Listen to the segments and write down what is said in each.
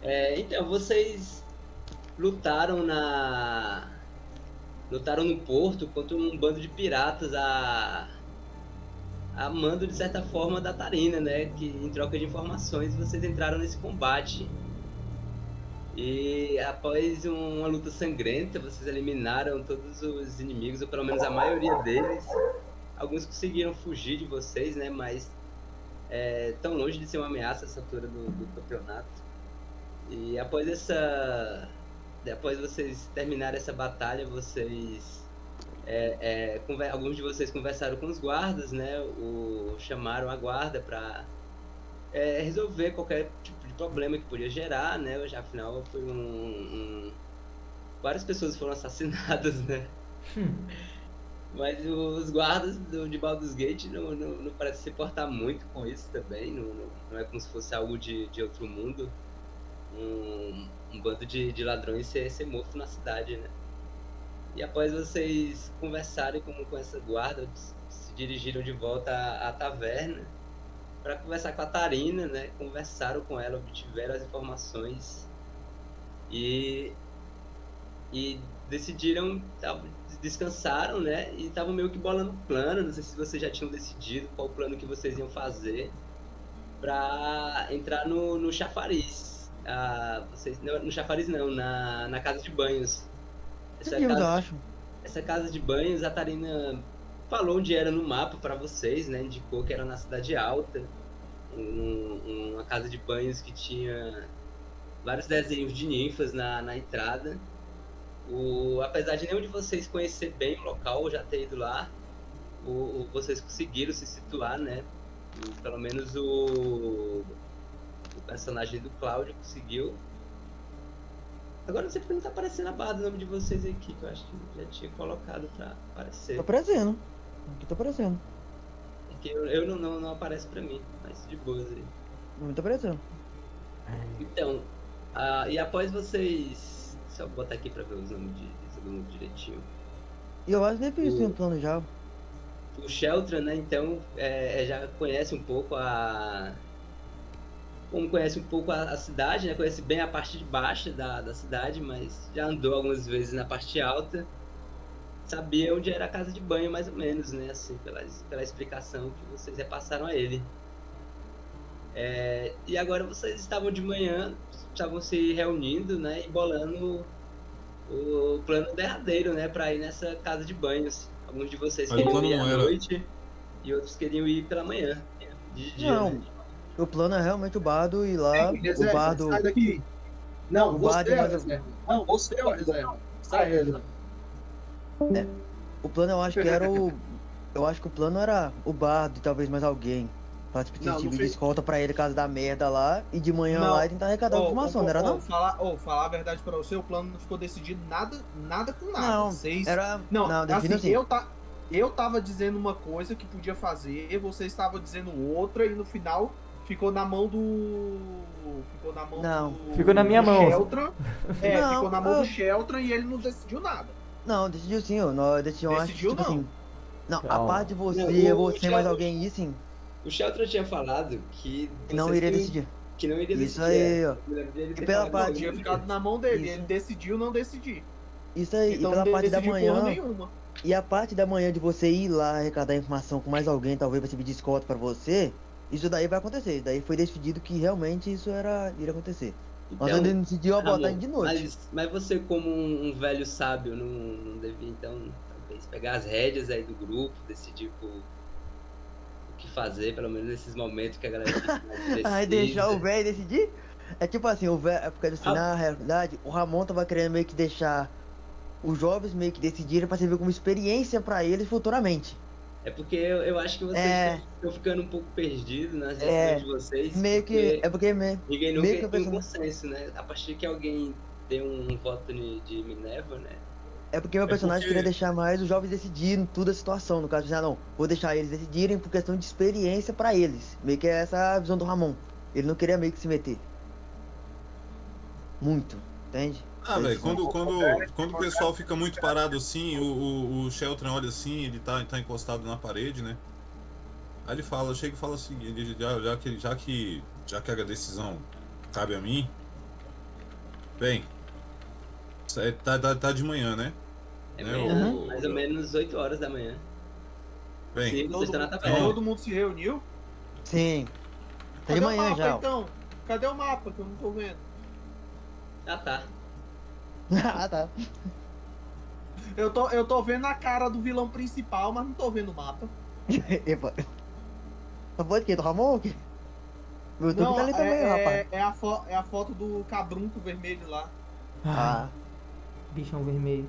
Então, vocês lutaram na. Lutaram no porto contra um bando de piratas a mando, de certa forma, da Tarina, né? Que em troca de informações vocês entraram nesse combate. E após uma luta sangrenta, vocês eliminaram todos os inimigos, ou pelo menos a maioria deles. Alguns conseguiram fugir de vocês, né? Mas tão longe de ser uma ameaça essa altura do campeonato. E após vocês terminarem essa batalha, alguns de vocês conversaram com os guardas, né? Chamaram a guarda para resolver qualquer tipo de problema que podia gerar, né? Já, afinal, foi várias pessoas foram assassinadas, né? Mas os guardas de Baldur's Gate não parecem se portar muito com isso também. Não é como se fosse algo de outro mundo. Um bando de ladrões ser morto na cidade, né? E após vocês conversarem com essa guarda, se dirigiram de volta à taverna para conversar com a Tarina, né? Conversaram com ela, obtiveram as informações e decidiram, descansaram, né? E estavam meio que bolando plano. Não sei se vocês já tinham decidido qual o plano que vocês iam fazer para entrar no chafariz. No chafariz não, na casa de banhos. Essa casa de banhos, a Tarina falou onde era no mapa para vocês, né? Indicou que era na Cidade Alta, uma casa de banhos que tinha vários desenhos de ninfas na entrada. Apesar de nenhum de vocês conhecer bem o local, já ter ido lá, vocês conseguiram se situar, né? Pelo menos o personagem do Cláudio conseguiu. Agora não sei porque não tá aparecendo a barra do nome de vocês aqui, que eu acho que já tinha colocado pra aparecer. Tá aparecendo. Aqui tá aparecendo. É que eu não aparece pra mim, mas de boas aí. Não tá aparecendo. Então, e após vocês... Só botar aqui pra ver os nomes de todo mundo direitinho. E eu acho que nem fiz isso no plano já. O Sheltran, né, então, já conhece um pouco como conhece um pouco a cidade, né? Conhece bem a parte de baixo da cidade, mas já andou algumas vezes na parte alta. Sabia onde era a casa de banho, mais ou menos, né? Assim, pela explicação que vocês repassaram a ele. E agora vocês estavam de manhã, estavam se reunindo, né? E bolando o plano derradeiro, né? Para ir nessa casa de banhos. Alguns de vocês queriam ir à noite e outros queriam ir pela manhã, de dia. Não. Né? O plano é realmente o Bardo ir lá. O Bardo. Sai daqui. Não, o você é o reserva. Não, você é o reserva. Sai, reserva. O plano eu acho que era o. Eu acho que o plano era o Bardo e talvez mais alguém. Pra tipo de escolta pra ele caso da merda lá. E de manhã lá e tentar arrecadar informação, não era não? Falar a verdade pra você, o plano não ficou decidido nada com nada. Não, vocês... era... Não, assim, assim. Eu tava dizendo uma coisa que podia fazer, você estava dizendo outra, e no final ficou na mão do... Ficou na minha mão. Sheltran. Ficou na mão do Sheltran e ele não decidiu nada. Não, decidiu sim, decidiu acho, tipo, não. Assim, não, a parte de você mais alguém ir sim. O Sheltran tinha falado que não iria decidir. Que não iria decidir. Isso aí, ó. E pela parte tinha ficado na mão dele, ele decidiu não decidir. Isso aí, então, e pela parte da manhã. E a parte da manhã de você ir lá arrecadar informação com mais alguém, talvez vai servir de escolta pra você, isso daí vai acontecer. Daí foi decidido que realmente isso iria acontecer. Então, mas ele decidiu botar de noite. Mas você, como um velho sábio, não devia então talvez pegar as rédeas aí do grupo, decidir o que fazer, pelo menos nesses momentos que a galera Aí deixar o velho decidir? É tipo assim, o velho, é porque assim, na realidade, o Ramon tava querendo meio que deixar os jovens meio que decidirem pra servir como experiência pra eles futuramente. É porque eu acho que vocês estão ficando um pouco perdidos nas decisões de vocês. Meio que. É porque ninguém nunca tem um consenso, né? A partir que alguém tem um voto de Minerva, né? É porque meu personagem queria deixar mais os jovens decidirem toda a situação. No caso, não, vou deixar eles decidirem por questão de experiência pra eles. Meio que é essa a visão do Ramon. Ele não queria meio que se meter. Muito, entende? Velho, quando o pessoal fica muito parado assim, o Sheltran olha assim, ele tá encostado na parede, né? Aí ele chega e fala assim, já que a decisão cabe a mim, Bem, tá de manhã, né? É manhã, mais ou menos 8 horas da manhã. Bem, sim, vocês estão na taverna. Todo mundo se reuniu? Sim. Tá de Cadê manhã o mapa, já. então? Cadê o mapa que eu não tô vendo? Ah, tá. Ah, tá. Eu tô vendo a cara do vilão principal, mas não tô vendo o mapa. Epa. Tá bom aqui, do Ramon? Meu YouTube Não, tá ali também, rapaz. é a foto do cabrunco vermelho lá. Ah. Bichão vermelho.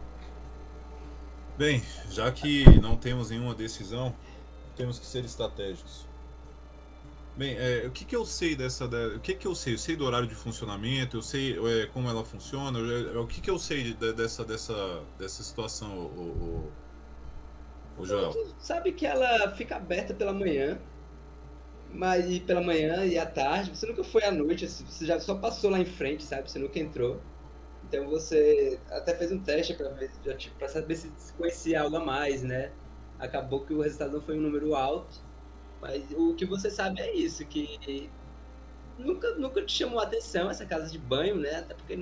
Bem, já que não temos nenhuma decisão, temos que ser estratégicos. Bem, o que eu sei o que eu sei? Eu sei do horário de funcionamento, eu sei como ela funciona, o que eu sei dessa situação, o Joel? Tu sabe que ela fica aberta pela manhã, mas e pela manhã e à tarde. Você nunca foi à noite, assim, você já só passou lá em frente, sabe? Você nunca entrou. Então você até fez um teste para ver, para saber se conhecia algo a mais, né? Acabou que o resultado não foi um número alto, mas o que você sabe é isso, que nunca te chamou a atenção essa casa de banho, né? Até porque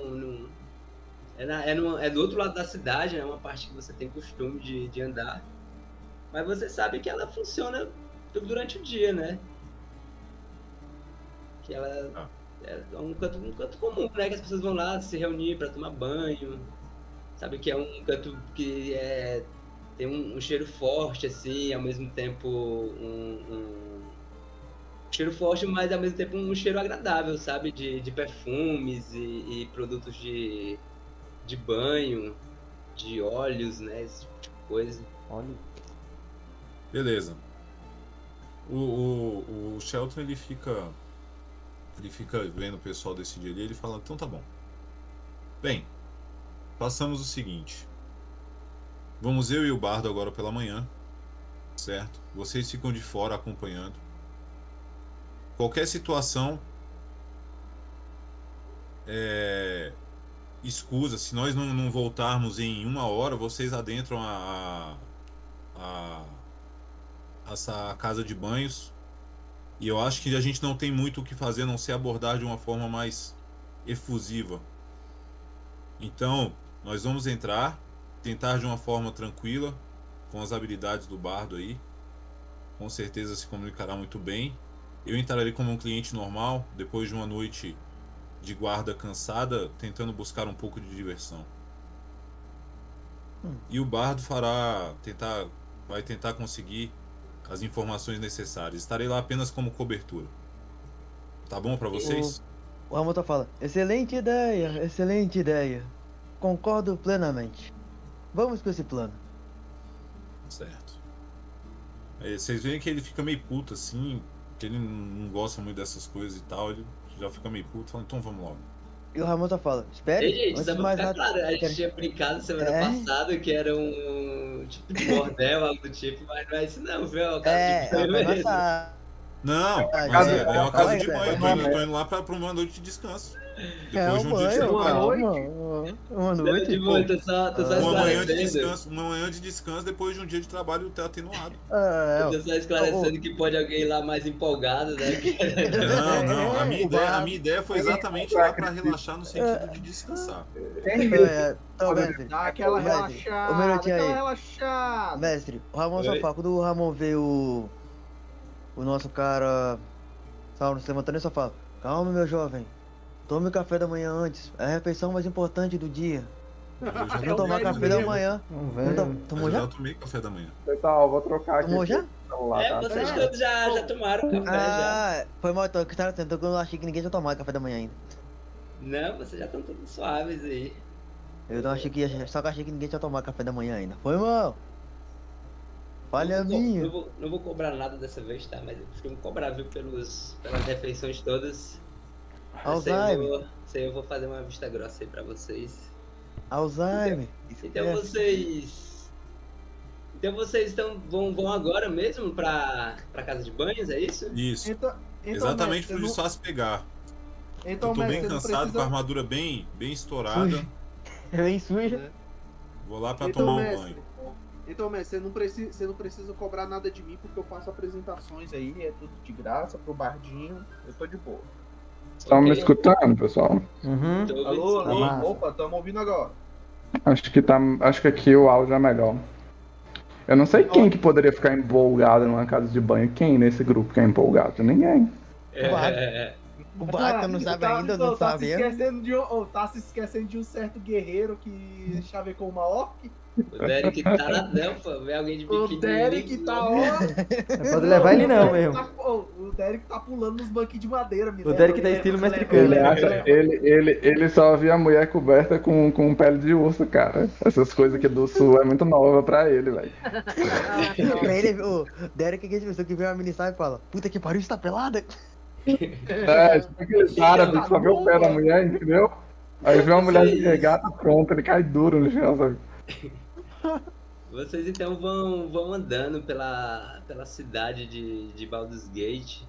é do outro lado da cidade, né? Uma parte que você tem costume de andar. Mas você sabe que ela funciona durante o dia, né? Que ela é um canto comum, né? Que as pessoas vão lá se reunir para tomar banho. Sabe que é um canto que tem um cheiro forte, assim, ao mesmo tempo um cheiro forte, mas ao mesmo tempo um cheiro agradável, sabe? De perfumes e produtos de banho, de óleos, né? Esse tipo de coisa. Olha. Beleza. O Shelton, ele fica vendo o pessoal decidir ali, ele fala, então tá bom. Bem, passamos o seguinte. Vamos eu e o Bardo agora pela manhã, certo? Vocês ficam de fora acompanhando. Qualquer situação escusa, se nós não voltarmos em 1 hora, vocês adentram essa casa de banhos. E eu acho que a gente não tem muito o que fazer a não ser abordar de uma forma mais efusiva. Então, nós vamos entrar, tentar de uma forma tranquila, com as habilidades do Bardo aí. Com certeza se comunicará muito bem. Eu entrarei como um cliente normal, depois de uma noite de guarda cansada, tentando buscar um pouco de diversão. E o Bardo vai tentar conseguir as informações necessárias. Estarei lá apenas como cobertura. Tá bom pra vocês? O Ramon fala, excelente ideia. Concordo plenamente. Vamos com esse plano. Certo. Vocês veem que ele fica meio puto assim, que ele não gosta muito dessas coisas e tal, ele já fica meio puto, falando, então vamos logo. E o Ramon fala, espere, Ei, gente, antes de mais nada... Claro, a gente tinha brincado semana passada que era um tipo de bordel, algo do tipo, mas não é isso não, viu? É uma casa de banho mesmo. Não, mas é uma casa de banho, eu tô indo lá pra uma noite de descanso. Depois de um dia de trabalho. Uma noite? De boa, tô só uma manhã de descanso depois de um dia de trabalho atenuado. Tô só esclarecendo que pode alguém ir lá mais empolgado, né? Não, a minha ideia foi exatamente lá pra relaxar no sentido de descansar. Dá aquela relaxada, um minutinho aí. Relaxada. Mestre, o Ramon só fala, quando o Ramon vê o nosso cara Sauron se levantando, ele só fala, calma meu jovem, tome o café da manhã antes, é a refeição mais importante do dia. Não tomar café da manhã. Tomou já? Eu tomei café da manhã. Pessoal, vou trocar aqui. Tomou já? Vocês todos já tomaram café já. Foi mal, então, que estava tentando, eu achei que ninguém tinha tomado café da manhã ainda. Não, vocês já estão todos suaves aí. Eu não achei só que achei que ninguém tinha tomado café da manhã ainda. Foi mal. Falha minha. Não vou cobrar nada dessa vez, tá? Mas eu costumo cobrar, viu, pelas refeições todas. Alzheimer. Eu vou fazer uma vista grossa aí pra vocês. Alzheimer. Então vocês vão agora mesmo pra casa de banhos, é isso? Isso. Então, exatamente por isso se pegar. Então, eu tô bem cansado, com a armadura bem estourada. Bem suja. Vou lá pra tomar um banho. Então, mestre, você não precisa cobrar nada de mim, porque eu faço apresentações aí, é tudo de graça pro Bardinho, eu tô de boa. Estão me escutando, pessoal? Uhum. Alô, Tá alô, massa. opa, estamos ouvindo agora. Acho que aqui o áudio é melhor. Eu não sei quem que poderia ficar empolgado numa casa de banho. Quem nesse grupo que é empolgado? Ninguém. O Baca não sabe ainda, não tá sabe se ainda. esquecendo tá se esquecendo de um certo guerreiro que chavecou uma orc. O Derek tá nadão, pô. Vê alguém de O biquíni. Derek tá, ó. Não pode levar ele não, mesmo. O Derek tá pulando nos banquinhos de madeira, me O Derek tá estilo mestre Kami. Ele só via a mulher coberta com pele de urso, cara. Essas coisas aqui do sul é muito nova pra ele, velho. Pra ele, o Derek é aquele pessoa que vê uma mini e fala: puta que pariu, está pelada? É, tipo aquele cara que só vê o pé da mulher, entendeu? Aí vê uma mulher de regata, pronto, ele cai duro no chão, sabe? Vocês então vão andando pela cidade de Baldur's Gate.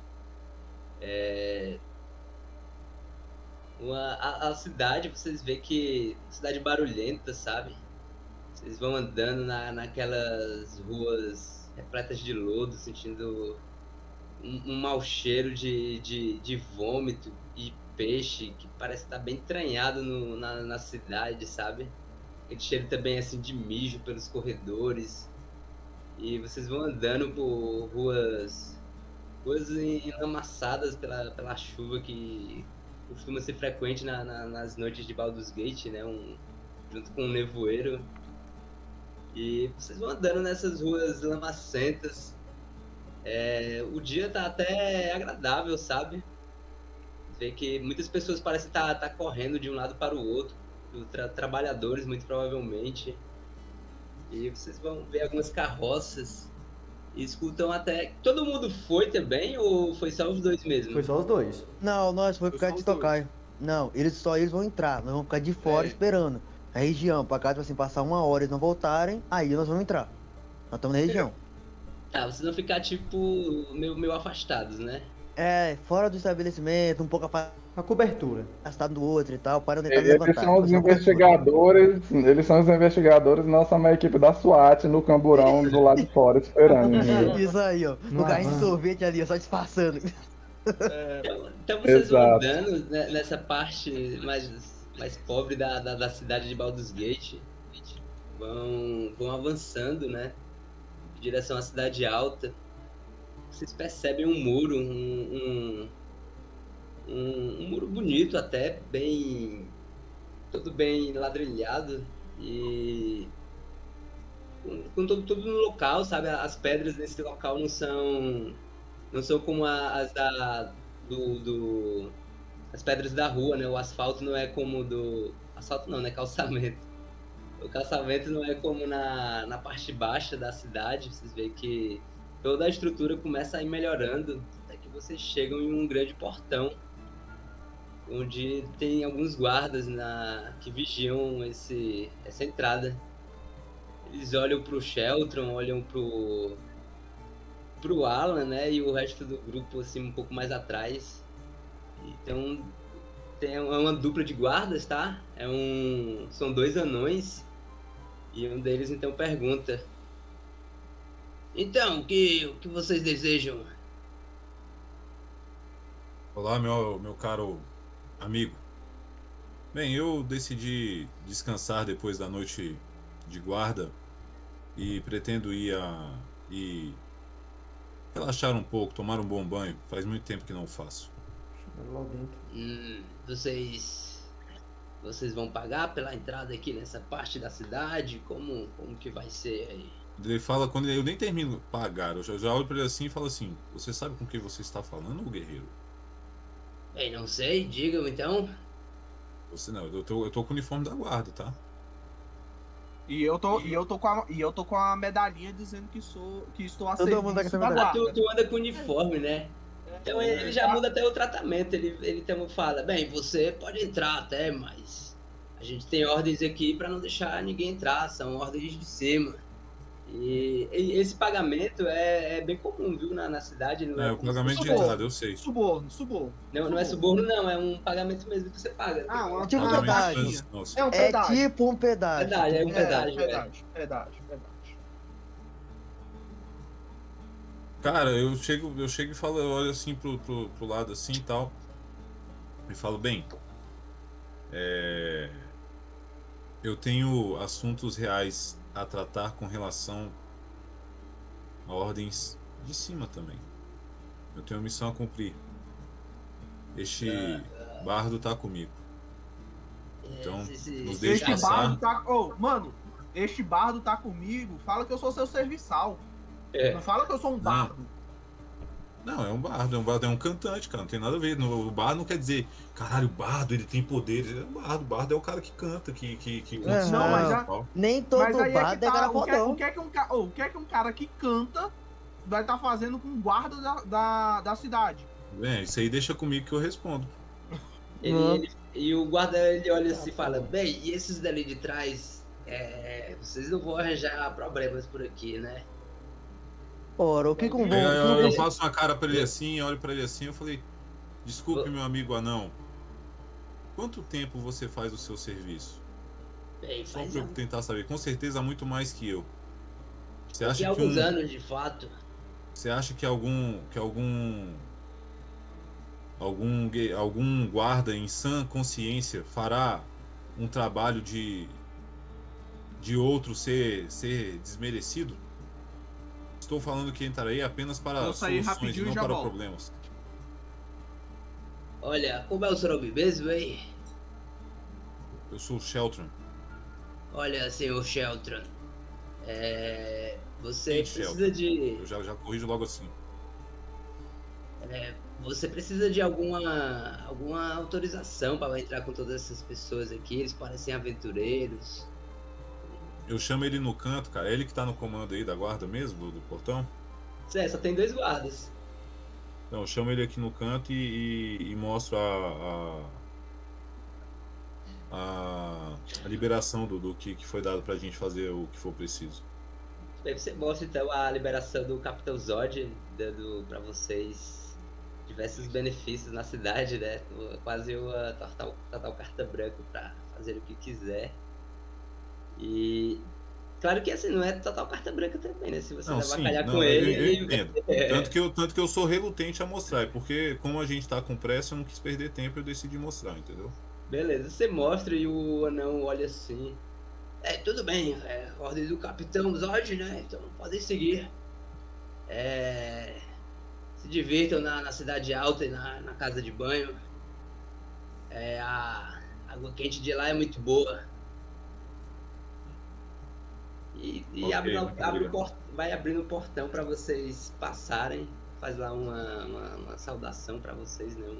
A cidade, vocês veem que é uma cidade barulhenta, sabe? Vocês vão andando naquelas ruas repletas de lodo, sentindo um mau cheiro de vômito e peixe que parece estar bem entranhado na cidade, sabe? Aquele cheiro também assim de mijo pelos corredores. E vocês vão andando por ruas enlameadas pela chuva que costuma ser frequente nas noites de Baldur's Gate, né? Junto com um nevoeiro. E vocês vão andando nessas ruas lamacentas. O dia tá até agradável, sabe? Vê que muitas pessoas parecem estar correndo de um lado para o outro. Trabalhadores, muito provavelmente. E vocês vão ver algumas carroças. E escutam até... Todo mundo foi também ou foi só os dois mesmo? Foi só os dois. Não, nós vamos ficar de tocar. Não, eles vão entrar. Nós vamos ficar de fora esperando. A região, pra cá, tipo assim, passar 1 hora e eles não voltarem, aí nós vamos entrar. Nós estamos na região. Vocês vão ficar, tipo, meio afastados, né? Fora do estabelecimento, um pouco A cobertura. afastado do outro e tal, para não tentar Eles levantar. são os investigadores, nós somos a equipe da SWAT no camburão do lado de fora esperando. Entendeu? Isso aí, ó. No carrinho de sorvete ali, ó, só disfarçando. Então vocês vão Exato. andando nessa parte mais pobre da cidade de Baldur's Gate. Vão avançando, né? Em direção à cidade alta. Vocês percebem um muro, um muro bonito até, todo bem ladrilhado e com tudo no local, sabe? As pedras nesse local não são como as as pedras da rua, né? O asfalto não é como asfalto não, né? Calçamento. O calçamento não é como na parte baixa da cidade. Vocês veem que toda a estrutura começa a ir melhorando até que vocês chegam em um grande portão onde tem alguns guardas que vigiam essa entrada. Eles olham pro Sheltron, olham pro Alan, né, e o resto do grupo assim um pouco mais atrás. Então é uma dupla de guardas, tá? São 2 anões e um deles então pergunta: então, o que vocês desejam? Olá, meu caro amigo. Bem, eu decidi descansar depois da noite de guarda e pretendo ir relaxar um pouco, tomar um bom banho. Faz muito tempo que não faço. Lá dentro. Vocês vão pagar pela entrada aqui nessa parte da cidade? Como que vai ser aí? Ele fala, quando eu nem termino de pagar, eu já olho pra ele assim e falo assim: você sabe com quem você está falando, guerreiro? Bem, não sei, diga-me então. Você não, eu tô com o uniforme da guarda, tá? E eu tô com a medalhinha dizendo que estou a Todo mundo vai com serviço essa da medalha. guarda. Tu anda com uniforme, né? Então ele já muda até o tratamento. Ele então fala: bem, você pode entrar até, mas a gente tem ordens aqui para não deixar ninguém entrar, são ordens de cima. E esse pagamento é bem comum, viu, na cidade. Não O pagamento de suborno. entrada, eu sei. Suborno. Não é suborno, não, é um pagamento mesmo que você paga. Tipo Pagamento pedágio. de- Nossa. É um É pedágio. tipo um pedágio. É um pedágio. Pedágio. Cara, eu chego e falo, eu olho assim pro lado assim e tal. e falo, bem, eu tenho assuntos reais a tratar com relação a ordens de cima também. Eu tenho uma missão a cumprir. Este bardo tá comigo. Então, nos deixe Este passar. bardo tá... mano, este bardo tá comigo. Fala que eu sou seu serviçal. Não fala que eu sou um bardo. Não, é um bardo, é um cantante, cara, não tem nada a ver. O bardo não quer dizer, caralho, o bardo, ele tem poderes. É um bardo, o bardo é o cara que canta, que canta. Não, mas nem todo bardo é cara fodão. O que é que um cara que canta vai estar fazendo com o guarda da cidade? Isso aí deixa comigo que eu respondo. E o guarda, ele olha assim e fala, bem, e esses dali de trás, vocês não vão arranjar problemas por aqui, né? Ora, o que com eu faço uma cara pra ele assim, olho pra ele assim, eu falei, desculpe, meu amigo anão, quanto tempo você faz o seu serviço? Bem, só pra eu tentar saber, com certeza muito mais que eu. Você acha que alguns anos, de fato. Você acha que algum guarda em sã consciência fará um trabalho de outro ser desmerecido? Estou falando que entrarei apenas para soluções e não para problemas. Olha, como é o seu nome mesmo, hein? Eu sou o Sheltron. Olha, senhor Sheltron, você Sim, precisa Sheltron. de... Eu já corrijo logo assim. Você precisa de alguma autorização para entrar com todas essas pessoas aqui. Eles parecem aventureiros. Eu chamo ele no canto, cara. É ele que tá no comando aí da guarda mesmo, do portão? Só tem 2 guardas. Não, eu chamo ele aqui no canto e mostro a liberação do que foi dado pra gente fazer o que for preciso. Aí você mostra então a liberação do Capitão Zod, dando pra vocês diversos benefícios na cidade, né? Quase uma total carta branca pra fazer o que quiser. E claro que assim, não é total carta branca também, né? Se você avacalhar com ele. Eu entendo. Tanto que eu sou relutante a mostrar, porque como a gente tá com pressa, eu não quis perder tempo e eu decidi mostrar, entendeu? Beleza, você mostra e o anão olha assim. Tudo bem, ordem do Capitão Zod, né? Então podem seguir. Se divirtam na cidade alta e na casa de banho. A água quente de lá é muito boa. E vai abrindo o portão para vocês passarem. Faz lá uma saudação para vocês, né?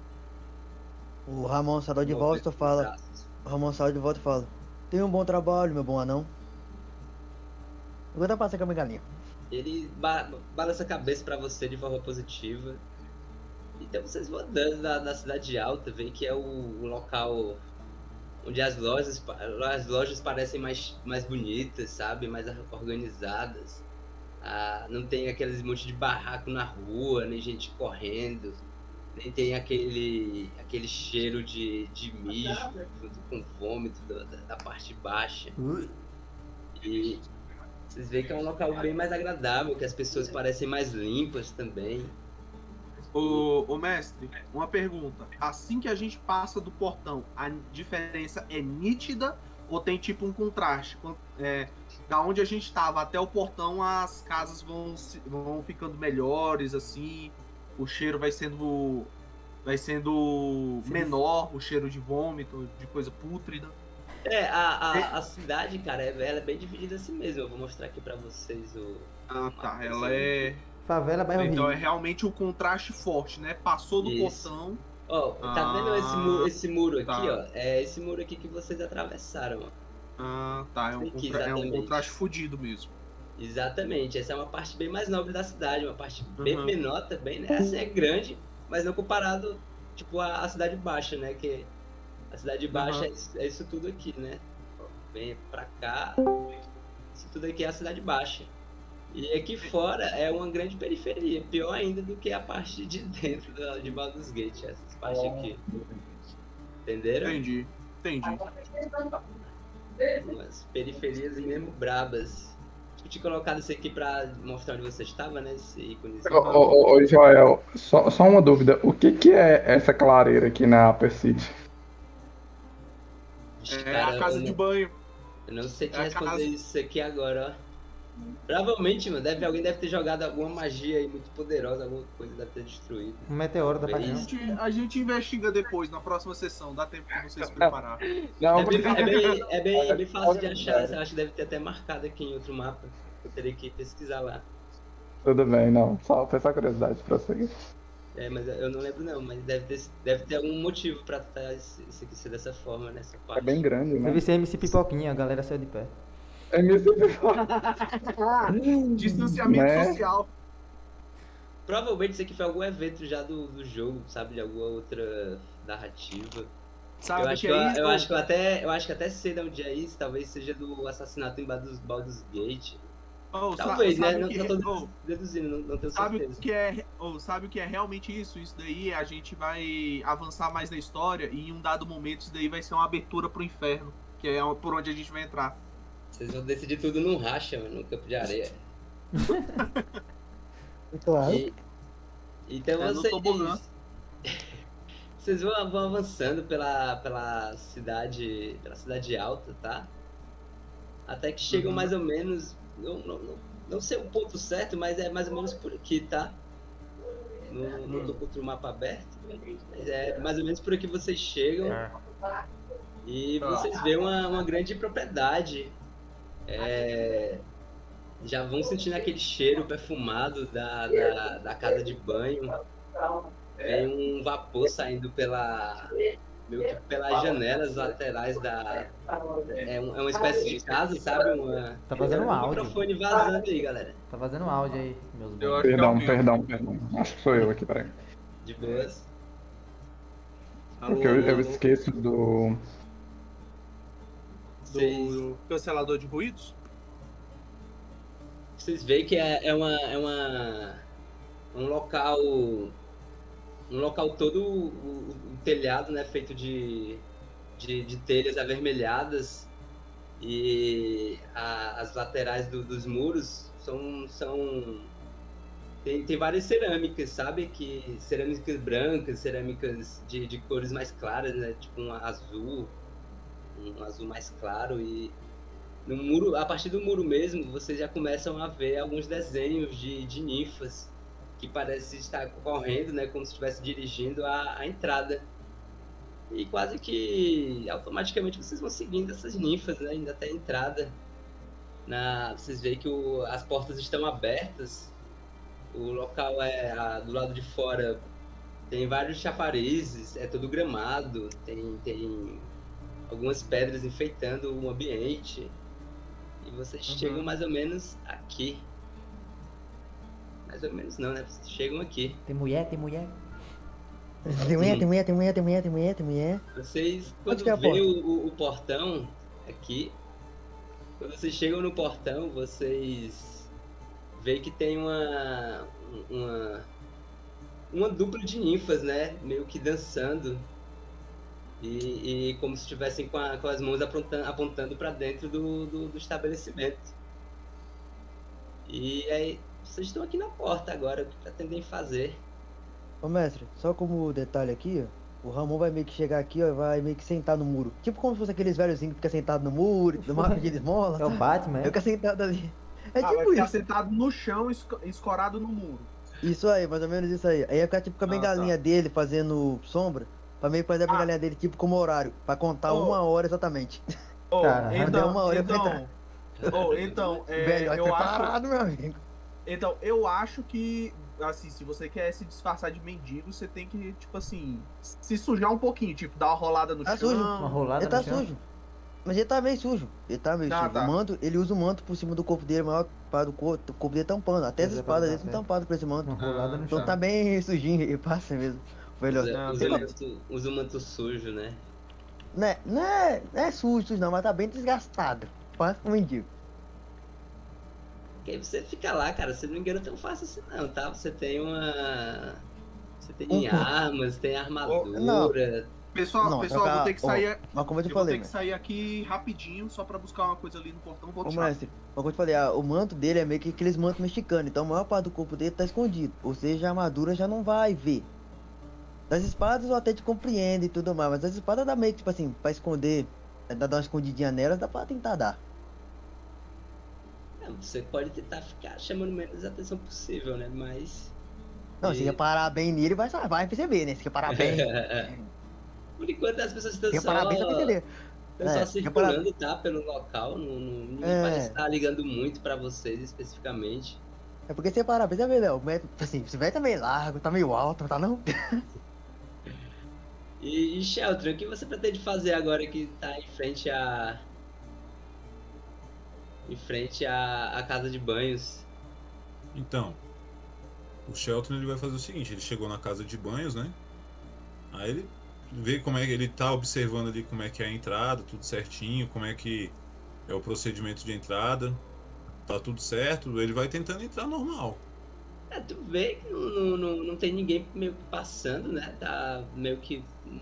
O Ramon saiu de volta e fala. O Ramon saiu de volta e fala: tenha um bom trabalho, meu bom anão. Eu vou dar passar com a minha galinha. Ele balança a cabeça para você de forma positiva. Então vocês vão andando na cidade alta, vê que é o local onde as lojas parecem mais bonitas, sabe? Mais organizadas. Não tem aqueles monte de barraco na rua, nem gente correndo, nem tem aquele cheiro de mijo junto com vômito da parte baixa. E vocês veem que é um local bem mais agradável, que as pessoas parecem mais limpas também. Ô mestre, uma pergunta. Assim que a gente passa do portão, a diferença é nítida ou tem tipo um contraste? Da onde a gente estava até o portão, as casas vão ficando melhores, assim, o cheiro vai sendo menor, o cheiro de vômito, de coisa pútrida. A cidade, cara, ela é bem dividida assim mesmo. Eu vou mostrar aqui pra vocês tá, ela é... Favela, bairro Então Rio. é realmente um contraste forte, né? Passou do portão... Ó, tá vendo esse muro aqui, tá. ó? É esse muro aqui que vocês atravessaram, ó. Tá, é um contraste fudido mesmo. Exatamente, essa é uma parte bem mais nobre da cidade, uma parte bem menor também, né? Essa é grande, mas não comparado, tipo, à cidade baixa, né? Que a cidade baixa é isso tudo aqui, né? Vem pra cá, isso tudo aqui é a cidade baixa. E aqui fora é uma grande periferia, pior ainda do que a parte de dentro de Baldur's Gate, essas partes aqui. Entenderam? Entendi. Umas periferias mesmo brabas. Tipo, tinha colocado isso aqui pra mostrar onde você estava, né? Esse ícone. Ô, Joel, só uma dúvida. O que é essa clareira aqui na Upper City? É a casa de banho. Eu não sei te É a responder casa. isso aqui agora, ó. Provavelmente, mano, alguém deve ter jogado alguma magia aí muito poderosa, alguma coisa deve ter destruído. Um meteoro da É paixão. isso. A gente investiga depois, na próxima sessão. Dá tempo de vocês se preparar. Não, É bem fácil de achar, eu acho que deve ter até marcado aqui em outro mapa. Eu teria que pesquisar lá. tudo bem, não. Foi só curiosidade pra você. É, mas eu não lembro não, mas deve ter algum motivo pra tratar isso aqui ser dessa forma, nessa parte. É bem grande, né? Deve ser MC Pipoquinha, a galera saiu de pé. Distanciamento Né? social. Provavelmente isso aqui foi algum evento já do jogo, sabe? De alguma outra narrativa. Sabe Eu o acho, que é isso? eu acho que até sei de onde é isso, talvez seja do assassinato em Baldur's Gate. Oh, Talvez, né? sabe Não o que tô deduzindo, não tenho sabe certeza. o que é, sabe o que é realmente isso? Isso daí a gente vai avançar mais na história e em um dado momento isso daí vai ser uma abertura pro inferno, que é por onde a gente vai entrar. Vocês vão decidir tudo num racha, mano, no campo de areia. Claro. Então É, no tobogã. vocês vão avançando pela cidade alta, tá? Até que chegam mais ou menos, não sei o ponto certo, mas é mais ou menos por aqui, tá? Não tô com o mapa aberto, mas é mais ou menos por aqui vocês chegam e vocês veem uma grande propriedade. Já vão sentindo aquele cheiro perfumado da casa de banho. Tem um vapor saindo meio que pelas janelas laterais é uma espécie de casa, sabe? Tá fazendo um áudio. microfone vazando aí, galera. Tá fazendo áudio aí, meus Eu bons. acho que é o meu. Perdão. Acho que sou eu aqui, peraí. De boas. Porque eu esqueço do. Do cancelador de ruídos? Vocês veem que é um local todo o telhado, né, feito de telhas avermelhadas e as laterais dos muros tem várias cerâmicas, sabe? Cerâmicas brancas, cerâmicas de cores mais claras, né? Tipo um azul mais claro e no muro, a partir do muro mesmo, vocês já começam a ver alguns desenhos de ninfas que parece estar correndo, né, como se estivesse dirigindo a entrada. E quase que automaticamente vocês vão seguindo essas ninfas, né, ainda até a entrada. Vocês veem que as portas estão abertas, o local do lado de fora tem vários chafarizes, é todo gramado, tem algumas pedras enfeitando o ambiente. E vocês chegam mais ou menos aqui. Mais ou menos não, né? Vocês chegam aqui. Tem mulher? Tem mulher. Vocês, Onde quando que é a vê porta? o portão aqui, quando vocês chegam no portão, vocês veem que tem uma dupla de ninfas, né? Meio que dançando. E como se estivessem com as mãos apontando para dentro do estabelecimento. E aí, vocês estão aqui na porta agora, o que pretendem fazer? Ô mestre, só como detalhe aqui, ó, o Ramon vai meio que chegar aqui, ó, vai meio que sentar no muro. Tipo como se fosse aqueles velhozinhos que ficam sentados no muro, no mapa de esmola. É o Batman, Eu é? fico sentado ali. É Vai tipo ficar isso. sentado no chão, escorado no muro. Isso aí, mais ou menos isso aí. Aí ia ficar tipo com a bengalinha dele fazendo sombra, pra meio que fazer a bengalinha dele tipo como horário, pra contar 1 hora exatamente. Oh, Cara, deu 1 hora, eu Velho, vai eu acho, preparado, meu amigo. então, eu acho que, assim, se você quer se disfarçar de mendigo, você tem que, tipo assim, se sujar um pouquinho, tipo, dar uma rolada no Tá chão. sujo. Uma rolada Ele tá no chão. sujo. Mas ele tá meio sujo. Ele tá meio sujo. Tá. O manto, ele usa o manto por cima do corpo dele, maior para o corpo dele tampando. Até as Pois é, espadas pra dele são tampadas por esse manto. Uma rolada no Então chão. tá bem sujinho, ele passa mesmo. Melhor. Usa o manto sujo, né? Não é sujo não, mas tá bem desgastado. Quase um mendigo. Porque aí você fica lá, cara, você não engana tão fácil assim não, tá? Você tem armas, tem armadura. Não. Pessoal, Não, pessoal, vou ter que sair. Mas como eu te Eu vou falei, ter que sair aqui rapidinho, só pra buscar uma coisa ali no portão, vou ô deixar. mestre, como eu te falei, o manto dele é meio que aqueles mantos mexicanos, então a maior parte do corpo dele tá escondido. Ou seja, a armadura já não vai ver. Das espadas eu até te compreendo e tudo mais, mas as espadas dá meio que, tipo assim, pra esconder, dar uma escondidinha nelas, dá pra tentar dar. Não, você pode tentar ficar chamando menos atenção possível, né? Mas. Não, se reparar bem nele, vai perceber, né? Se reparar bem, Por enquanto as pessoas estão se reparar bem, você vai perceber. estão só se reparar- circulando, tá? Pelo local. Ninguém É. parece estar ligando muito pra vocês especificamente. É porque se reparar bem, você vê, Léo, o metro, assim, esse metro tá meio largo, tá meio alto, não tá não? E Shelton, o que você pretende fazer agora que tá em frente à casa de banhos? Então, o Shelton ele vai fazer o seguinte, ele chegou na casa de banhos, né? Aí ele vê como é que ele tá observando ali como é que é a entrada, tudo certinho, como é que é o procedimento de entrada. Tá tudo certo, ele vai tentando entrar normal. Tu vê que não tem ninguém meio que passando, né? Tá meio que.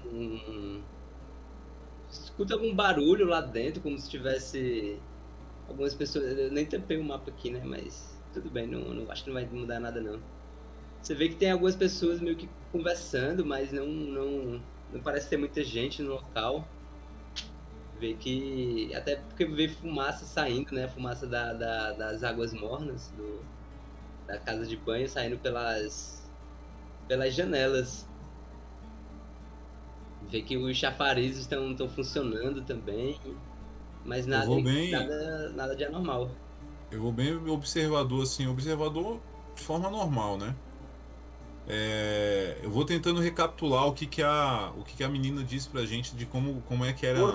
Escuta algum barulho lá dentro, como se tivesse algumas pessoas. Eu nem tampei o mapa aqui, né? Mas tudo bem, não acho que não vai mudar nada não. Você vê que tem algumas pessoas meio que conversando, mas não parece ter muita gente no local. Vê que. Até porque vê fumaça saindo, né? Fumaça das águas mornas da casa de banho saindo pelas janelas. Vê que os chafarizes estão funcionando também, mas nada de anormal. Eu vou bem observador, assim, observador de forma normal, né? Eu vou tentando recapitular o que a menina disse pra gente de como é que era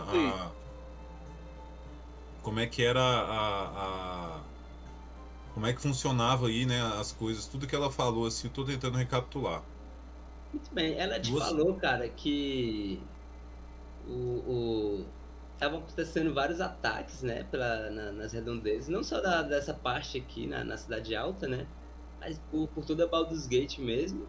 como é que funcionava aí, né, as coisas, tudo que ela falou, assim, eu tô tentando recapitular. Muito bem, ela te falou, cara, que estavam acontecendo vários ataques, né, nas redondezas, não só dessa parte aqui na Cidade Alta, né, mas por toda a Baldur's Gate mesmo.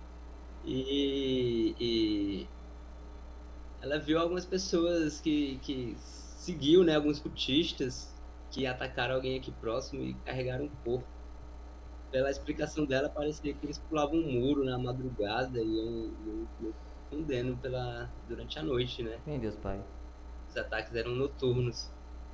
E ela viu algumas pessoas que seguiu, né, alguns cultistas que atacaram alguém aqui próximo e carregaram um corpo. Pela explicação dela, parecia que eles pulavam um muro na madrugada e iam escondendo durante a noite, né? Meu Deus, pai. Os ataques eram noturnos.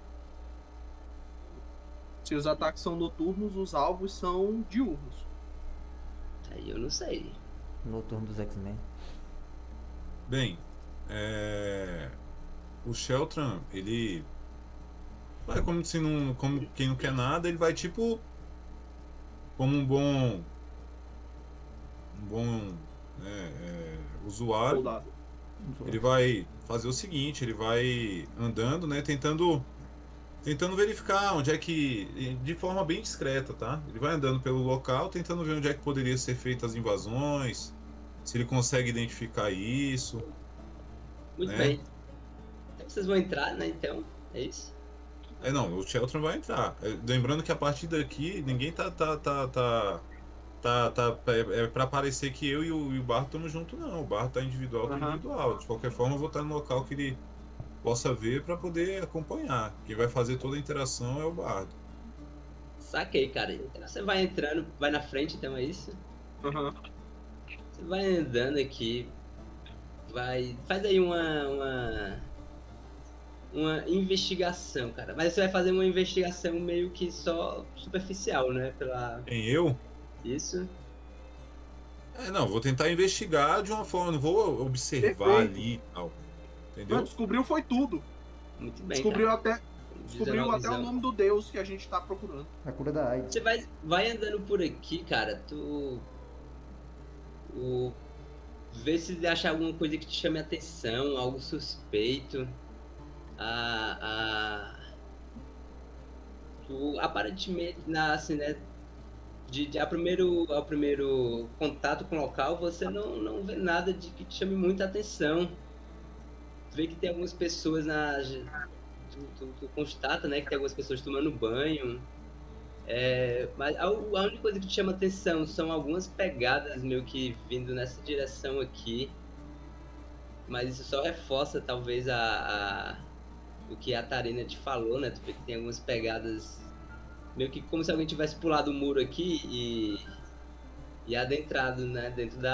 Se os ataques são noturnos, os alvos são diurnos. Aí eu não sei. Noturno dos X-Men. Bem, o Shelton, ele vai como quem não quer nada, ele vai tipo como um bom usuário. Soldado. Ele vai fazer o seguinte, ele vai andando, né, tentando verificar onde é que, de forma bem discreta, tá? Ele vai andando pelo local, tentando ver onde é que poderia ser feitas as invasões, se ele consegue identificar isso. Muito né? bem. Então vocês vão entrar, né, então? É isso? Não, o Shelton vai entrar. Lembrando que a partir daqui, ninguém tá pra parecer que eu e o Barro estamos juntos, não. O Barro tá individual, tá individual. De qualquer forma, eu vou estar no local que ele possa ver para poder acompanhar. Quem vai fazer toda a interação é o Bardo. Saquei, cara. Então você vai entrando, vai na frente, então é isso? Você vai andando aqui, faz aí uma investigação, cara. Mas você vai fazer uma investigação meio que só superficial, né? Quem, eu? Isso. Não, vou tentar investigar de uma forma, não vou observar ali e tal. Entendeu? Mas descobriu foi tudo. Muito bem, Descobriu cara. Descobriu até o nome do deus que a gente tá procurando. A cura da AIDS. Você vai andando por aqui, cara, vê se achar alguma coisa que te chame a atenção, algo suspeito. Aparentemente, assim, né, ao primeiro contato com o local, você não vê nada de que te chame muita atenção. Tu vê que tem algumas pessoas tu constata, né, que tem algumas pessoas tomando banho. Mas a única coisa que te chama atenção são algumas pegadas meio que vindo nessa direção aqui. mas isso só reforça talvez o que a Tarina te falou, né? Tu vê que tem algumas pegadas meio que como se alguém tivesse pulado o muro aqui e adentrado, né?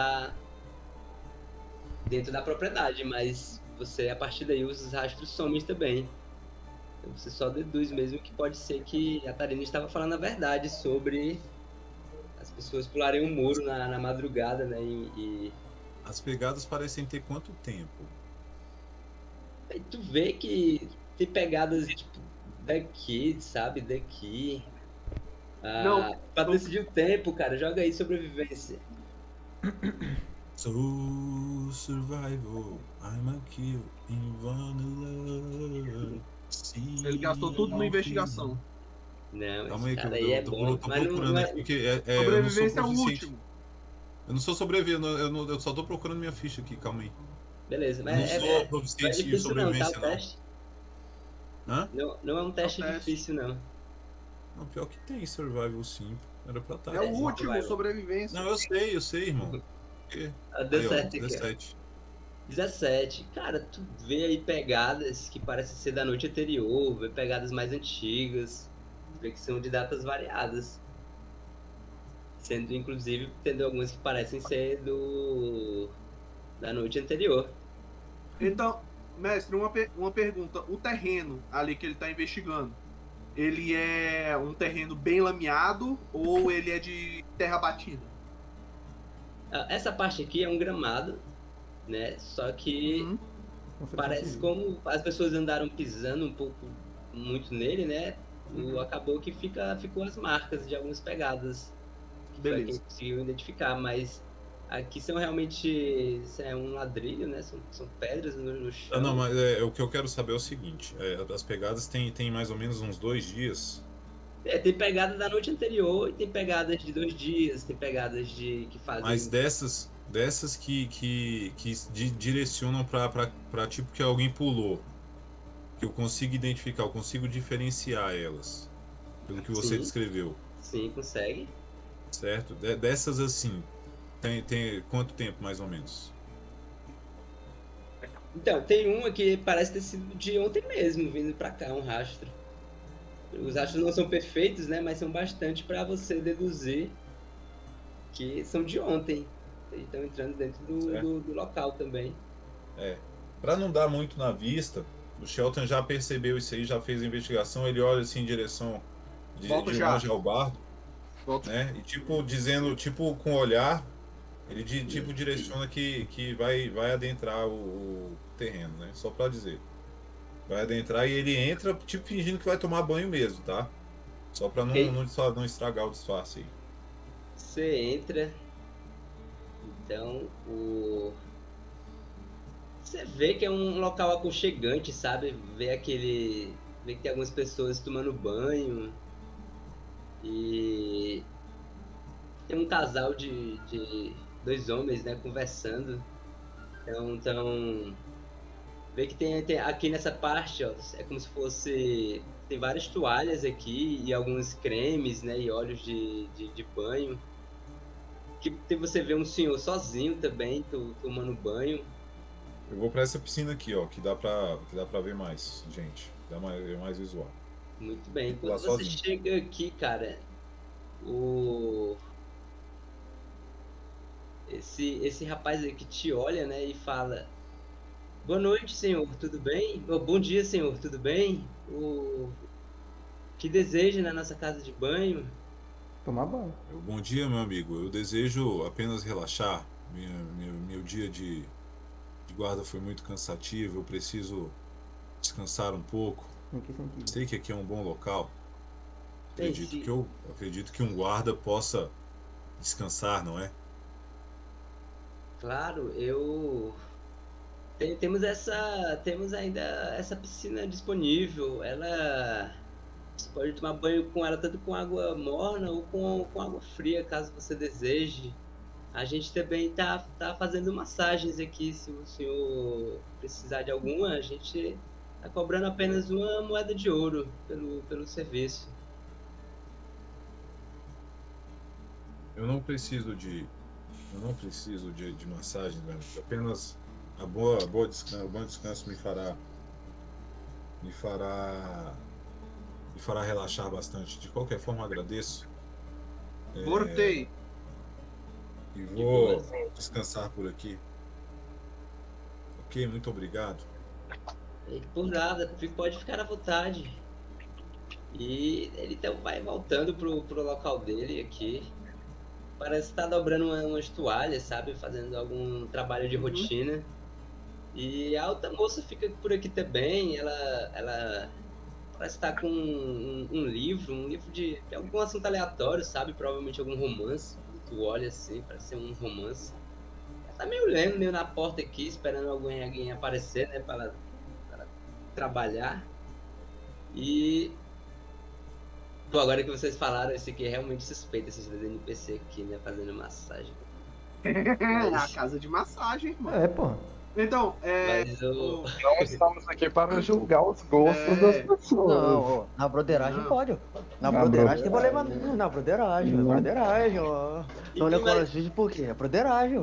Dentro da propriedade, mas você a partir daí os rastros somem também. Então você só deduz mesmo que pode ser que a Tarina estava falando a verdade sobre as pessoas pularem um muro na madrugada, né? As pegadas parecem ter quanto tempo? Aí tu vê que tem pegadas tipo daqui, sabe? Daqui. Não, Pra decidir o tempo, cara, joga aí sobrevivência. So survival, I'm a kill in vanilla. ele gastou tudo na investigação. Não, Calma esse aí que cara eu aí é tô bom, mas procurando não aqui, é... porque eu não sou Sobrevivência é o proficiente. último. Eu não sou sobrevivendo, eu só tô procurando minha ficha aqui, calma aí. Beleza, Eu mas não sou não é proficiente em difícil não, tá? O sobrevivência, não. teste. Hã? Não é um teste teste. difícil, não. Não, pior que tem survival sim. Era pra estar. É o último, vai. sobrevivência. Não, eu sei, irmão. Porque... Deu Aí, ó, certo aqui, ó. 17. 17. Cara, tu vê aí pegadas que parecem ser da noite anterior, vê pegadas mais antigas, tu vê que são de datas variadas. Sendo, inclusive, tendo algumas que parecem ser da noite anterior. Então, mestre, uma pergunta. O terreno ali que ele tá investigando, ele é um terreno bem lameado ou ele é de terra batida? Essa parte aqui é um gramado, né? Só que parece como as pessoas andaram pisando um pouco muito nele, né? Acabou que ficou as marcas de algumas pegadas que foi quem conseguiu identificar, mas aqui são realmente um ladrilho, né? São pedras no chão. Não, mas o que eu quero saber é o seguinte: as pegadas tem mais ou menos uns 2 dias. Tem pegadas da noite anterior e tem pegadas de 2 dias, tem pegadas que fazem. Mas dessas que direcionam pra tipo que alguém pulou, que eu consigo identificar, eu consigo diferenciar elas, pelo que você descreveu. Sim, consegue. Certo? Dessas assim, tem quanto tempo mais ou menos? Então, tem uma que parece ter sido de ontem mesmo, vindo pra cá, um rastro. Os rastros não são perfeitos, né? Mas são bastante pra você deduzir que são de ontem. E estão entrando dentro do local também. Pra não dar muito na vista, o Shelton já percebeu isso aí, já fez a investigação, ele olha assim em direção de longe ao bardo, né? E tipo com o olhar, ele tipo direciona que vai adentrar o terreno, né? Só pra dizer. Vai adentrar e ele entra tipo fingindo que vai tomar banho mesmo, tá? Só pra não estragar o disfarce aí. Você entra, então você vê que é um local aconchegante, sabe? Vê que tem algumas pessoas tomando banho e tem um casal de 2 homens, né, conversando. Então vê que tem aqui nessa parte, ó, é como se fosse, tem várias toalhas aqui e alguns cremes, né, e óleos de banho. Que você vê um senhor sozinho também tomando banho. Eu vou pra essa piscina aqui, ó, que dá pra ver mais, gente. Dá mais visual. Muito bem. Quando você chega aqui, cara, esse rapaz aí que te olha, né, e fala: boa noite, senhor, tudo bem? Bom dia, senhor, tudo bem? Que deseja na nossa casa de banho? Tomar banho. Bom dia, meu amigo. Eu desejo apenas relaxar. Meu dia de guarda foi muito cansativo. Eu preciso descansar um pouco. Em que sentido? Sei que aqui é um bom local. Acredito que um guarda possa descansar, não é? Claro, temos ainda essa piscina disponível. Você pode tomar banho com ela tanto com água morna ou com água fria, caso você deseje. A gente também tá fazendo massagens aqui, se o senhor precisar de alguma, a gente tá cobrando apenas uma moeda de ouro pelo serviço. Eu não preciso de massagens, velho. Apenas bom descanso me fará relaxar bastante. De qualquer forma, agradeço. Voltei. E vou descansar por aqui. Ok, muito obrigado. Por nada, pode ficar à vontade. E ele então vai voltando pro local dele aqui. Parece estar dobrando umas toalhas, sabe? Fazendo algum trabalho de rotina. E a outra moça fica por aqui também. Ela parece estar com um livro de algum assunto aleatório, sabe? Provavelmente algum romance. Tu olha assim, parece ser um romance. Ela tá meio lendo, meio na porta aqui, esperando alguém aparecer, né? Pra ela trabalhar. E... Pô, agora que vocês falaram, esse aqui é realmente suspeito, esses dois NPC aqui, né? Fazendo massagem. A casa de massagem, irmão. Pô. Então, Não estamos aqui para julgar os gostos das pessoas. Não, na broderagem pode. Na broderagem tem problema. Na broderagem, ó. Não olha com os vídeos por quê? É broderagem.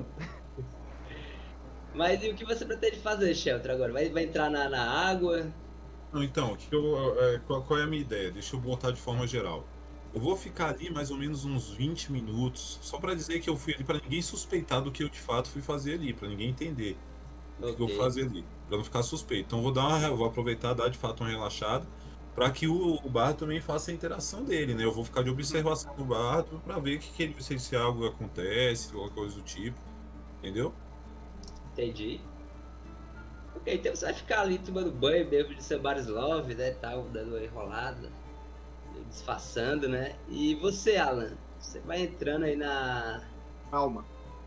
Mas e o que você pretende fazer, Shelter, agora? Vai entrar na água? Então, qual é a minha ideia? Deixa eu botar de forma geral. Eu vou ficar ali mais ou menos uns 20 minutos, só para dizer que eu fui ali, para ninguém suspeitar do que eu de fato fui fazer ali, para ninguém entender o que eu vou fazer ali, para não ficar suspeito. Então vou aproveitar, dar de fato uma relaxada, para que o bardo também faça a interação dele, né? Eu vou ficar de observação do bardo para ver se algo acontece, alguma coisa do tipo, entendeu? Entendi. Ok, então você vai ficar ali tomando banho mesmo de seu Barislov, né, tal, dando uma enrolada, disfarçando, né? E você, Alan, você vai entrando aí na... Calma.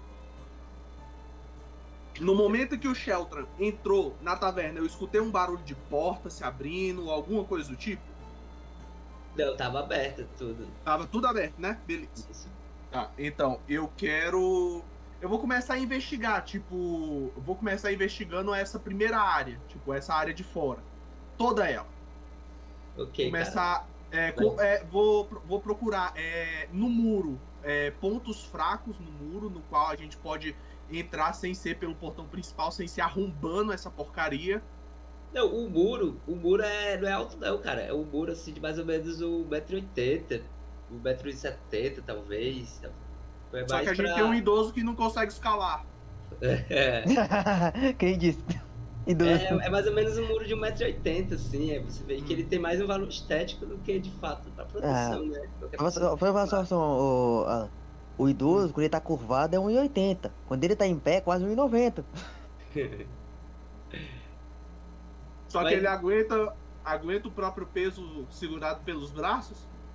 No momento que o Sheltran entrou na taverna, eu escutei um barulho de porta se abrindo, alguma coisa do tipo? Não, tava aberto tudo. Tava tudo aberto, né? Beleza. Isso. Tá, então, eu vou começar a investigar, tipo... Eu vou começar investigando essa primeira área, tipo, essa área de fora. Toda ela. Ok, começar... vou procurar no muro, pontos fracos no muro, no qual a gente pode entrar sem ser pelo portão principal, sem ser arrombando essa porcaria. Não, o muro não é alto não, cara. É um muro assim de mais ou menos 1,80 m, 1,70 m talvez. Só que a gente tem um idoso que não consegue escalar. Quem disse? Idoso. É mais ou menos um muro de 1,80 m, assim. Aí você vê que ele tem mais um valor estético do que de fato pra proteção, né? O idoso, quando ele tá curvado, é 1,80 m. Quando ele tá em pé, é quase 1,90 m. Só que ele aguenta o próprio peso segurado pelos braços?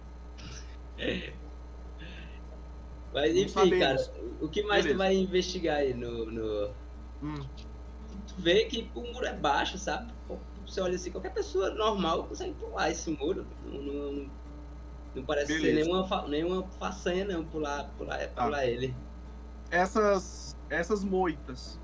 Mas enfim, cara, o que mais tu vai investigar aí no... Tu vê que o muro é baixo, sabe? Você olha assim, qualquer pessoa normal consegue pular esse muro. Não parece ser nenhuma façanha não pular ele. Essas moitas.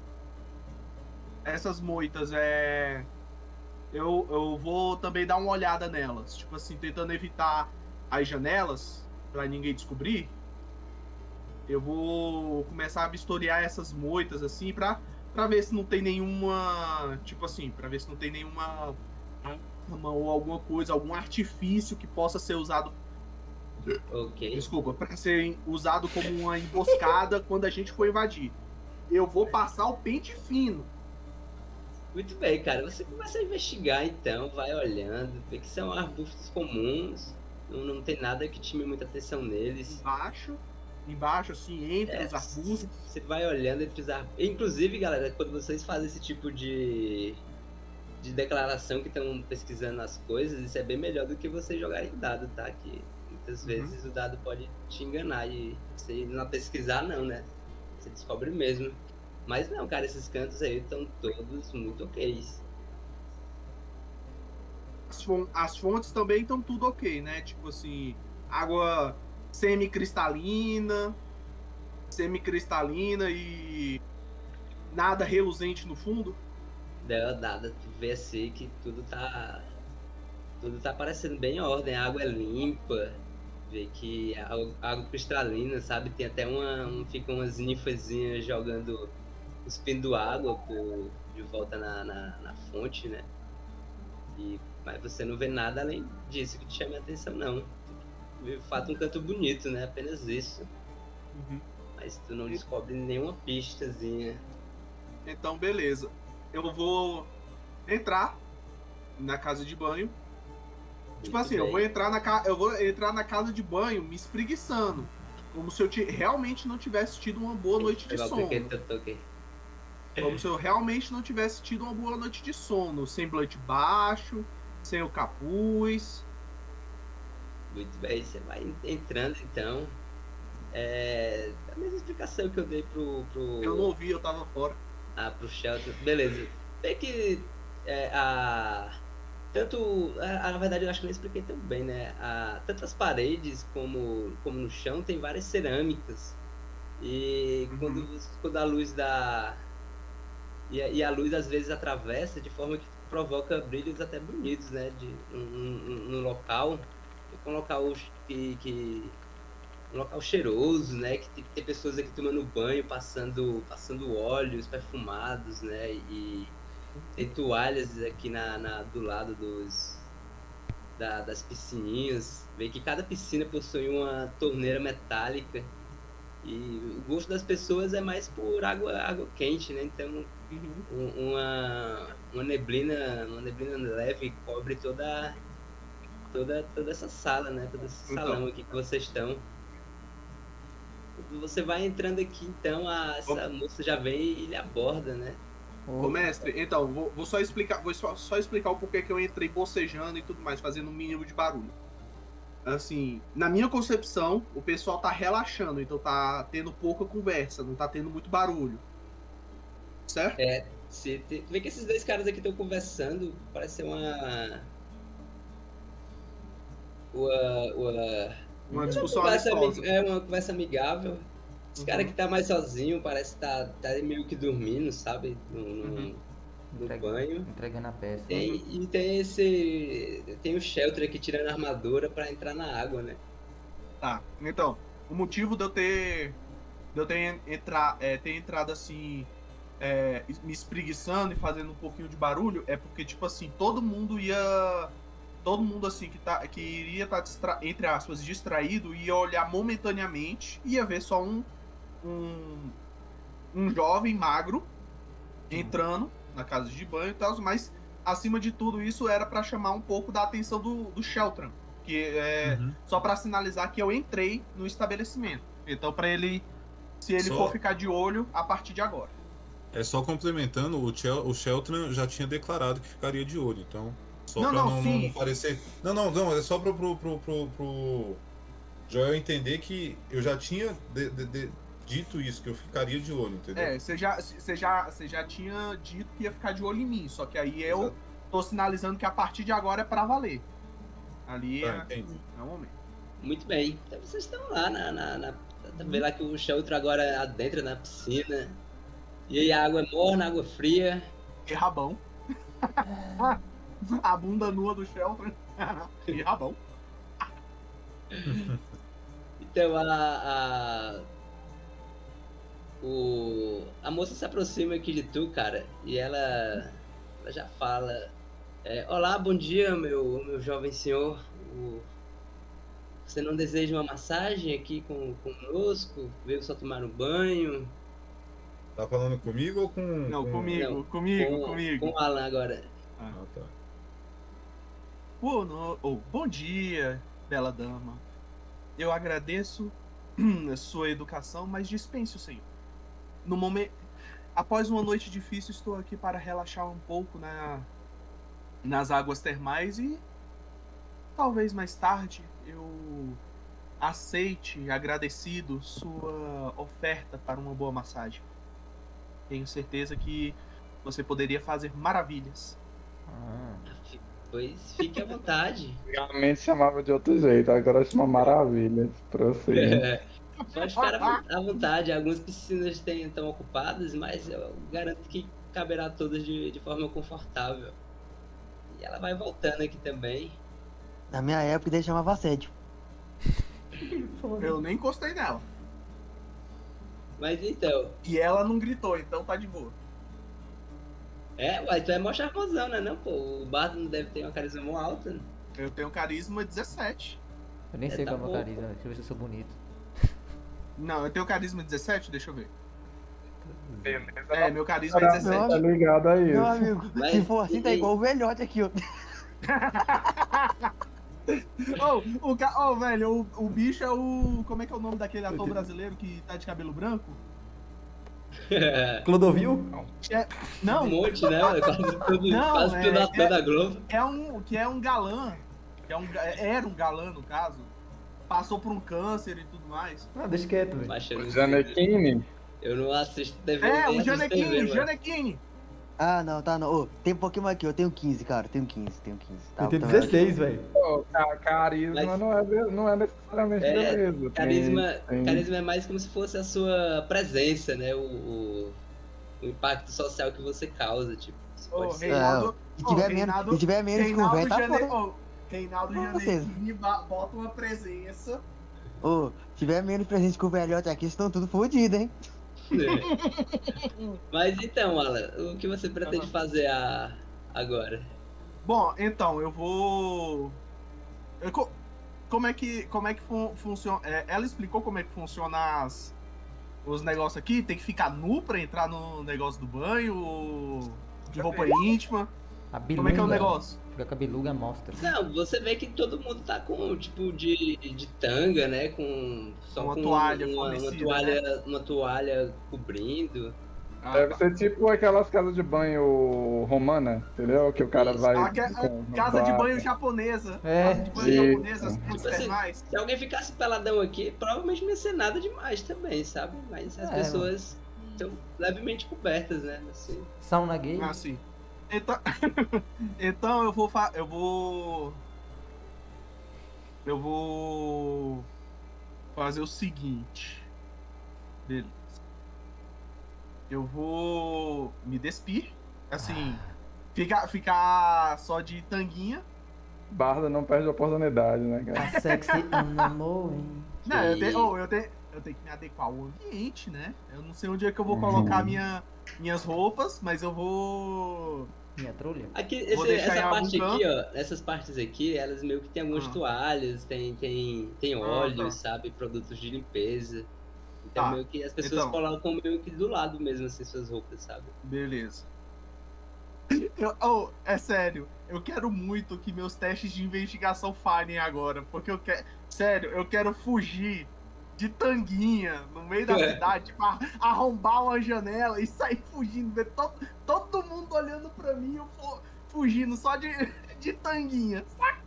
Eu vou também dar uma olhada nelas. Tipo assim, tentando evitar as janelas pra ninguém descobrir. Eu vou começar a vistoriar essas moitas assim pra ver se não tem nenhuma... Tipo assim, pra ver se não tem nenhuma arma ou alguma coisa, algum artifício que possa ser usado... Ok. Desculpa, pra ser usado como uma emboscada quando a gente for invadir. Eu vou passar o pente fino. Muito bem, cara. Você começa a investigar então, vai olhando, vê que são arbustos comuns, não tem nada que chame muita atenção neles. Embaixo, assim, entre os arbustos. Você vai olhando entre os arbustos. Inclusive, galera, quando vocês fazem esse tipo de declaração que estão pesquisando as coisas, isso é bem melhor do que você jogar em dado, tá? Que muitas vezes o dado pode te enganar e você não pesquisar não, né? Você descobre mesmo. Mas não, cara, esses cantos aí estão todos muito ok. As fontes também estão tudo ok, né? Tipo assim, água semicristalina e nada reluzente no fundo? Não, nada. Tu vê assim que tudo tá parecendo bem em ordem. A água é limpa. Vê que a água cristalina, sabe? Tem até ficam umas ninfazinhas jogando cuspindo água de volta na fonte, né? Mas você não vê nada além disso que te chame a atenção, não. De fato, um canto bonito, né? Apenas isso. Uhum. Mas tu não descobre nenhuma pistazinha. Então, beleza. Eu vou entrar na casa de banho. Tipo assim, eu vou entrar na casa de banho me espreguiçando. Como se eu realmente não tivesse tido uma boa noite de sono. Como se eu realmente não tivesse tido uma boa noite de sono. Semblante baixo, sem o capuz. Muito bem, você vai entrando então. A mesma explicação que eu dei pro... Eu não ouvi, eu tava fora. Pro Shelton. Beleza. Vê que na verdade eu acho que eu expliquei também, né? Tanto as paredes como no chão tem várias cerâmicas. E quando a luz dá... E a luz às vezes atravessa de forma que provoca brilhos até bonitos, né? No local. Um local um local cheiroso, né? Que tem pessoas aqui tomando banho, passando óleos perfumados, né? E tem toalhas aqui do lado das piscininhas. Vê que cada piscina possui uma torneira metálica. E o gosto das pessoas é mais por água quente, né? Então uma neblina leve cobre toda essa sala, né? Todo esse salão aqui que vocês estão. Você vai entrando aqui, então essa moça já vem e lhe aborda, né? Ô mestre, então, vou só explicar o porquê que eu entrei bocejando e tudo mais, fazendo um mínimo de barulho. Assim, na minha concepção, o pessoal tá relaxando, então tá tendo pouca conversa, não tá tendo muito barulho. Certo? Você vê que esses dois caras aqui estão conversando, parece ser uma discussão amistosa. Uma conversa amigável. Esse cara que tá mais sozinho parece tá meio que dormindo, sabe? No banho. Entregando a peça. Tem o Shelter aqui tirando a armadura pra entrar na água, né? Tá, então, o motivo de eu ter entrado assim, me espreguiçando e fazendo um pouquinho de barulho, é porque, tipo assim, todo mundo assim que iria estar, entre aspas, distraído, ia olhar momentaneamente, ia ver só um jovem magro entrando na casa de banho e tal, mas acima de tudo isso era para chamar um pouco da atenção do Sheltran, que só para sinalizar que eu entrei no estabelecimento. Então, para ele, se ele for ficar de olho a partir de agora. Só complementando, o Sheltran já tinha declarado que ficaria de olho, então só não, pra não parecer. Não, é só pro Joel entender que eu já tinha dito isso, que eu ficaria de olho, entendeu? Você já tinha dito que ia ficar de olho em mim, só que aí eu tô sinalizando que a partir de agora é pra valer. Ali é o momento. Muito bem. Então vocês estão lá vê lá que o Shelter agora adentra na piscina. E aí a água é morna, água fria. E rabão. A bunda nua do Shelter. E rabão. Então a moça se aproxima aqui de tu, cara, e ela já fala: olá, bom dia, meu jovem senhor. Você não deseja uma massagem aqui conosco? Veio só tomar um banho? Tá falando comigo ou com... Não, comigo. Com o Alan agora. Tá. Bom dia, bela dama. Eu agradeço a sua educação, mas dispense o senhor. No momento, após uma noite difícil, estou aqui para relaxar um pouco nas águas termais e talvez mais tarde eu aceite, agradecido, sua oferta para uma boa massagem. Tenho certeza que você poderia fazer maravilhas. Pois fique à vontade. Antigamente chamava de outro jeito, agora chama maravilhas. Prossiga. Pode ficar à vontade. Algumas piscinas estão ocupadas, mas eu garanto que caberá todas de forma confortável. E ela vai voltando aqui também. Na minha época ele chamava assédio. Eu nem encostei nela. Mas então, E ela não gritou, então tá de boa. uai, tu é mó charmosão, né? Não, pô, o Bardo não deve ter uma carisma mó alta. Né? Eu tenho carisma 17. Eu nem sei tá qual é o meu bom, carisma, deixa eu ver se eu sou bonito. Não, eu tenho carisma 17? Deixa eu ver. Beleza. É, meu carisma é Não, 17. Tá ligado a Meu isso. amigo, Mas- se for assim, tá igual o velhote aqui, ó. Velho, o bicho é o... Como é que é o nome daquele ator brasileiro que tá de cabelo branco? Clodovil? Não, Um monte, né? Quase tudo, Não, quase tudo ator da Globo. é um galã. Era um galã, no caso. Passou por um câncer e tudo mais. Ah, deixa quieto, velho. Mas eu não sei. Janequine? Eu não assisto TV. É, nem o assisto TV, mano. Janequine. Ah, não, tá, não. Ô, tem um pouquinho mais aqui, eu tenho 15, cara. Tenho 15. Tá, Eu tenho tá 16, velho. Pô, carisma Mas- não é necessariamente beleza. Carisma é mais como se fosse a sua presença, né? O impacto social que você causa, tipo. Isso Ô, pode ser. Reinaldo, Se tiver menos que um velho, tá fora. Reinaldo Com certeza. Janequine bota uma presença. Ô, se tiver menos presente que o velhote aqui, estão tudo fodidos, hein? Mas então, Alan, o que você pretende fazer agora? Bom, então, eu vou... Como é que funciona? Ela explicou como é que funciona os negócios aqui? Tem que ficar nu pra entrar no negócio do banho? De roupa íntima? A biluga. Como é que é o negócio? Fica com a biluga mostra. Não, você vê que todo mundo tá com tipo de tanga, né? Com só Uma com toalha uma fornecida, toalha, uma toalha cobrindo. Deve ser tipo aquelas casas de banho romana, entendeu? Que o cara Isso. vai. Casa de banho japonesa. É. Casa de banho Isso. japonesa, as fontes Tipo assim, termais. Se alguém ficasse peladão aqui, provavelmente não ia ser nada demais também, sabe? Mas as pessoas estão levemente cobertas, né? Assim. Sauna gay. Ah, sim. Então, então eu vou fazer o seguinte. Beleza. Eu vou me despir. Assim, ficar só de tanguinha. Barda não perde a oportunidade, né, cara? A sexy amor. Não, eu tenho que me adequar ao ambiente, né? Eu não sei onde é que eu vou colocar minhas roupas, mas eu vou... Minha trolha. Aqui, Vou deixar essa em algum parte canto. aqui, ó, essas partes aqui, elas meio que tem algumas toalhas, tem óleos, sabe? Produtos de limpeza. Então Tá. meio que as pessoas Então. colocam meio que do lado mesmo, assim, suas roupas, sabe? Beleza. É sério, eu quero muito que meus testes de investigação falhem agora, porque eu quero... Sério, eu quero fugir de tanguinha no meio da cidade, tipo, arrombar uma janela e sair fugindo, ver todo mundo olhando pra mim, eu fugindo só de tanguinha, saca?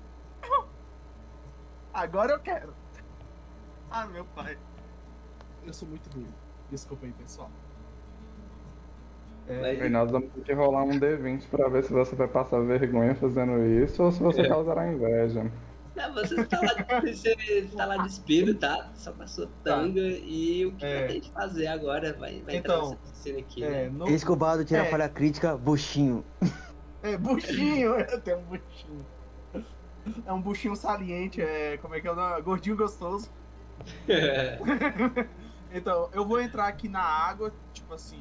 Agora eu quero. Ah, meu pai. Eu sou muito ruim. Desculpa aí, pessoal. Mas- E nós vamos ter que rolar um D20 pra ver se você vai passar vergonha fazendo isso ou se você causará inveja. Não, você tá lá despido, tá? Só com a sua tanga e o que tem que fazer agora? Vai entrar Então, nessa piscina aqui, né? Escobado tira a falha crítica, buchinho. Buchinho, eu tenho um buchinho. É um buchinho saliente, como é que é o nome? Gordinho gostoso. Então, eu vou entrar aqui na água, tipo assim,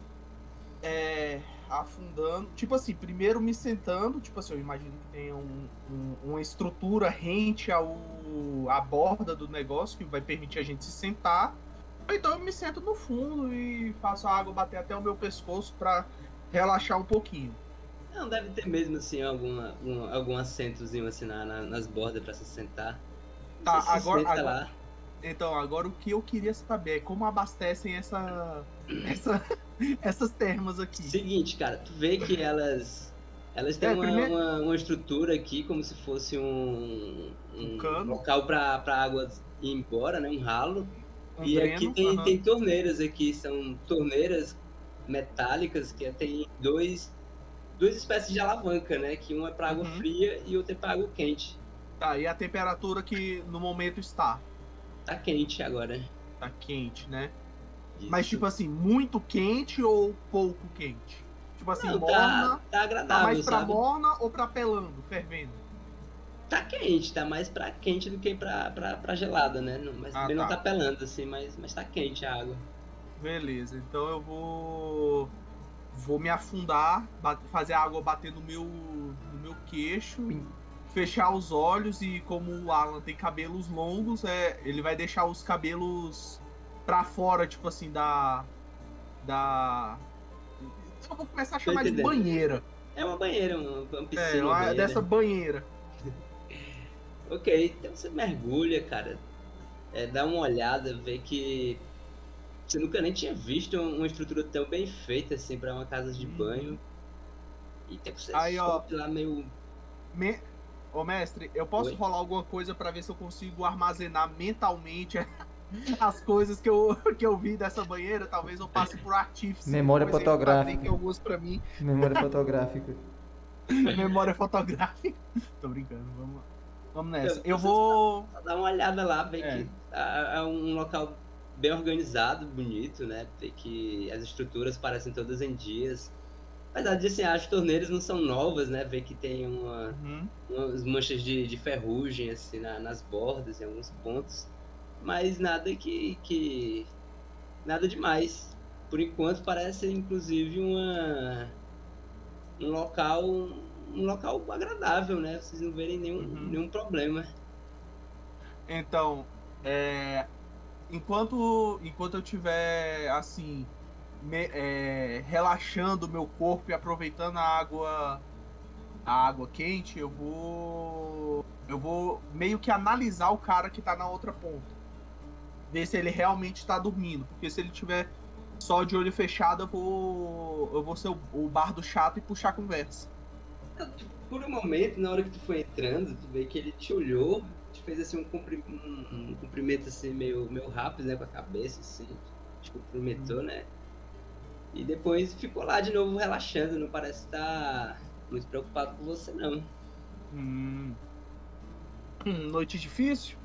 afundando, tipo assim, primeiro me sentando, tipo assim, eu imagino que tenha uma estrutura rente à borda do negócio que vai permitir a gente se sentar. Então eu me sento no fundo e faço a água bater até o meu pescoço pra relaxar um pouquinho. Não, deve ter mesmo, assim, algum assentozinho, assim, nas bordas pra se sentar. Tá, Você se agora- senta agora- lá. Então, agora o que eu queria saber é como abastecem essas termas aqui. Seguinte, cara, tu vê que elas têm uma estrutura aqui como se fosse um cano. local pra água ir embora, né? Um ralo. Um E dreno, aqui tem torneiras aqui, são torneiras metálicas que tem duas espécies de alavanca, né? Que uma é pra água fria e outra é pra água quente. Tá, e a temperatura que no momento está? Tá quente agora. Tá quente, né? Isso. Mas tipo assim, muito quente ou pouco quente? Tipo assim, Não, morna, tá agradável, mais pra sabe? morna ou pra pelando, fervendo? Tá quente, tá mais pra quente do que pra gelada, né? Mas também não tá. tá pelando, assim, mas tá quente a água. Beleza, então eu vou me afundar, fazer a água bater no meu queixo, fechar os olhos e como o Alan tem cabelos longos, ele vai deixar os cabelos pra fora, tipo assim, eu vou começar a chamar de banheira. É uma banheira, uma piscina. Banheira. Dessa banheira. Ok, então você mergulha, cara. Dá uma olhada, vê que você nunca nem tinha visto uma estrutura tão bem feita assim pra uma casa de banho. E tem que você sobe lá meio. Ô mestre, eu posso rolar alguma coisa pra ver se eu consigo armazenar mentalmente as coisas que eu vi dessa banheira? Talvez eu passe por artífice. Memória fotográfica. Alguns pra mim. Memória fotográfica. Memória fotográfica. Tô brincando, vamos nessa. Eu vou dar uma olhada lá, ver que é um local bem organizado, bonito, né? Ver que as estruturas parecem todas em dias. Apesar de, assim, as torneiras não são novas, né? Ver que tem umas manchas de ferrugem, assim, nas bordas, em alguns pontos. Mas nada nada demais. Por enquanto parece, inclusive, um local agradável, né? Vocês não verem nenhum problema. Então, enquanto eu tiver, assim, relaxando o meu corpo e aproveitando a água quente, eu vou meio que analisar o cara que tá na outra ponta. Ver se ele realmente tá dormindo. Porque se ele tiver só de olho fechado, eu vou ser o bardo chato e puxar a conversa. Por um momento, na hora que tu foi entrando, tu vê que ele te olhou, te fez assim um cumprimento assim meio rápido, né, com a cabeça, assim, te cumprimentou, né? E depois ficou lá de novo relaxando, não parece estar muito preocupado com você, não. Noite difícil?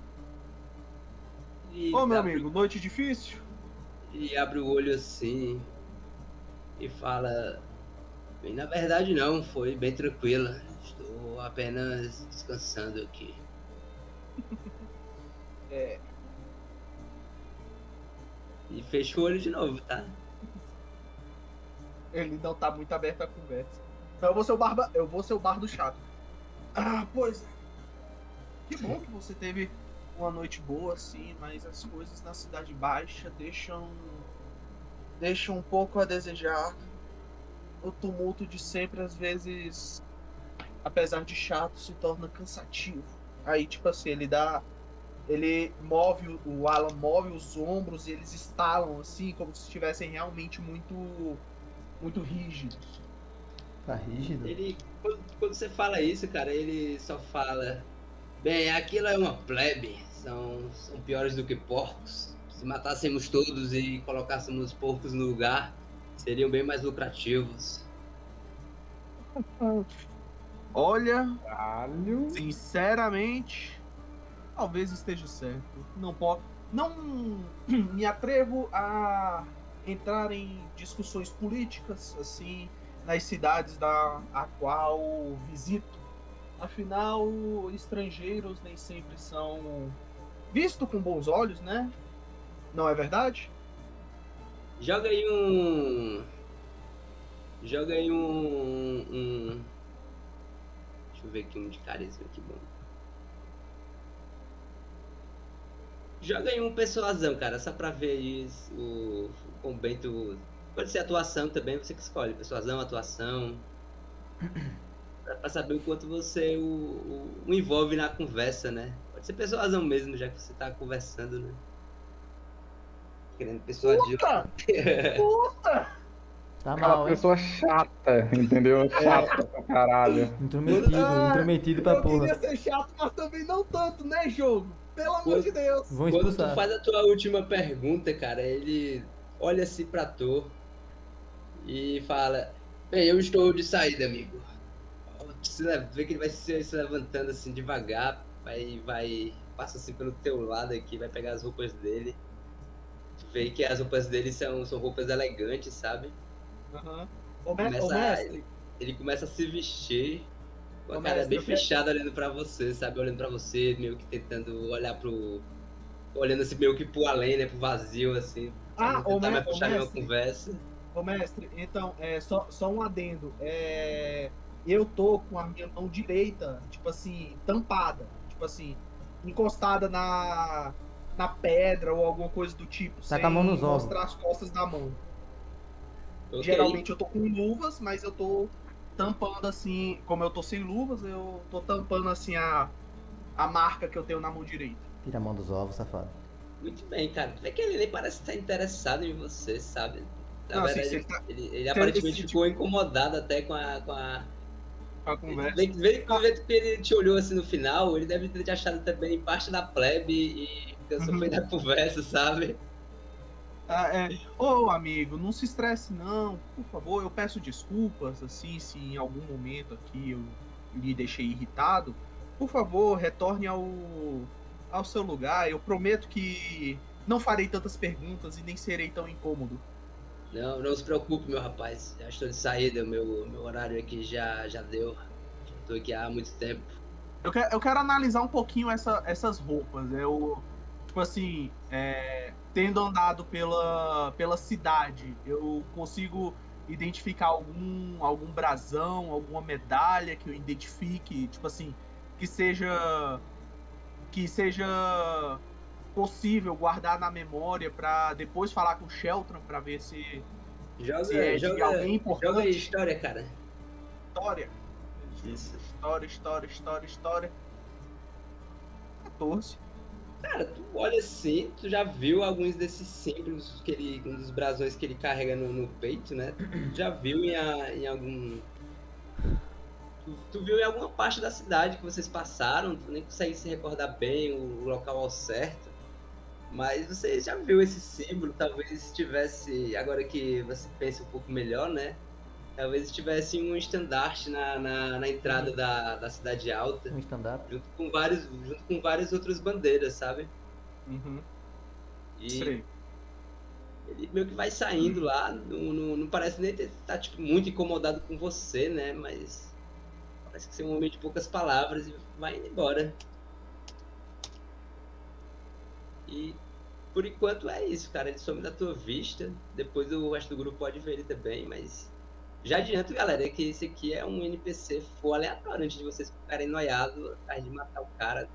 Ô, meu amigo, noite difícil? E abre o olho assim e fala: bem, na verdade não, foi bem tranquila. Estou apenas descansando aqui. E fecha o olho de novo, tá? Ele não tá muito aberto à conversa. Então eu vou ser o bardo chato. Ah, pois é. Que bom que você teve uma noite boa, assim, mas as coisas na Cidade Baixa deixam um pouco a desejar. O tumulto de sempre, às vezes, apesar de chato, se torna cansativo. Aí, tipo assim, o Alan move os ombros e eles estalam, assim, como se estivessem realmente muito rígidos. Tá rígido? Quando você fala isso, cara, ele só fala: bem, aquilo é uma plebe, são piores do que porcos. Se matássemos todos e colocássemos os porcos no lugar, seriam bem mais lucrativos. Olha, Caralho. Sinceramente, talvez esteja certo. Não me atrevo a entrar em discussões políticas, assim, nas cidades a qual visito. Afinal, estrangeiros nem sempre são vistos com bons olhos, né? Não é verdade? Joga aí um... Deixa eu ver aqui um de carisma, que bom. Joga aí um persuasão, cara, só pra ver aí o quão bem tu... Pode ser atuação também, você que escolhe. Persuasão, atuação. Pra saber o quanto você o envolve na conversa, né? Pode ser persuasão mesmo, já que você tá conversando, né? Querendo persuadir. Puta! Tá Aquela mal, hein? pessoa chata, entendeu? Chata pra caralho. Intrometido pra porra. Eu queria ser chato, mas também não tanto, né, jogo? Pelo amor de Deus. Vão Quando expulsar. tu faz a tua última pergunta, cara, ele olha assim pra tu e fala: bem, eu estou de saída, amigo. Você vê que ele vai se levantando assim devagar, passa assim pelo teu lado aqui, vai pegar as roupas dele. Tu vê que as roupas dele são roupas elegantes, sabe? Ele começa a se vestir com a cara bem fechada, olhando pra você, sabe? Olhando pra você, meio que tentando olhar olhando assim meio que pro além, né? Pro vazio, assim. ô, Vai mestre, puxar uma conversa. ô mestre, então, só um adendo. Eu tô com a minha mão direita, tipo assim, tampada. Tipo assim, encostada na pedra ou alguma coisa do tipo. Tá com a mão nos ovos. mostrar as costas da mão. Ok. Geralmente eu tô com luvas, mas eu tô tampando assim, como eu tô sem luvas, eu tô tampando assim a marca que eu tenho na mão direita. Tira a mão dos ovos, safado. Muito bem, cara. Tu vê que ele nem parece estar interessado em você, sabe? Na Não, assim, verdade, se ele tá- ele aparentemente ficou incomodado até com a A conversa. Vê que ele te olhou assim no final, ele deve ter te achado também parte da plebe e cansou foi da conversa, sabe? Ô, amigo, não se estresse não, por favor, eu peço desculpas, assim, se em algum momento aqui eu lhe deixei irritado, por favor, retorne ao seu lugar, eu prometo que não farei tantas perguntas e nem serei tão incômodo. Não se preocupe, meu rapaz, já estou de saída, meu horário aqui já deu, estou aqui há muito tempo. Eu quero analisar um pouquinho essas roupas, tipo assim, tendo andado pela cidade, eu consigo identificar algum brasão, alguma medalha que eu identifique, tipo assim, que seja possível guardar na memória pra depois falar com o Sheltron pra ver se é de alguém importante. Joga aí história, cara. História. Isso. História. 14. Cara, tu olha assim, tu já viu alguns desses símbolos um dos brasões que ele carrega no peito, né? Tu já viu em algum... Tu viu em alguma parte da cidade que vocês passaram, tu nem consegue se recordar bem o local ao certo, mas você já viu esse símbolo, talvez tivesse, agora que você pensa um pouco melhor, né? Talvez tivesse um estandarte na entrada da Cidade Alta. Um stand-up. Junto com várias outras bandeiras, sabe? Uhum. E Sei. ele meio que vai saindo lá, não parece nem estar tipo, muito incomodado com você, né? Mas parece que você é um homem de poucas palavras e vai indo embora. E por enquanto é isso, cara. Ele some da tua vista. Depois o resto do grupo pode ver ele também, mas já adianto, galera, que esse aqui é um NPC full aleatório, antes de vocês ficarem noiados atrás de matar o cara.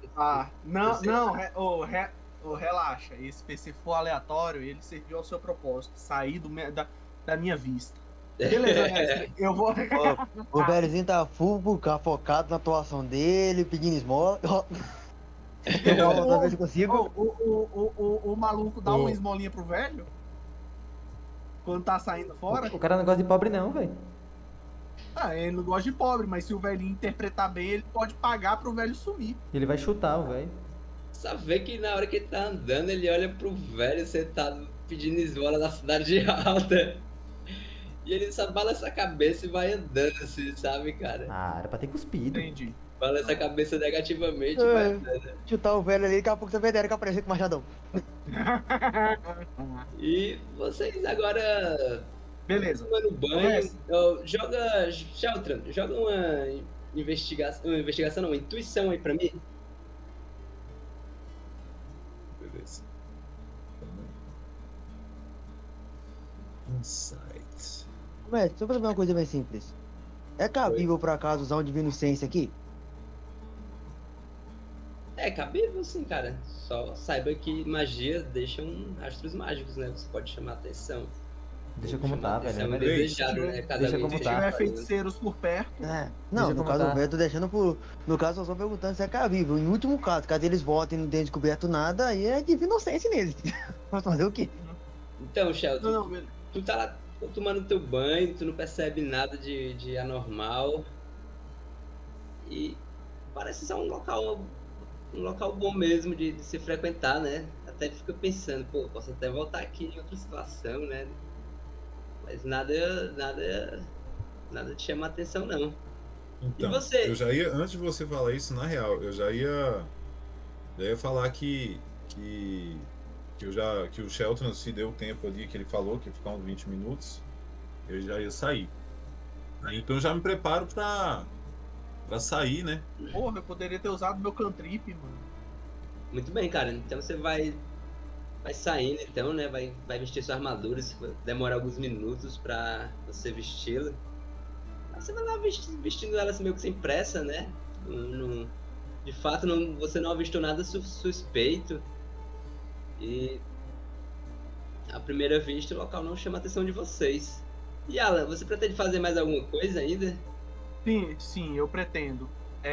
Relaxa. Esse PC for aleatório, ele serviu ao seu propósito, sair da minha vista. Beleza, mestre, eu vou... O velhozinho tá full focado na atuação dele, pedindo esmola. Talvez eu consiga. O maluco dá uma esmolinha pro velho? Quando tá saindo fora? O cara não gosta de pobre não, velho. Ele não gosta de pobre, mas se o velhinho interpretar bem, ele pode pagar pro velho sumir. Ele vai chutar o velho. Só vê que na hora que ele tá andando, ele olha pro velho sentado pedindo esmola na Cidade Alta. E ele só balança a cabeça e vai andando assim, sabe, cara? Era pra ter cuspido. Entendi. Balança a cabeça negativamente e vai andando. Chutar o velho ali, daqui a pouco você vê dele que apareceu com o machadão. E vocês agora... Beleza. Tomando banho, joga... Sheltron, joga uma investigação, não, uma intuição aí pra mim. Beleza. Insight. Mestre, deixa eu fazer uma coisa bem simples. É cabível por acaso usar um Divino Sense aqui? É cabível sim, cara. Só saiba que magia deixa rastros mágicos, né? Você pode chamar atenção. Deixa como tá, velho. É desejado, né? Cada Deixa vez como que tá. Se tiver faz, né? feiticeiros por perto. Não, Deixa no como caso tá. eu tô deixando por... No caso eu só perguntando se é cabível. Em último caso, caso eles votem e não tenham descoberto nada, aí é Divino Sense neles. Vai fazer o quê? Então, Shelton, Não, beleza. tu tá lá tomando teu banho, tu não percebe nada de anormal. E parece ser um local bom mesmo de se frequentar, né? Até fica pensando, pô, posso até voltar aqui em outra situação, né? Mas nada te chama a atenção, não. Então, E você? eu já ia, antes de você falar isso, na real, eu já ia falar que o Sheltron se deu o tempo ali que ele falou, que ia ficar uns 20 minutos, eu já ia sair. Então eu já me preparo pra sair, né? Porra, eu poderia ter usado meu cantrip, mano. Muito bem, cara. Então você vai vai saindo então, né? Vai vestir sua armadura, isso vai demorar alguns minutos pra você vesti-la. Aí você vai lá vestindo ela assim, meio que sem pressa, né? De fato, você não avistou nada suspeito. E à primeira vista, o local não chama a atenção de vocês. E Alan, você pretende fazer mais alguma coisa ainda? Sim, eu pretendo.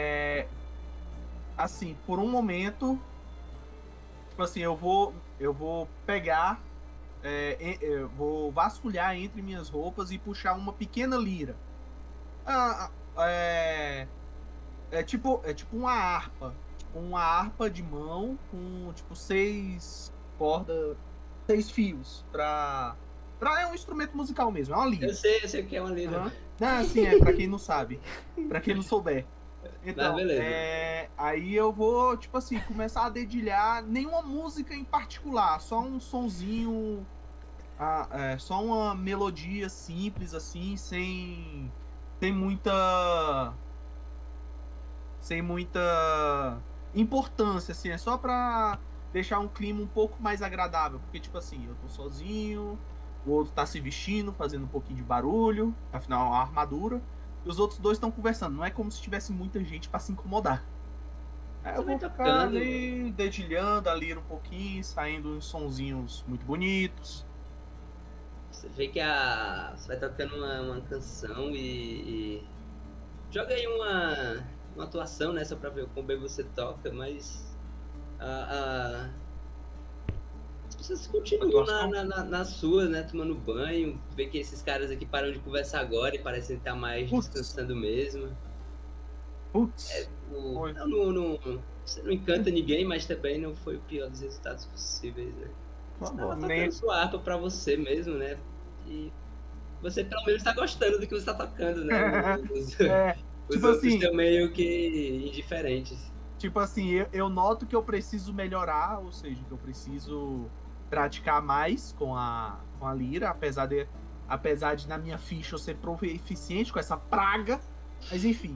Assim, por um momento, tipo assim, eu vou pegar, eu vou vasculhar entre minhas roupas e puxar uma pequena lira. É tipo uma harpa. Uma harpa de mão com tipo 6 cordas, 6 fios é um instrumento musical mesmo, é uma lira. Eu sei o que é uma lira. Sim, pra quem não sabe. Pra quem não souber. Então, aí eu vou, tipo assim, começar a dedilhar nenhuma música em particular, só um sonzinho, só uma melodia simples, assim, sem muita importância, assim, é só pra deixar um clima um pouco mais agradável, porque, tipo assim, eu tô sozinho, o outro tá se vestindo, fazendo um pouquinho de barulho, afinal, a armadura, e os outros dois estão conversando, não é como se tivesse muita gente pra se incomodar. Aí eu vou ficar ali, dedilhando a lira um pouquinho, saindo uns sonzinhos muito bonitos. Você vê que você vai tocando uma canção e joga aí uma atuação, né, só pra ver como bem você toca, mas as pessoas continuam na sua, né, tomando banho, vê que esses caras aqui param de conversar agora e parecem estar mais descansando mesmo. Putz. Você não encanta ninguém, mas também não foi o pior dos resultados possíveis, né? Você tava tocando sua harpa pra você mesmo, né? E você pelo menos tá gostando do que você tá tocando, né? Os tipo outros assim, estão meio que indiferentes. Tipo assim, eu noto que eu preciso melhorar, ou seja, que eu preciso praticar mais com a lira, apesar de na minha ficha eu ser proficiente com essa praga, mas enfim.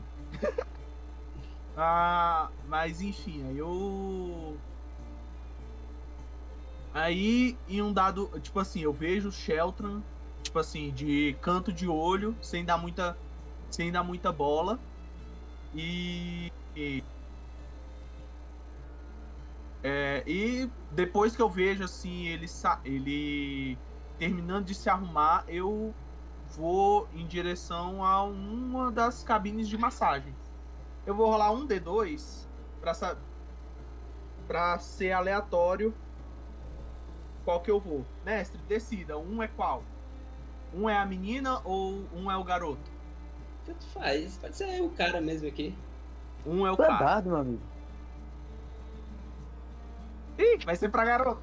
Aí em um dado, tipo assim, eu vejo o Sheltran, tipo assim, de canto de olho, sem dar muita bola. E depois que eu vejo assim ele terminando de se arrumar, eu vou em direção a uma das cabines de massagem. Eu vou rolar um D2 pra ser aleatório qual que eu vou. Mestre, decida, um é qual? Um é a menina ou um é o garoto? Tanto faz, pode ser o cara mesmo aqui. Um é o cara. Cuidado, meu amigo. Ih, vai ser pra garoto.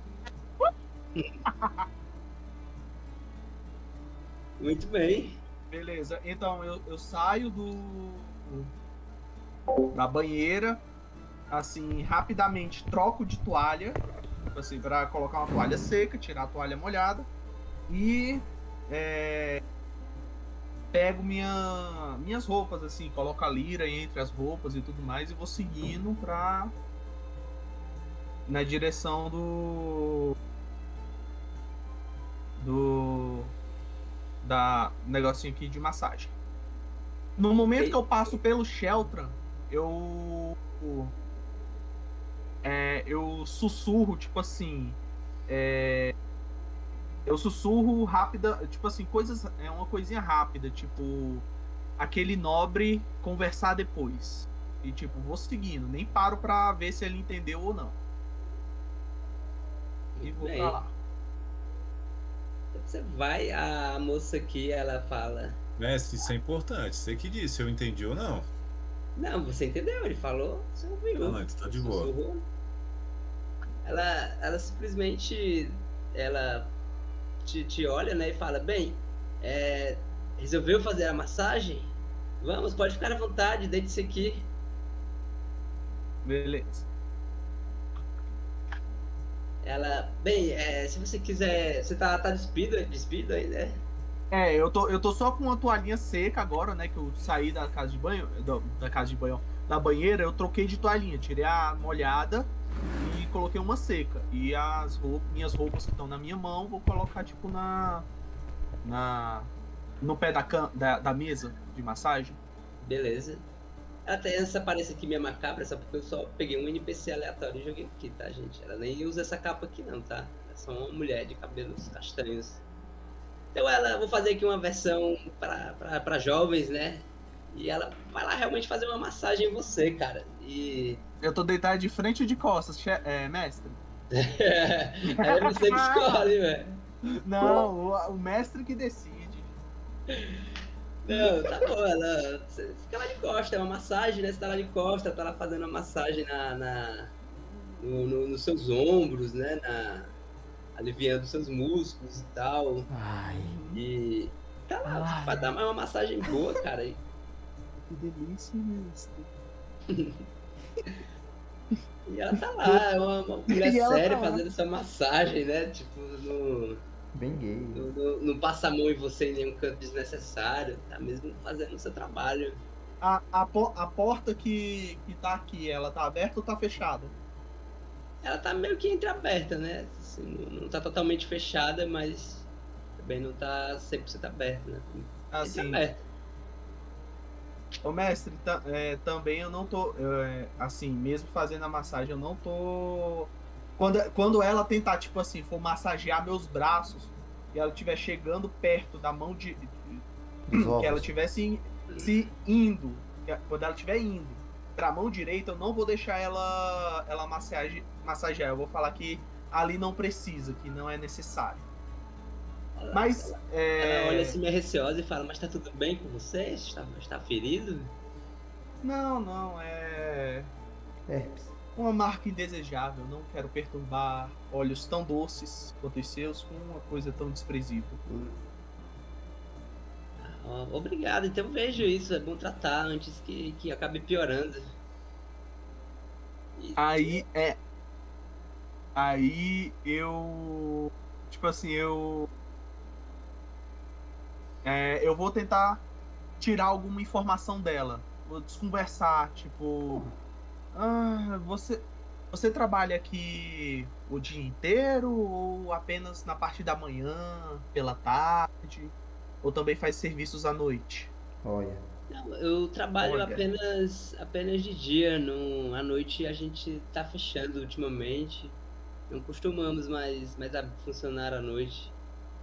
Muito bem. Beleza, então eu saio da banheira, assim, rapidamente troco de toalha, assim, pra colocar uma toalha seca, tirar a toalha molhada e pego minhas roupas, assim, coloco a lira entre as roupas e tudo mais e vou seguindo na direção da negocinho aqui de massagem. No momento que eu passo pelo Sheltran, eu sussurro, tipo assim, eu sussurro rápida, tipo assim, uma coisinha rápida, tipo aquele nobre conversar depois. E tipo, vou seguindo, nem paro pra ver se ele entendeu ou não. E vou pra lá. Você vai, a moça aqui, ela fala... Mestre, isso é importante. Você que disse, eu entendi ou não? Não, você entendeu, ele falou, você ouviu. Não, então tá de boa. Ela simplesmente, ela te olha, né, e fala, bem, resolveu fazer a massagem? Vamos, pode ficar à vontade, deite-se aqui. Beleza. Ela, bem, se você quiser, você tá despido aí, né? Eu tô só com uma toalhinha seca agora, né, que eu saí da casa de banho, da banheira, eu troquei de toalhinha, tirei a molhada e coloquei uma seca. E as minhas roupas que estão na minha mão, vou colocar tipo no pé da mesa de massagem. Beleza. Até essa parece aqui minha macabra, só porque eu só peguei um NPC aleatório e joguei aqui, tá, gente? Ela nem usa essa capa aqui não, tá? É só uma mulher de cabelos castanhos. Então eu vou fazer aqui uma versão pra jovens, né? E ela vai lá realmente fazer uma massagem em você, cara. E... Eu tô deitado de frente ou de costas, mestre? Aí é você que escolhe, velho. Não, o mestre que decide. Não, tá bom, você fica lá de costa, é uma massagem, né? Você tá lá de costa, tá lá fazendo uma massagem nos seus ombros, né? Aliviando seus músculos e tal. Ai. E tá lá, vai dar uma massagem boa, cara. E Que delícia, mestre. ela tá lá, é uma mulher E ela séria tá lá. fazendo essa massagem, né? Tipo, Bem gay. não passa a mão em você em nenhum canto desnecessário, tá mesmo fazendo o seu trabalho. A porta que tá aqui, ela tá aberta ou tá fechada? Ela tá meio que entreaberta, né? Assim, não tá totalmente fechada, mas também não tá 100% aberta, né? Assim, Entreaberta. ô mestre, também eu não tô, assim, mesmo fazendo a massagem, eu não tô... Quando ela tentar, tipo assim, for massagear meus braços, e ela estiver chegando perto da mão de... Dos ovos. Que ela estivesse se indo, quando ela estiver indo pra mão direita, eu não vou deixar ela massagear, eu vou falar que ali não precisa, que não é necessário. Mas, Ela olha assim meio receosa e fala, mas tá tudo bem com você? Está ferido? Não, é Herpes. uma marca indesejável, não quero perturbar olhos tão doces quanto os seus com uma coisa tão desprezível. Obrigado, então vejo isso, é bom tratar antes que acabe piorando. E- Aí eu, tipo assim, eu vou tentar tirar alguma informação dela, vou desconversar, tipo, você trabalha aqui o dia inteiro ou apenas na parte da manhã, pela tarde, ou também faz serviços à noite? Olha. Não, eu trabalho Olha. apenas de dia, à noite a gente tá fechando ultimamente. Não costumamos mais funcionar à noite.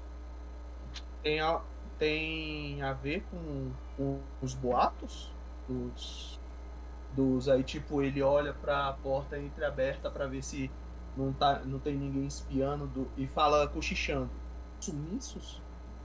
Tem a ver com os boatos? Dos aí, tipo, ele olha pra porta entreaberta pra ver se não tem ninguém espiando e fala cochichando. Sumiços?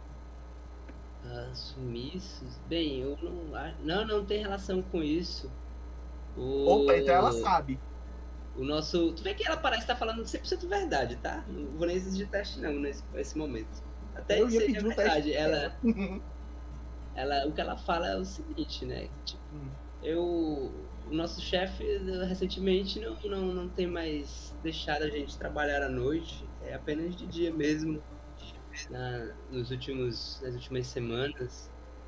Sumiços? Bem, eu não tem relação com isso. Opa, então ela sabe. Tu vê que ela parece estar falando 100% verdade, tá? Não vou nem exigir teste não nesse momento. Até Eu isso ia seja pedir um verdade. teste. O que ela fala é o seguinte, né? Tipo, o nosso chefe recentemente não tem mais deixado a gente trabalhar à noite, é apenas de dia mesmo, nas últimas semanas.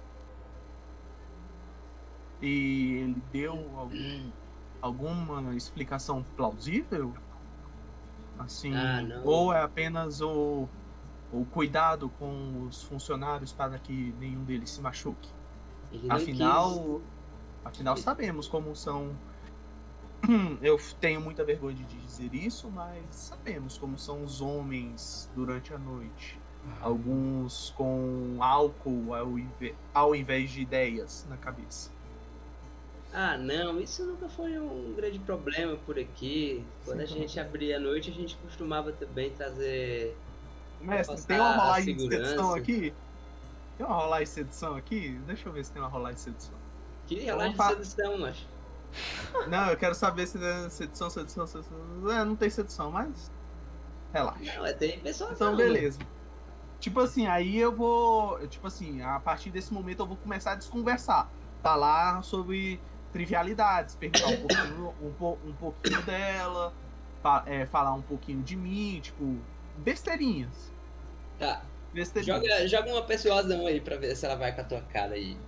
E ele deu alguma explicação plausível? Assim, Não. ou é apenas o cuidado com os funcionários para que nenhum deles se machuque? Ele não Afinal sabemos como são. Eu tenho muita vergonha de dizer isso, mas sabemos como são os homens durante a noite. Alguns com álcool ao invés de ideias na cabeça. Não, isso nunca foi um grande problema por aqui. Quando a gente abria à noite, a gente costumava também trazer... Mestre, Passar tem uma a rolagem de segurança. sedução aqui? Tem uma rolagem de sedução aqui? Deixa eu ver se tem uma rolagem de sedução. Que relógio de Vamos sedução, macho? Não, eu quero saber se é sedução. Não tem sedução, mas relaxa. Não, tem pessoas. Então, beleza. Tipo assim, aí eu vou... Tipo assim, a partir desse momento eu vou começar a desconversar. Falar sobre trivialidades, perguntar um pouquinho dela, falar um pouquinho de mim, tipo, besteirinhas. Tá. Besteirinhas. Joga uma persuasão aí pra ver se ela vai com a tua cara aí.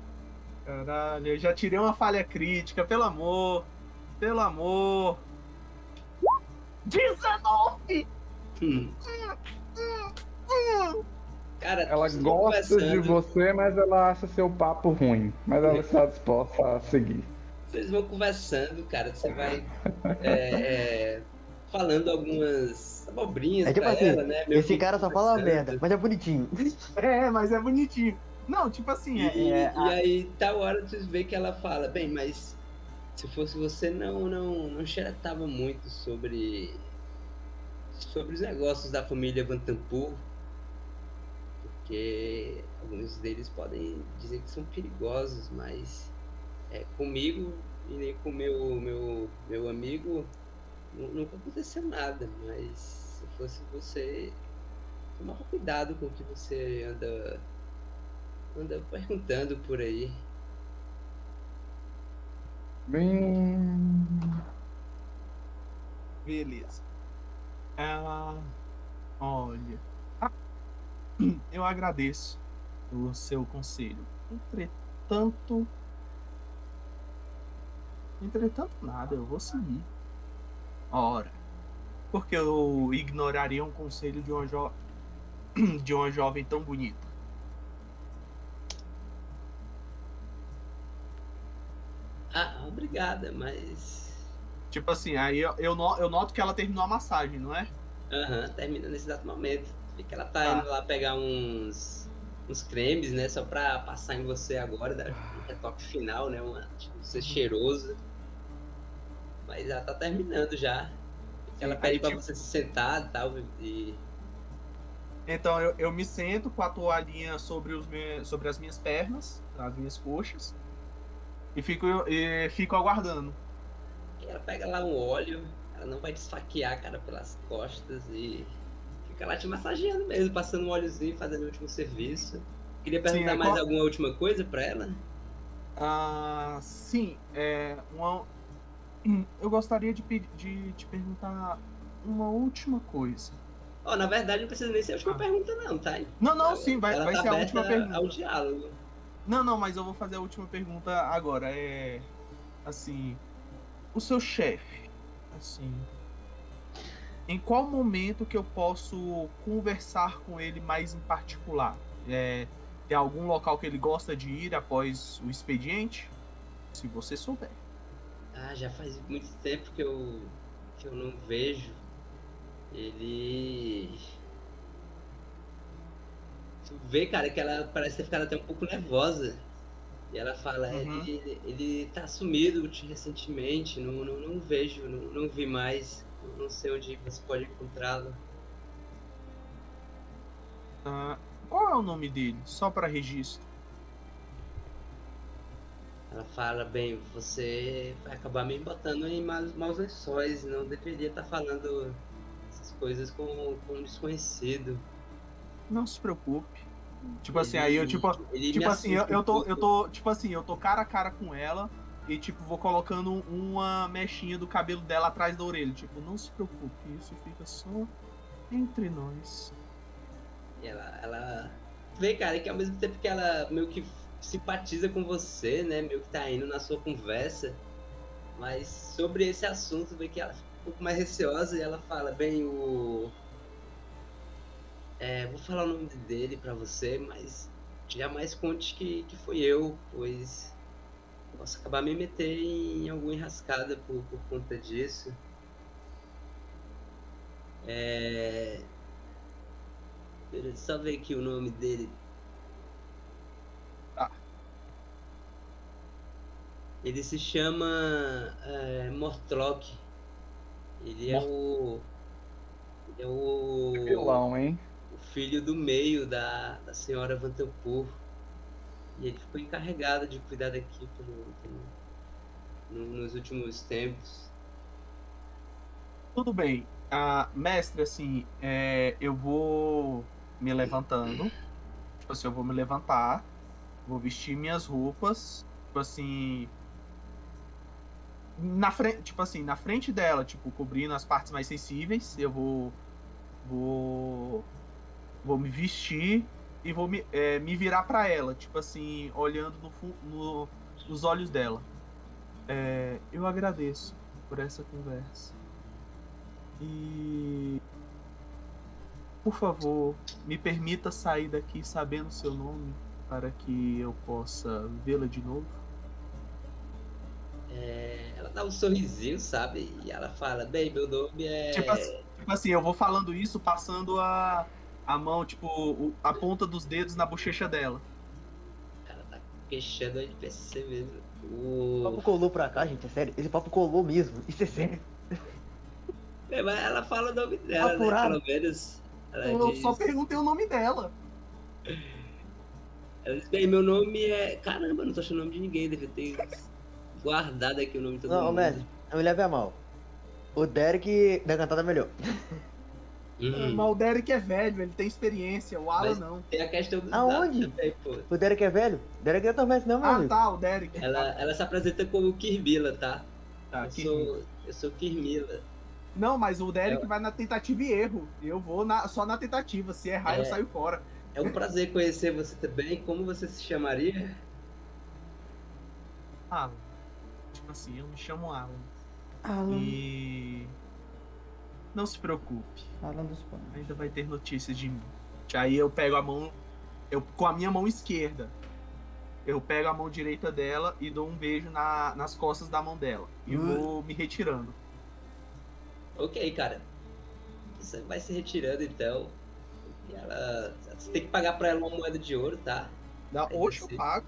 Caralho, eu já tirei uma falha crítica, pelo amor. 19! Cara, Ela vocês vão gosta de conversando, você, mas ela acha seu papo ruim. Mas ela está disposta a seguir. vocês vão conversando, cara. Você vai falando algumas abobrinhas É tipo pra assim, ela, né? meio esse que cara só fala conversando. merda, mas é bonitinho. Mas é bonitinho. Não, tipo assim, E aí, tal hora, vocês veem que ela fala, bem, mas se fosse você, não xeretava muito sobre os negócios da família Vantampur, porque alguns deles podem dizer que são perigosos, mas comigo e nem com meu amigo nunca aconteceu nada, mas se fosse você, tomava cuidado com o que você anda perguntando por aí. Bem. beleza. Olha. Eu agradeço o seu conselho. Entretanto, nada, eu vou seguir. Ora, porque eu ignoraria um conselho de uma jovem tão bonita? Ah, obrigada, mas... Tipo assim, aí eu noto que ela terminou a massagem, não é? Termina nesse exato momento. Vê que ela tá Tá. indo lá pegar uns cremes, né? Só pra passar em você agora, dar um retoque final, né? Tipo, ser cheiroso. Mas ela tá terminando já. Ela pede aí, pra tipo- você se sentar e tal. E Então eu me sento com a toalhinha sobre as minhas pernas, as minhas coxas, e fico aguardando. ela pega lá um óleo. Ela não vai te esfaquear, cara, pelas costas. E fica lá te massageando mesmo, passando um óleozinho, fazendo o último serviço. Queria perguntar Sim, mais alguma última coisa pra ela? Sim, eu gostaria de te perguntar uma última coisa. Na verdade, não precisa nem ser a última pergunta, não, tá? Não, sim, vai Ela tá ser a aberta última pergunta. ao diálogo. Não, mas eu vou fazer a última pergunta agora. Assim, o seu chefe, assim, em qual momento que eu posso conversar com ele mais em particular? Tem algum local que ele gosta de ir após o expediente? Se você souber. Já faz muito tempo que eu não vejo. Ele... Tu vê, cara, que ela parece ter ficado até um pouco nervosa. E ela fala, ele tá sumido recentemente, não vejo, não vi mais. Não sei onde você pode encontrá-lo. Qual é o nome dele? Só para registro. Ela fala, bem, você vai acabar me botando em maus lençóis, não deveria estar falando essas coisas com um desconhecido. Não se preocupe. Tipo assim, aí eu tipo assim, eu tô cara a cara com ela e tipo vou colocando uma mechinha do cabelo dela atrás da orelha, tipo, não se preocupe, isso fica só entre nós. E ela vê, cara, que ao mesmo tempo que ela meio que simpatiza com você, né, meio que tá indo na sua conversa, mas sobre esse assunto vê que ela fica um pouco mais receosa e ela fala, bem, vou falar o nome dele pra você, mas jamais conte que foi eu, pois posso acabar me meter em alguma enrascada por conta disso. Só ver aqui o nome dele. Ele se chama Mortlock. Ele é o Vilão, hein? o filho do meio da senhora Vantampur. E ele ficou encarregado de cuidar daqui nos últimos tempos. Tudo bem. Mestre, assim, eu vou me levantando. Tipo assim, eu vou me levantar, vou vestir minhas roupas, tipo assim, na frente dela, tipo, cobrindo as partes mais sensíveis. Eu vou me vestir e vou me virar pra ela, tipo assim, olhando nos olhos dela. Eu agradeço por essa conversa. E por favor, me permita sair daqui sabendo seu nome para que eu possa vê-la de novo. Ela dá um sorrisinho, sabe? E ela fala, bem, meu nome é... Tipo assim, eu vou falando isso, passando a mão, tipo, a ponta dos dedos na bochecha dela. Ela tá queixando a NPC mesmo. O papo colou pra cá, gente, é sério. Esse papo colou mesmo, isso é sério. Mas ela fala o nome dela, né? Pelo menos. Eu só perguntei o nome dela. Ela diz, bem, meu nome é... Caramba, não tô achando o nome de ninguém, deve ter guardado aqui o nome de todo mundo. Não, mestre, não me leve a mal. O Derek da cantada é melhor. Mas o Derek é velho, ele tem experiência, o Alan não. Tem a questão dos Aonde? Também, pô. O Derek é velho? O Derek não é tão velho não, meu amigo. Tá, o Derek. Ela se apresenta como Kirmila, tá? Tá, Eu sou Kirmila. Não, mas o Derek vai na tentativa e erro. Eu vou só na tentativa. Se errar, eu saio fora. É um prazer conhecer você também. Como você se chamaria? Alan. Tipo assim, eu me chamo Alan. Alan. E... não se preocupe. Alan dos Pães. Ainda vai ter notícias de mim. Aí eu pego a mão... com a minha mão esquerda. Eu pego a mão direita dela e dou um beijo nas costas da mão dela. E vou me retirando. Ok, cara. Você vai se retirando, então. E ela... Você tem que pagar pra ela uma moeda de ouro, tá? Oxe, eu pago.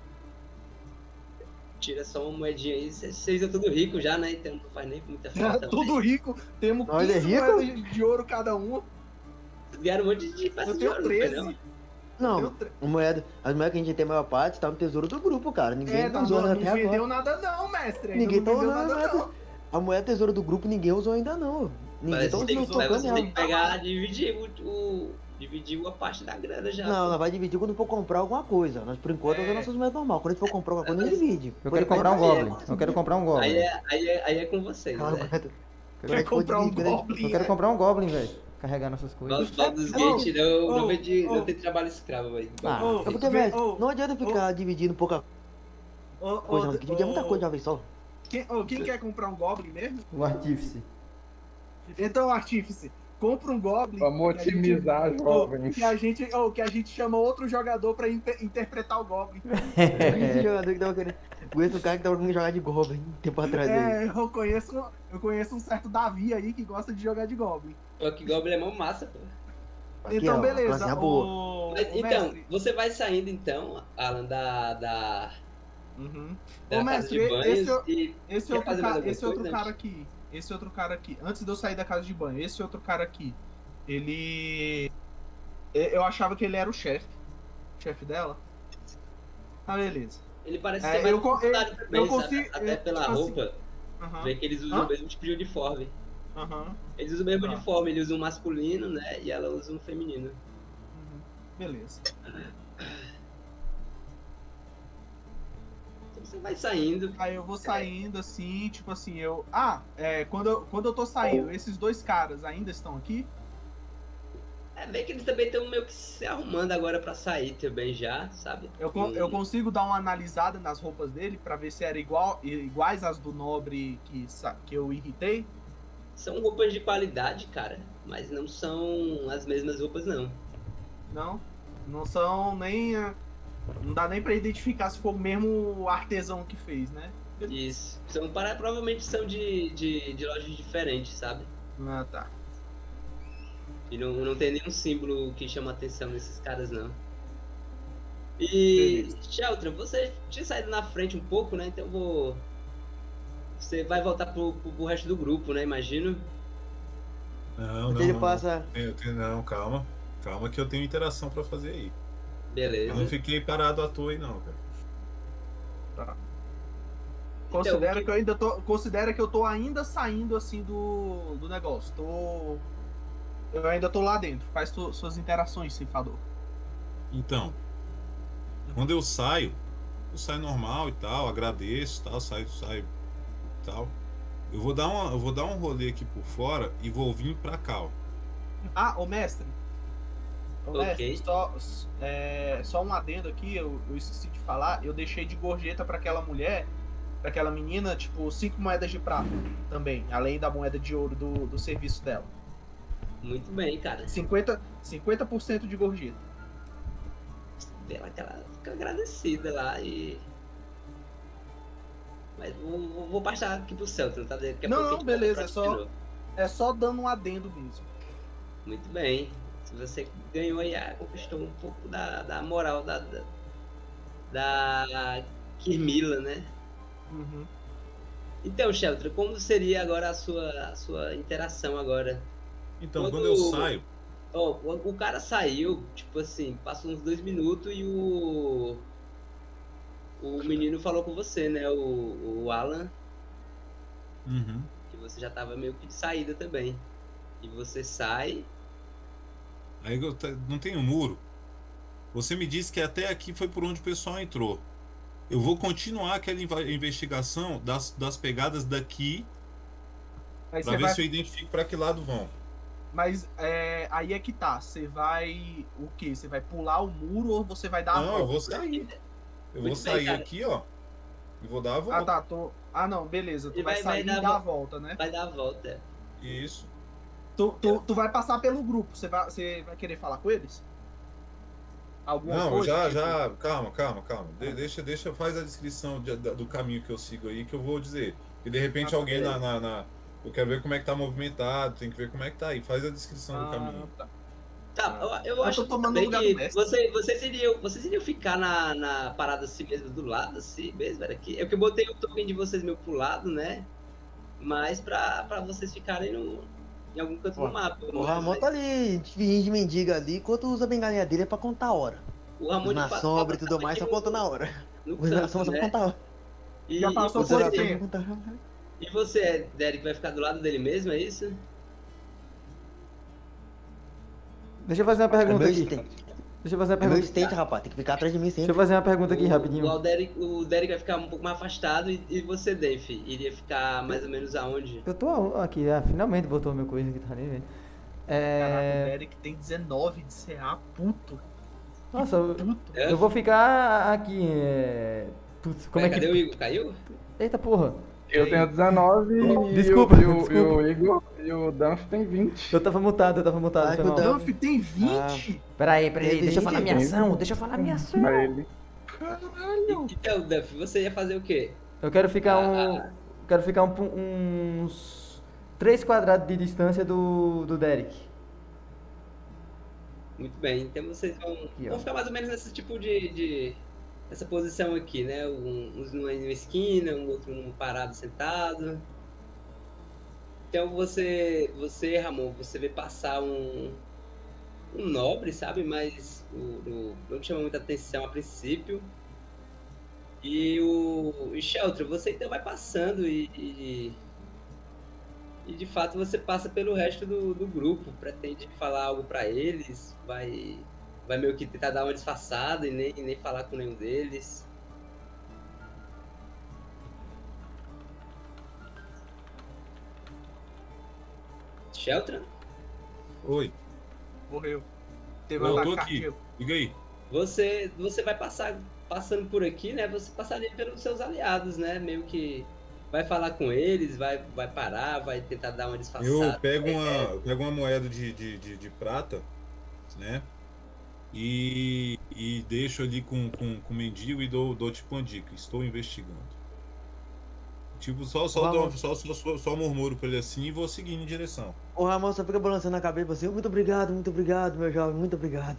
Tira só uma moedinha aí. Vocês são tudo rico já, né? Então não faz nem muita falta. Tudo rico. Temos 15 moedas de ouro cada uma. Vocês ganharam um monte de peça Eu de tenho ouro, 13. Não, as moedas que a gente tem a maior parte tá no tesouro do grupo, cara. Ninguém usou não até agora. vendeu nada não, mestre. Ninguém tá usando nada não. A moeda tesouro do grupo ninguém usou ainda não. Ninguém tá usando, você tem que pegar, dividir uma parte da grana já. Não, nós vai dividir quando for comprar alguma coisa. Nós, por enquanto, usamos nossas moedas normal. Quando a gente for comprar alguma coisa, a gente divide. Eu quero comprar um Goblin. Eu quero comprar um Goblin. Aí é com vocês, né? Quer comprar um Goblin? Eu quero comprar um Goblin, velho. Carregar nossas coisas. Baldur's Gate não tem trabalho escravo aí. É porque, velho, não adianta ficar dividindo pouca coisa, não. Dividir muita coisa de uma vez só. Quem quer comprar um Goblin mesmo? O Artífice. Então, Artífice, compra um Goblin. Vamos otimizar os jovens. Que a gente chama outro jogador pra interpretar o Goblin. Esse jogador que tava querendo. Conheço um cara que tava querendo jogar de Goblin tempo atrás aí. Eu conheço um certo Davi aí que gosta de jogar de Goblin. Só que Goblin é mó massa, pô. Aqui, então, ó, beleza. Mas, então, mestre. você vai saindo então, Alan, da Ô, mestre, esse outro cara aqui, antes de eu sair da casa de banho, esse outro cara aqui, ele... Eu achava que ele era o chefe dela. Ah, beleza. Ele parece ser mais voluntário também, eu consigo, até pela roupa, vê que eles usam o mesmo tipo de uniforme. Eles usam o mesmo uniforme, ele usa um masculino, né, e ela usa um feminino. Beleza. Você vai saindo. Aí eu vou saindo assim, tipo assim, quando eu tô saindo, esses dois caras ainda estão aqui? É bem que eles também estão meio que se arrumando agora pra sair também já, sabe? Eu consigo dar uma analisada nas roupas dele pra ver se eram iguais às do nobre que eu irritei? São roupas de qualidade, cara, mas não são as mesmas roupas, não. Não são nem... Não dá nem pra identificar se for o mesmo artesão que fez, né? Isso. Provavelmente são de lojas diferentes, sabe? Ah, tá. E não tem nenhum símbolo que chama atenção nesses caras, não. E, Sheltra, você tinha saído na frente um pouco, né? Então você vai voltar pro resto do grupo, né? Imagino. Não, Ele passa... Não, calma. Calma que eu tenho interação pra fazer aí. Beleza. Eu não fiquei parado à toa aí, não, cara. Tá. Considera que eu tô ainda saindo assim do negócio. Eu ainda tô lá dentro. Faz suas interações, ceifador. Então, quando eu saio normal e tal, agradeço, tal, saio e tal. Eu vou dar um rolê aqui por fora e vou vir pra cá, ó. Ô mestre. Ok. Só um adendo aqui, eu esqueci de falar, eu deixei de gorjeta pra aquela mulher, pra aquela menina, tipo, 5 moedas de prata também, além da moeda de ouro do serviço dela. Muito bem, cara. 50% de gorjeta. Ela fica agradecida lá e... Mas vou passar aqui pro Celton, tá? Daqui a pouco a Não, gente beleza, volta pra ti de novo. é só dando um adendo mesmo. Muito bem. Se você ganhou aí, conquistou um pouco da moral da Kirmila, né? Uhum. Então, Shelter, como seria agora a sua interação agora? Então, quando eu saio, Ó, o cara saiu, tipo assim, passou uns 2 minutos e o menino falou com você, né? O Alan, uhum, que você já tava meio que de saída também. E você sai. aí não tem um muro. Você me disse que até aqui foi por onde o pessoal entrou. Eu vou continuar aquela investigação das pegadas daqui Aí para você ver vai. se eu identifico para que lado vão. Mas aí é que tá. Você vai. O quê? Você vai pular o muro ou você vai dar a Não, volta? eu vou sair. Eu vou Muito bem, sair cara. aqui, ó. E vou dar a volta. Ah, tá. Ah, não, beleza. Tu Ele vai vai sair dar e a dar a volta, né? Vai dar a volta. Isso. Tu vai passar pelo grupo. Você vai querer falar com eles? Alguma Não, coisa? já. Calma. Deixa, faz a descrição do caminho que eu sigo aí que eu vou dizer. E de repente alguém beleza. eu quero ver como é que tá movimentado, tem que ver como é que tá aí. Faz a descrição do caminho. Tá. Tá, eu acho tô tomando também lugar que do mestre. vocês iriam ficar na parada assim mesmo, do lado, assim mesmo, era que... É que eu botei o token de vocês meio pro lado, né? Mas pra vocês ficarem em algum canto do mapa. O Ramon tá ali, de mendiga ali, enquanto usa a bengalinha dele é pra contar a hora. O Ramon Na de fato sombra e tava tudo mais, só aqui contando a hora. no Os na canto, sombra só né? pra contar a hora. Já passou Os quanto Zeratul tempo? pra contar a hora. E você, Derek, vai ficar do lado dele mesmo, é isso? Deixa eu fazer uma É pergunta meu aqui. instinto. Deixa eu fazer uma É meu pergunta. instinto, rapaz. Tem que ficar atrás de mim Deixa eu sempre. fazer uma pergunta aqui rapidinho. O Derek vai ficar um pouco mais afastado e você, Denf, iria ficar mais ou menos aonde? Eu tô aqui, finalmente botou meu coisa aqui, tá nem vendo. Caraca, o Derek tem 19 de CA, puto. Nossa, Puto. eu vou ficar aqui. Putz, como é Cadê o que. Igor? Caiu? Eita porra! Eu tenho 19 Desculpa, e o desculpa. Igor e o Danf tem 20. Eu tava mutado, Ai, foi mal. cuidado. Duff tem 20? Peraí, Tem deixa eu falar minha 20, ação, deixa eu falar minha ação. Pra ele. Caralho. Então, Duff, você ia fazer o quê? Eu quero ficar uns 3 quadrados de distância do Derek. Muito bem, então vocês vão ó. ficar mais ou menos nesse tipo essa posição aqui, né? Uns numa esquina, um outro parado, sentado. Então você, Ramon, você vê passar um nobre, sabe? Mas não chama muita atenção a princípio. E o Shelter, você então vai passando e de fato você passa pelo resto do grupo, pretende falar algo pra eles, vai meio que tentar dar uma disfarçada e nem falar com nenhum deles. Shelter? Oi. Morreu. Teve Eu um tô ataque aqui. cardíaco. Liga aí. Você vai passando por aqui, né? Você passaria pelos seus aliados, né? Meio que vai falar com eles, vai parar, vai tentar dar uma disfarçada. Eu pego uma moeda de prata, né? E deixo ali com o mendigo e dou tipo uma dica. Estou investigando. Tipo, só murmuro pra ele assim e vou seguindo em direção. O Ramon só fica balançando a cabeça assim, muito obrigado, meu jovem, muito obrigado.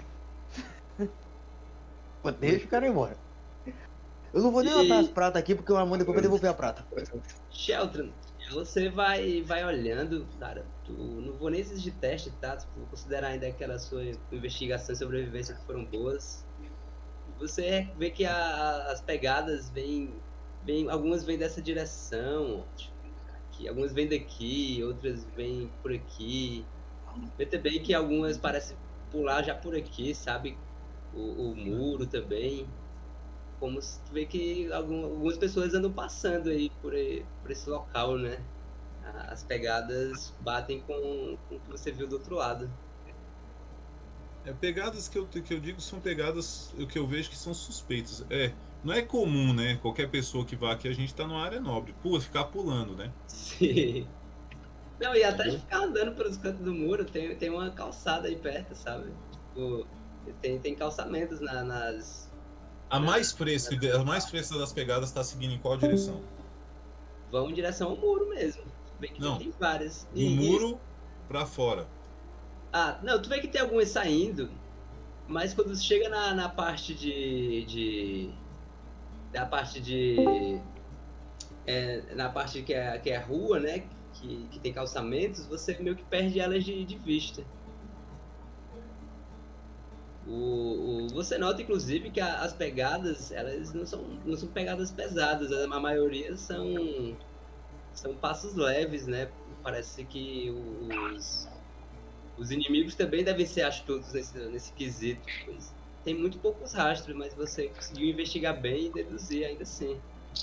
Pô, deixa o cara ir embora. Eu não vou nem anotar as pratas aqui, porque o Ramon depois vai devolver a prata. Shelton, você vai olhando, cara, não vou nem exigir teste, tá? Vou considerar ainda aquela sua investigação e sobrevivência que foram boas. Você vê que as pegadas vêm, algumas vêm dessa direção, que algumas vêm daqui, outras vêm por aqui. Vê também que algumas parecem pular já por aqui, sabe? O muro também. Como se tu vê que algumas pessoas andam passando aí por esse local, né? As pegadas batem com o que você viu do outro lado. Pegadas que eu digo são pegadas que eu vejo que são suspeitas. Não é comum, né? Qualquer pessoa que vá aqui, a gente tá numa área nobre. Ficar pulando, né? Sim. Não, e até de ficar andando pelos cantos do muro, tem uma calçada aí perto, sabe? Tipo, tem calçamentos nas... A mais fresca das pegadas tá seguindo em qual direção? Vão em direção ao muro mesmo. Bem que Não. tem várias. Do muro pra fora. Ah, não, tu vê que tem algumas saindo, mas quando chega na parte na parte que é a rua, né? Que tem calçamentos, você meio que perde elas de vista. Você nota, inclusive, que as pegadas, elas não são pegadas pesadas, a maioria são passos leves, né? Parece que os inimigos também devem ser astutos nesse quesito, pois tem muito poucos rastros, mas você conseguiu investigar bem e deduzir ainda assim.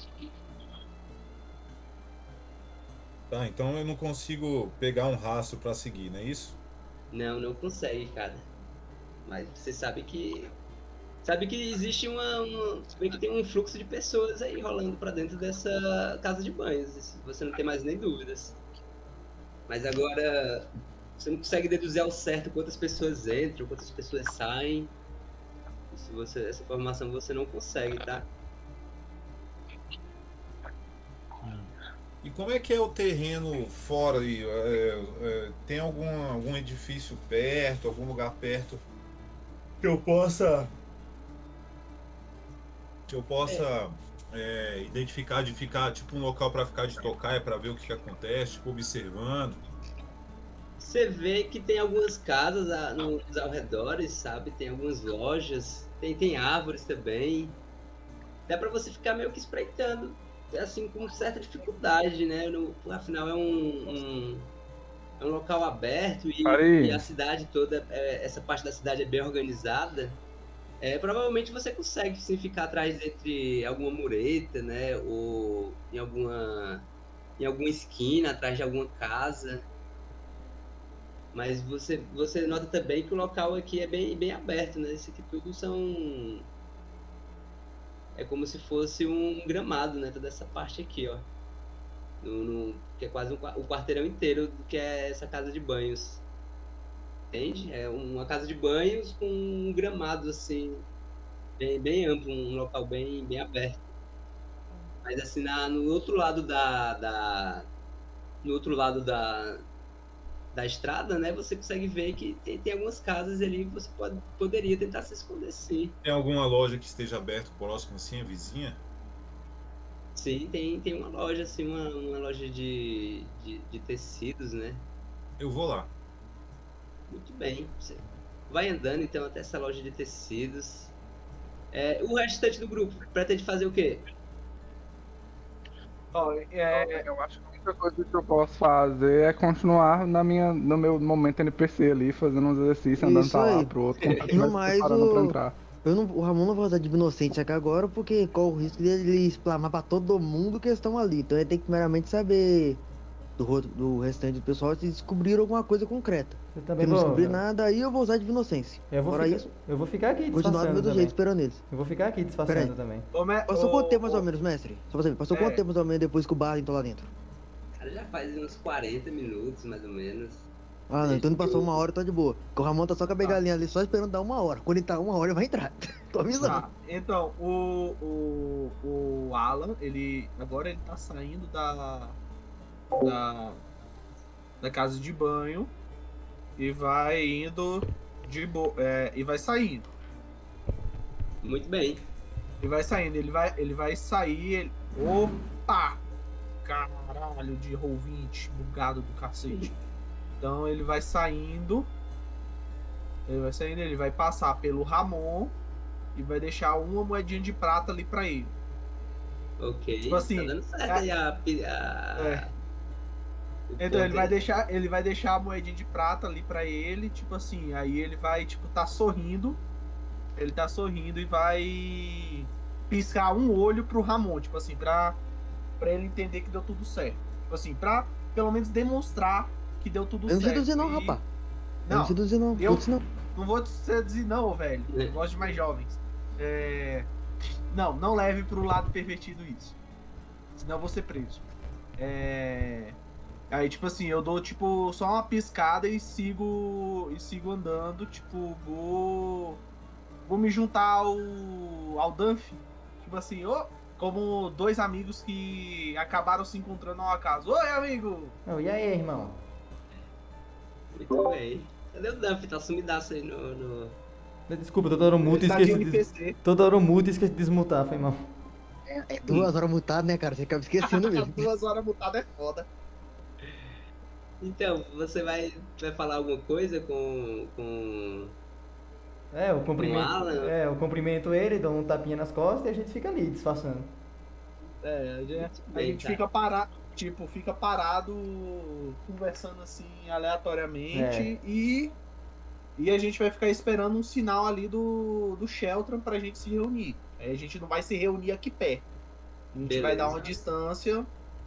Tá, então eu não consigo pegar um rastro pra seguir, não é isso? Não consegue, cara. Mas você sabe que existe que tem um fluxo de pessoas aí rolando pra dentro dessa casa de banhos. Você não tem mais nem dúvidas. Mas agora você não consegue deduzir ao certo quantas pessoas entram, quantas pessoas saem. Essa informação você não consegue, tá? E como é que é o terreno fora aí? Tem algum edifício perto, algum lugar perto que eu possa identificar, de ficar tipo um local para ficar de tocaia, para ver o que acontece, tipo observando? Você vê que tem algumas casas nos arredores, sabe? Tem algumas lojas, tem árvores também. Dá para você ficar meio que espreitando, assim, com certa dificuldade, né? Afinal, é um local aberto e a cidade toda, essa parte da cidade é bem organizada. Provavelmente você consegue sim ficar atrás entre alguma mureta, né? Ou em alguma esquina, atrás de alguma casa. Mas você nota também que o local aqui é bem aberto, né? Isso aqui tudo é como se fosse um gramado, né? Toda essa parte aqui, ó. Que é quase o quarteirão inteiro do que é essa casa de banhos. Entende? É uma casa de banhos com um gramado, assim, bem amplo, um local bem aberto. Mas, assim, no outro lado da estrada, né, você consegue ver que tem algumas casas ali que você poderia tentar se esconder, sim. Tem alguma loja que esteja aberta próximo, assim, a vizinha? Sim, tem uma loja, assim, uma loja de tecidos, né? Eu vou lá. Muito bem. Você vai andando, então, até essa loja de tecidos. O restante do grupo pretende fazer o quê? Eu acho que a única coisa que eu posso fazer é continuar no meu momento NPC ali, fazendo uns exercícios, andando pra lá, pro outro, No mais, preparando pra entrar. O Ramon não vai usar de inocente aqui agora, porque corre o risco dele explamar pra todo mundo que estão ali. Então ele tem que primeiramente saber do restante do pessoal se descobriram alguma coisa concreta. Eu também Se não vou. descobrir nada, aí eu vou usar de inocência. Eu vou ficar aqui Continuar do disfarçando meu também. jeito esperando eles. Eu vou ficar aqui disfarçando também. Passou quanto tempo mais ou menos, mestre? Só pra saber, passou quanto tempo mais ou menos depois que o bar entrou lá dentro? Cara, já faz uns 40 minutos, mais ou menos. Ah, não, então não passou uma hora, tá de boa. Porque o Ramon tá só com a begalinha ali, só esperando dar uma hora. Quando ele tá uma hora, ele vai entrar. Tô avisando. Tá, então, o Alan, agora ele tá saindo da casa de banho e vai indo e vai saindo. Muito bem. Ele vai saindo, ele vai sair. Opa! Caralho de Roll20 bugado do cacete. Então ele vai saindo. Ele vai passar pelo Ramon e vai deixar uma moedinha de prata ali pra ele. Ok, Tipo assim, tá dando certo aí Então ele vai deixar a moedinha de prata ali pra ele, tipo assim, aí ele vai, tipo, tá sorrindo. Ele tá sorrindo e vai piscar um olho pro Ramon, tipo assim, pra ele entender que deu tudo certo. Tipo assim, pra pelo menos demonstrar que deu tudo certo. Eu não seduzir não, rapaz. Não, não seduzir não. Não vou te seduzir não, velho. Eu gosto de mais jovens. Não leve pro lado pervertido isso. Senão eu vou ser preso. Aí, tipo assim, eu dou, tipo, só uma piscada e sigo andando, tipo, vou me juntar ao Dunphy. Tipo assim, como dois amigos que acabaram se encontrando ao acaso. Oi, amigo! E aí, irmão? Muito bem. Cadê o Duff? Tá sumidaço aí no... Desculpa, toda hora muto e Ele tá de esqueci NPC. Toda hora muto e esqueci de desmutar, foi mal. É 2 horas mutado, né, cara? Você acaba esquecendo mesmo. 2 horas mutado é foda. Então, você vai falar alguma coisa com... Eu cumprimento. Com o Alan? Eu cumprimento ele, dou um tapinha nas costas e a gente fica ali, disfarçando. A gente fica parado, tipo, conversando assim aleatoriamente e a gente vai ficar esperando um sinal ali do Sheltron pra gente se reunir. Aí a gente não vai se reunir aqui perto. A gente vai dar uma distância.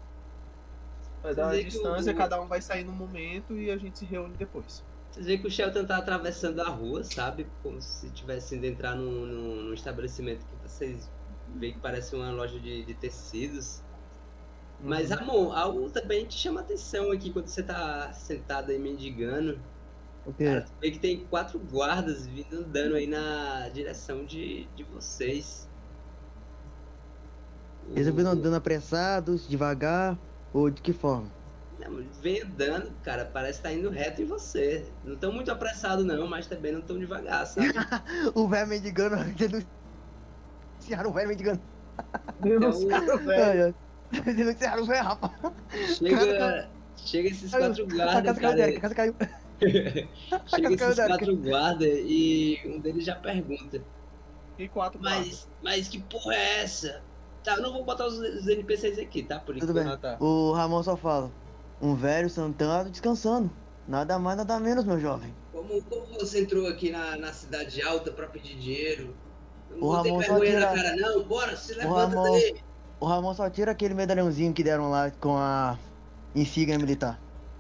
Cada um vai sair no momento e a gente se reúne depois. Vocês veem que o Shelton tá atravessando a rua, sabe? Como se tivesse indo entrar num estabelecimento que vocês veem que parece uma loja de tecidos. Mas, amor, algo também te chama atenção aqui quando você tá sentado aí mendigando. O quê? Cara, tu vê que tem 4 guardas vindo andando aí na direção de vocês. Eles viram andando apressados, devagar, ou de que forma? Não, vem andando, cara, parece que tá indo reto em você. Não tão muito apressado não, mas também não tão devagar, sabe? O velho mendigando, denunciaram o velho mendigando. Denunciaram o velho. Denunciaram o velho, rapaz. Chega esses 4 guardas, A casa caiu, Derek, a casa caiu. Chega esses 4 guardas e um deles já pergunta. E 4 guardas. Mas que porra é essa? Tá, eu não vou botar os NPCs aqui, tá? Por Tudo bem. tá. O Ramon só fala. Um velho sentado descansando. Nada mais, nada menos, meu jovem. Como você entrou aqui na cidade alta pra pedir dinheiro? O Não tem Ramon só vergonha na tira- cara não? Bora, se levanta daí. O Ramon só tira aquele medalhãozinho que deram lá com a insígnia militar.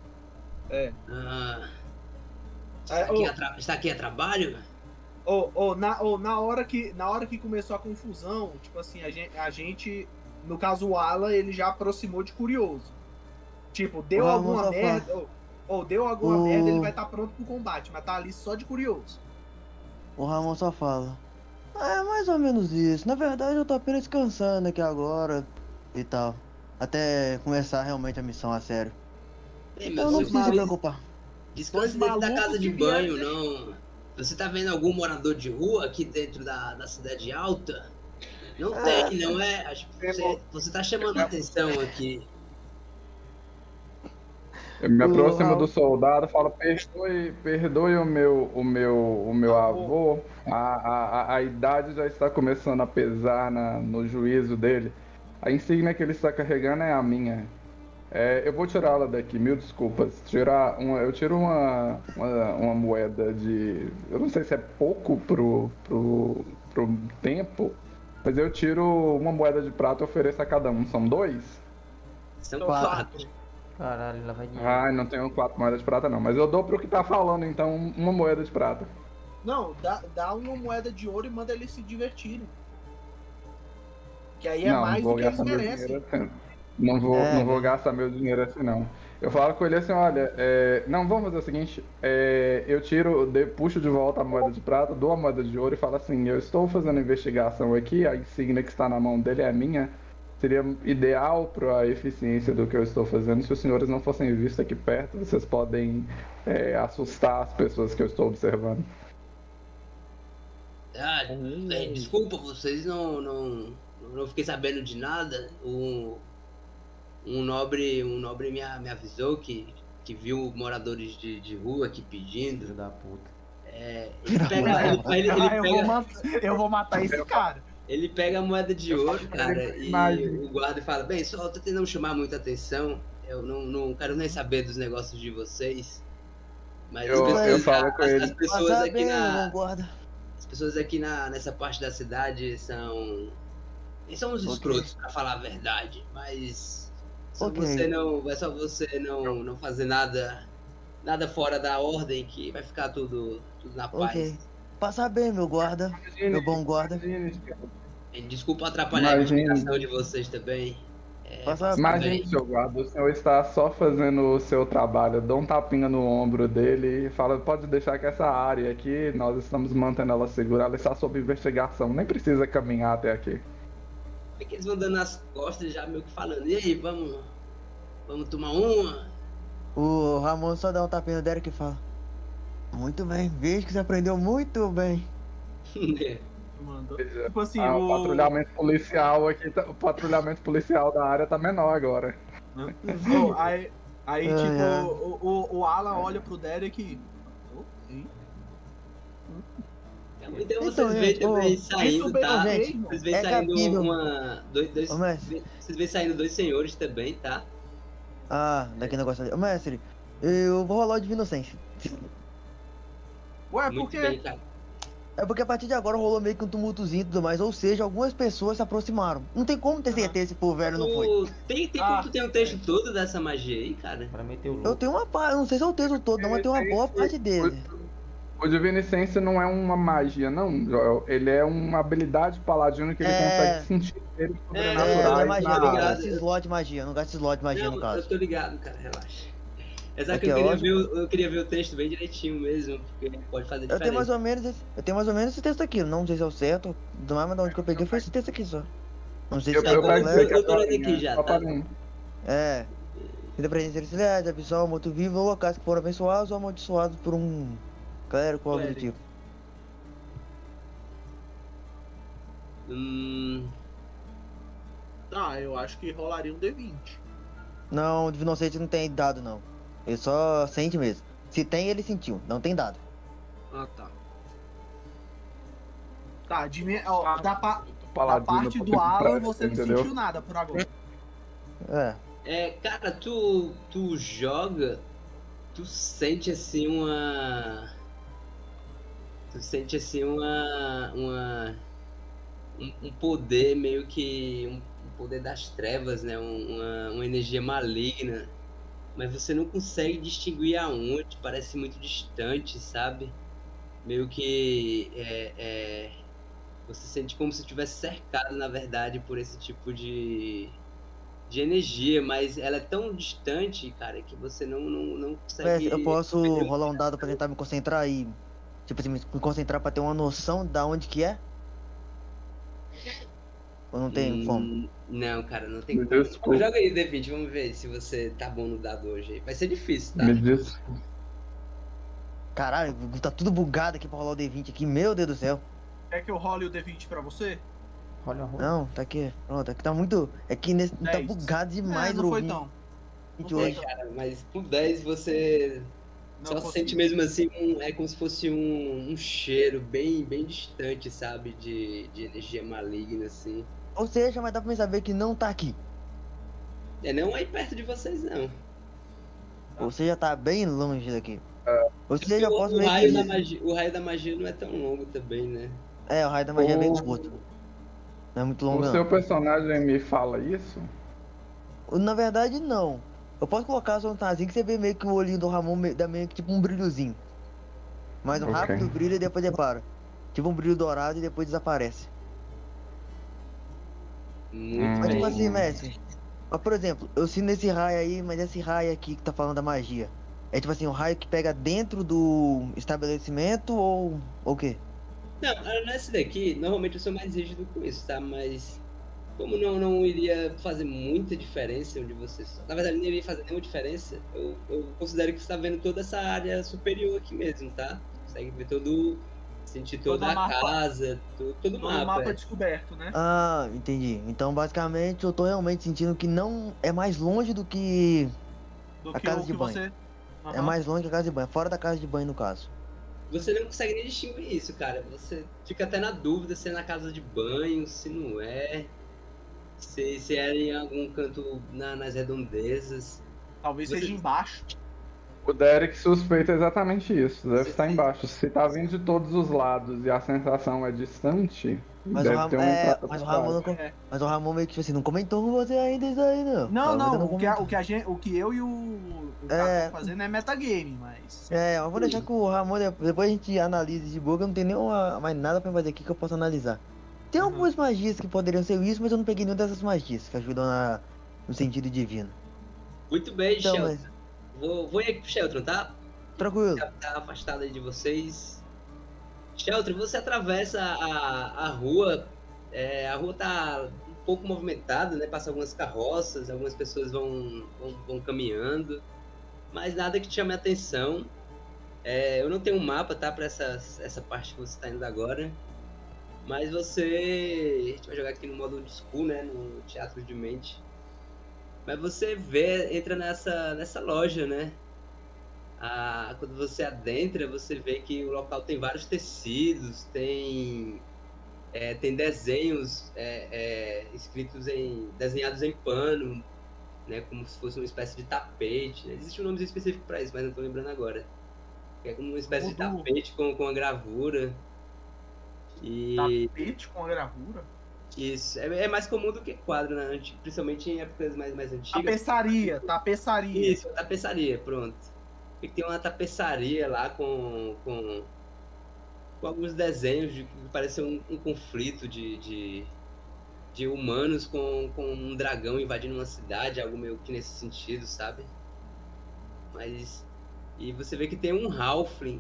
Ah, É, está aqui a trabalho? Na hora que começou a confusão, tipo assim, a gente, no caso o Alan, ele já aproximou de curioso. Tipo, deu alguma merda, merda, ele vai estar pronto pro combate, mas tá ali só de curioso. O Ramon só fala. É mais ou menos isso. Na verdade eu tô apenas descansando aqui agora e tal. Até começar realmente a missão a sério. Ei, Então não precisa se preocupar. Descanse dentro da casa de banho, não. Você tá vendo algum morador de rua aqui dentro da cidade alta? Não tem, não é? Acho que você tá chamando a atenção aqui. Eu me aproximo do soldado e falo, perdoe o meu avô. A idade já está começando a pesar no juízo dele. A insígnia que ele está carregando é a minha. Eu vou tirá-la daqui, mil desculpas. Eu tiro uma moeda de... Eu não sei se é pouco pro tempo, mas eu tiro uma moeda de prata e ofereço a cada um. São 2? São 4. Caralho, lá vai dinheiro. Ah, não tenho 4 moedas de prata não, mas eu dou pro que tá falando, então uma moeda de prata. Não, dá uma moeda de ouro e manda eles se divertirem. Que aí é Não, mais vou do que eles gastar meu merecem. dinheiro assim. Não vou gastar meu dinheiro assim, não. Eu falo com ele assim, olha, não, vamos fazer o seguinte, eu puxo de volta a moeda de prata, dou a moeda de ouro e falo assim, eu estou fazendo investigação aqui, a insígnia que está na mão dele é minha, seria ideal para a eficiência do que eu estou fazendo. Se os senhores não fossem vistos aqui perto, vocês podem assustar as pessoas que eu estou observando. Desculpa, vocês não fiquei sabendo de nada. Um nobre me avisou que viu moradores de rua aqui pedindo. Filho da puta. Eu vou matar esse cara. Ele pega a moeda de ouro, cara, e o guarda fala, bem, só tô tentando chamar muita atenção, eu não quero nem saber dos negócios de vocês. Mas eu falo com ele. As pessoas aqui nessa parte da cidade são uns escrotos, pra falar a verdade, mas é só você não fazer nada fora da ordem que vai ficar tudo na paz. Passa bem, meu guarda. Meu bom guarda. Desculpa atrapalhar a investigação de vocês também. Passa- Imagine, seu guarda, o senhor está só fazendo o seu trabalho. Dá um tapinha no ombro dele e fala: pode deixar que essa área aqui, nós estamos mantendo ela segura, ela está sob investigação. Nem precisa caminhar até aqui. É que eles vão dando as costas já meio que falando, e aí, vamos tomar uma? O Ramon só dá um tapinha no Derek e fala: muito bem, vejo que você aprendeu muito bem. Mano, tipo assim, O patrulhamento policial aqui, o patrulhamento policial da área tá menor agora. Pô, aí Ai, tipo, o Alan olha pro Derek e. Então vocês Então, veem gente, também isso saindo, bem, tá? gente, Vocês veem é saindo cabível. dois, Ô, mestre. vocês veem saindo 2 senhores também, tá? Ah, daquele negócio ali. Ô, mestre, eu vou rolar o Divino Sense. Ué, por Muito quê? bem, cara. É porque a partir de agora rolou meio que um tumultozinho e tudo mais. Ou seja, algumas pessoas se aproximaram. Não tem como ter certeza se o velho não foi. Tem como tu tem um texto todo dessa magia aí, cara? Pra meter o Eu louco. tenho uma parte, não sei se é o texto todo, não, mas tem uma boa parte dele. O Divinicência não é uma magia, não, Joel. Ele é uma habilidade paladino que ele É. consegue sentir seres Não é sobrenaturais magia, na eu não área. gasto slot de magia, não gasto slot de magia Não, no eu caso. tô ligado, cara, relaxa. É só É que que eu é queria, ótimo. eu queria ver o texto bem direitinho mesmo, porque pode fazer Eu diferença. tenho mais ou menos esse texto aqui, não sei se é o certo, mas de onde que eu peguei foi esse texto aqui só. Não sei se Eu tá quero completo. dizer que eu tô lendo aqui já, só tá? para um. É. Vida presente celestiais, abissal, morto-vivo, ou locais que foram abençoados ou amaldiçoados por um clérigo ou algo do Clérigo. tipo. Tá, eu acho que rolaria um D20. Não, o Divinocente não tem dado, não. Ele só sente mesmo. Se tem, ele sentiu. Não tem dado. Ah, tá. Tá, ó, da Paladino parte do pra- Alan você não entendeu? sentiu nada por agora. É. Cara, tu joga, tu sente assim uma. Tu sente assim um poder meio que. Um poder das trevas, né? Uma energia maligna. Mas você não consegue distinguir aonde, parece muito distante, sabe? Meio que. Você sente como se estivesse cercado, na verdade, por esse tipo de energia, mas ela é tão distante, cara, que você não consegue. Eu posso rolar um dado pra tentar me concentrar e. Tipo assim, me concentrar pra ter uma noção da onde que é? Ou não tem como? Não, cara, não tem Me como. desculpa. Joga aí, D20, vamos ver se você tá bom no dado hoje. Vai ser difícil, tá? Me diz. Caralho, tá tudo bugado aqui pra rolar o D20 aqui, meu Deus do céu. Quer que eu role o D20 pra você? Olha a roupa. Não, tá aqui. Pronto, aqui tá muito. É que nesse tá 10. bugado demais não o foi ouvinte tão. hoje. Cara, mas com 10 você Não só consegui. sente mesmo assim, é como se fosse um cheiro bem distante, sabe? De energia maligna, assim. Ou seja, mas dá pra mim saber que não tá aqui. É não aí perto de vocês, não. Ou seja, tá bem longe daqui. Ou seja, eu posso O meio raio, que. da magia, o raio da magia não é tão longo também, né? É, o raio da magia é bem O- curto. Não é muito longo, O não. seu personagem me fala isso? Na verdade, não. Eu posso colocar só um tazinho que você vê meio que o olhinho do Ramon dá meio que tipo um brilhozinho. Mas um Ok. rápido brilho e depois ele para. Tipo um brilho dourado e depois desaparece. Muito Mas tipo bem. assim, mestre. Mas, por exemplo, eu sinto esse raio aí, mas esse raio aqui que tá falando da magia. É tipo assim, um raio que pega dentro do estabelecimento ou o quê? Não, nesse daqui, normalmente eu sou mais rígido com isso, tá? Mas como não iria fazer muita diferença onde vocês. Na verdade, não iria fazer nenhuma diferença, eu considero que você tá vendo toda essa área superior aqui mesmo, tá? Consegue ver todo. Sentir toda Todo a mapa. casa, todo Todo mapa. mapa é. descoberto, né? Ah, entendi. Então basicamente eu tô realmente sentindo que não é mais longe do que. Do A que casa o de que banho. você. É Aham. mais longe que a casa de banho, fora da casa de banho no caso. Você não consegue nem distinguir isso, cara. Você fica até na dúvida se é na casa de banho, se não é. Se é em algum canto nas redondezas. Talvez Você- seja embaixo. O Derek suspeita exatamente isso. Deve Você estar tem- embaixo. Se tá vindo de todos os lados e a sensação é distante, Mas deve o Ramon, ter uma entrada mas o por Ramon baixo. não, É. mas o Ramon meio que tipo assim, não comentou com você ainda isso aí, não. Não, Talvez eu não. comentou. O que eu e o cara É. estão fazendo é metagame, mas. É, eu vou deixar que o Ramon, depois a gente analise de boa, que eu não tenho nenhuma, mais nada pra fazer aqui que eu possa analisar. Tem Uhum. algumas magias que poderiam ser isso, mas eu não peguei nenhuma dessas magias que ajudam no sentido divino. Muito bem, Então, Sheltron. mas... Vou ir aqui pro Sheltron, tá? Tranquilo. Tá afastado aí de vocês. Sheltron, você atravessa a rua. A rua tá um pouco movimentada, né? Passa algumas carroças, algumas pessoas vão caminhando. Mas nada que te chame a atenção. Eu não tenho um mapa, tá? Pra essa parte que você tá indo agora. Mas você... A gente vai jogar aqui no modo old school, né? No teatro de mente. Mas você entra nessa loja, né? Quando você adentra, você vê que o local tem vários tecidos, tem desenhos desenhados em pano, né? Como se fosse uma espécie de tapete. Né? Existe um nome específico para isso, mas não estou lembrando agora. É como uma espécie de tapete com a gravura. Tapete com a gravura? Isso, é mais comum do que quadro, né? Principalmente em épocas mais antigas. Tapeçaria. Isso, tapeçaria, pronto. E tem uma tapeçaria lá com alguns desenhos que parecem um conflito de humanos com um dragão invadindo uma cidade, algo meio que nesse sentido, sabe? E você vê que tem um halfling,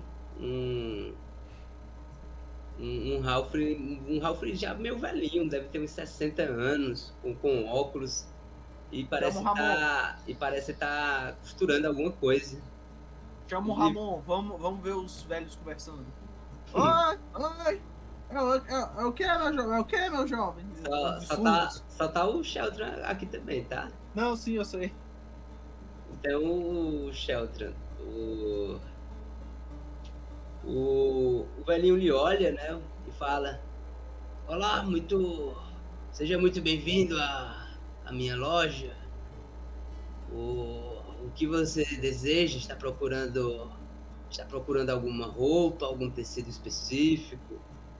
um halfling já meio velhinho, deve ter uns 60 anos, com óculos, e parece estar costurando alguma coisa. Chama o Ramon, vamos ver os velhos conversando. Oi! É o que, meu jovem? Só tá o Sheltron aqui também, tá? Não, sim, eu sei. Então, o Sheltron, o velhinho lhe olha, né, e fala: olá, seja muito bem-vindo à minha loja. O que você deseja? Está procurando alguma roupa, algum tecido específico?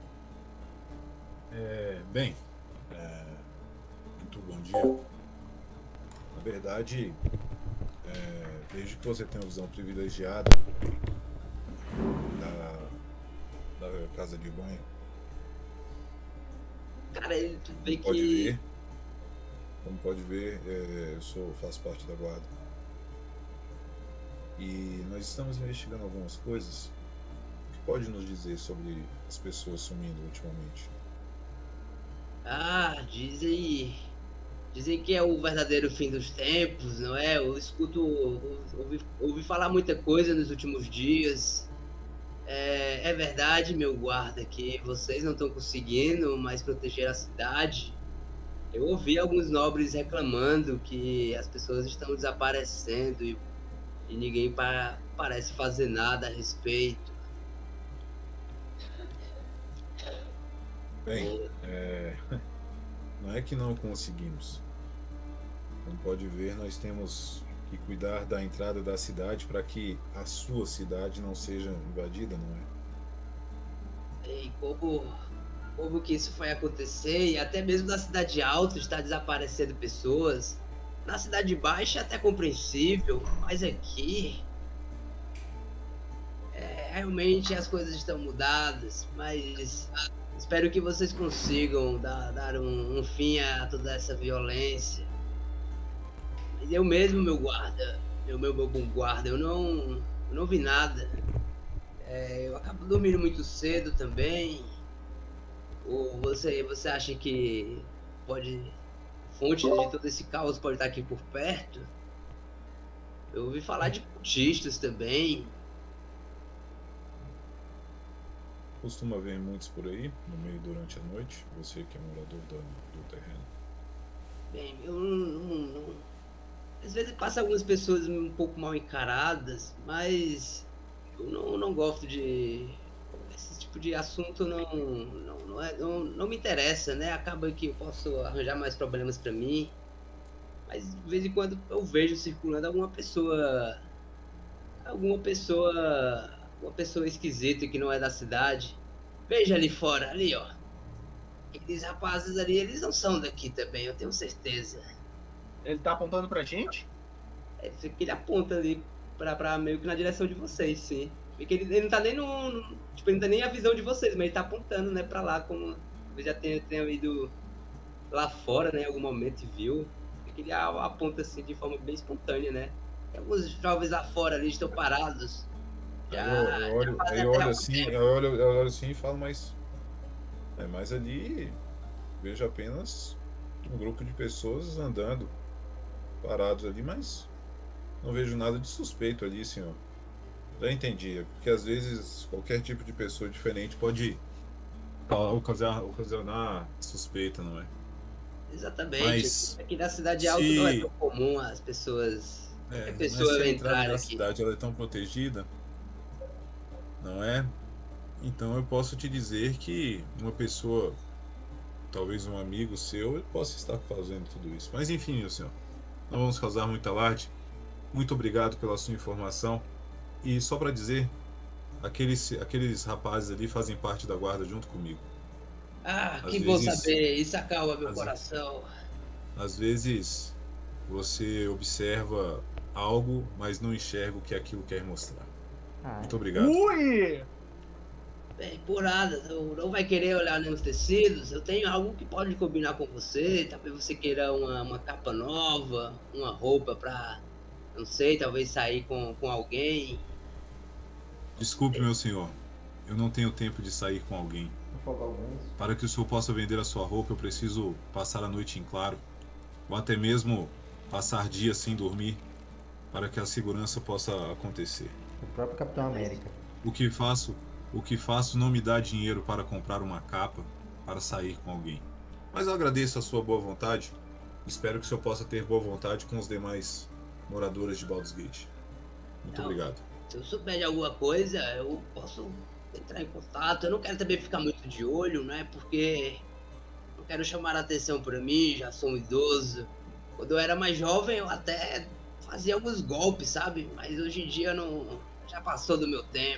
Muito bom dia. Na verdade, vejo que você tem uma visão privilegiada da casa de banho. Cara, tu vê que... Como pode ver, eu faço parte da guarda. E nós estamos investigando algumas coisas. O que pode nos dizer sobre as pessoas sumindo ultimamente? Dizem que é o verdadeiro fim dos tempos, não é? Eu ouvi falar muita coisa nos últimos dias. É verdade, meu guarda, que vocês não estão conseguindo mais proteger a cidade. Eu ouvi alguns nobres reclamando que as pessoas estão desaparecendo e ninguém parece fazer nada a respeito. Bem, não é que não conseguimos. Como pode ver, nós temos que cuidar da entrada da cidade para que a sua cidade não seja invadida, não é? E como que isso vai acontecer? E até mesmo na cidade alta está desaparecendo pessoas. Na cidade baixa é até compreensível, mas aqui... realmente as coisas estão mudadas, mas espero que vocês consigam dar um fim a toda essa violência. Mas eu mesmo, meu guarda, meu bom guarda, eu não vi nada. Eu acabo dormindo muito cedo também. Ou você acha que fonte de todo esse caos pode estar aqui por perto? Eu ouvi falar de cultistas também. Costuma ver muitos por aí, no meio durante a noite, você que é morador do terreno? Bem, eu não... Às vezes passa algumas pessoas um pouco mal encaradas, mas eu não gosto de... Esse tipo de assunto não me interessa, né? Acaba que eu posso arranjar mais problemas pra mim. Mas de vez em quando eu vejo circulando alguma pessoa esquisita que não é da cidade. Veja ali fora, ali ó. Aqueles rapazes ali, eles não são daqui também, eu tenho certeza. Ele tá apontando pra gente? Ele aponta ali pra meio que na direção de vocês, sim. Porque ele não tá nem tipo, ele não tá nem a visão de vocês, mas ele tá apontando, né, pra lá, como talvez já tenha ido lá fora, né, em algum momento e viu. que ele aponta assim de forma bem espontânea, né? Tem alguns jovens lá fora ali estão parados. Eu olho assim e falo, mas ali vejo apenas um grupo de pessoas andando, parados ali, mas não vejo nada de suspeito ali, senhor. Já entendi, porque às vezes qualquer tipo de pessoa diferente pode ocasionar suspeita, não é? Exatamente. Mas aqui na cidade alta não é tão comum as pessoas. Mas se pessoa a entrar entrada na aqui. cidade ela é tão protegida, não é? Então eu posso te dizer que uma pessoa, talvez um amigo seu, possa estar fazendo tudo isso. Mas enfim, meu senhor, não vamos causar muito alarde. Muito obrigado pela sua informação. E só para dizer, aqueles rapazes ali fazem parte da guarda junto comigo. Que bom saber, isso acalma meu coração. Às vezes você observa algo, mas não enxerga o que aquilo quer mostrar. Muito obrigado. Ui! Bem, por nada, não vai querer olhar nos tecidos. Eu tenho algo que pode combinar com você. Talvez você queira uma capa nova, uma roupa pra, não sei, talvez sair com alguém. Desculpe, meu senhor. Eu não tenho tempo de sair com alguém. Para que o senhor possa vender a sua roupa, eu preciso passar a noite em claro. Ou até mesmo passar dias sem dormir, para que a segurança possa acontecer. O próprio Capitão América. O que faço não me dá dinheiro para comprar uma capa para sair com alguém. Mas eu agradeço a sua boa vontade. Espero que o senhor possa ter boa vontade com os demais moradores de Baldur's Gate. Muito obrigado. Se eu souber de alguma coisa, eu posso entrar em contato. Eu não quero também ficar muito de olho, né? Porque não quero chamar a atenção para mim, já sou um idoso. Quando eu era mais jovem, eu até fazia alguns golpes, sabe? Mas hoje em dia não, já passou do meu tempo.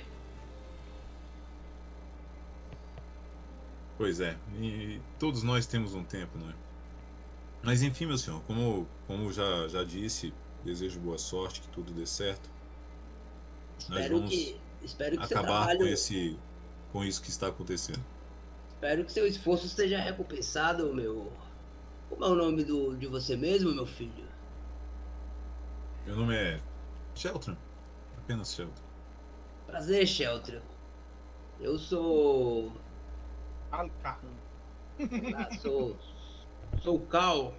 Pois é, e todos nós temos um tempo, não é? Mas enfim, meu senhor, como já disse, desejo boa sorte, que tudo dê certo. Espero que acabar com isso que está acontecendo. Espero que seu esforço esteja recompensado, meu. Como é o nome de você mesmo, meu filho? Meu nome é Sheltron. Apenas Sheltron. Prazer, Sheltron. Eu sou... Sou o Cal.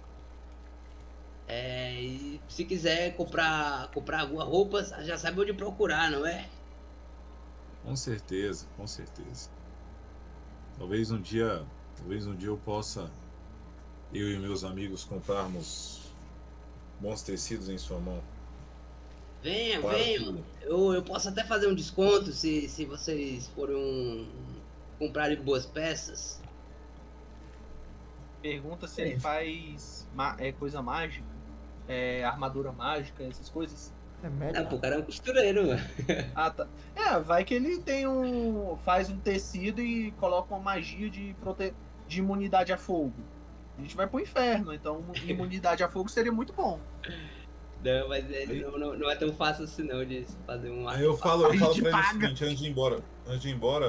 E se quiser comprar alguma roupa, já sabe onde procurar, não é? Com certeza, com certeza. Talvez um dia eu possa, eu e meus amigos, comprarmos bons tecidos em sua mão. Venha. Que... Eu posso até fazer um desconto se vocês forem comprarem boas peças. Pergunta se ele faz coisa mágica, armadura mágica, essas coisas. Pô, o cara é um costureiro. Ah, tá. Vai que ele faz um tecido e coloca uma magia de imunidade a fogo. A gente vai pro inferno, então imunidade a fogo seria muito bom. Não, mas não é tão fácil assim não de fazer um... Aí eu falo pra ele o seguinte, antes de ir embora,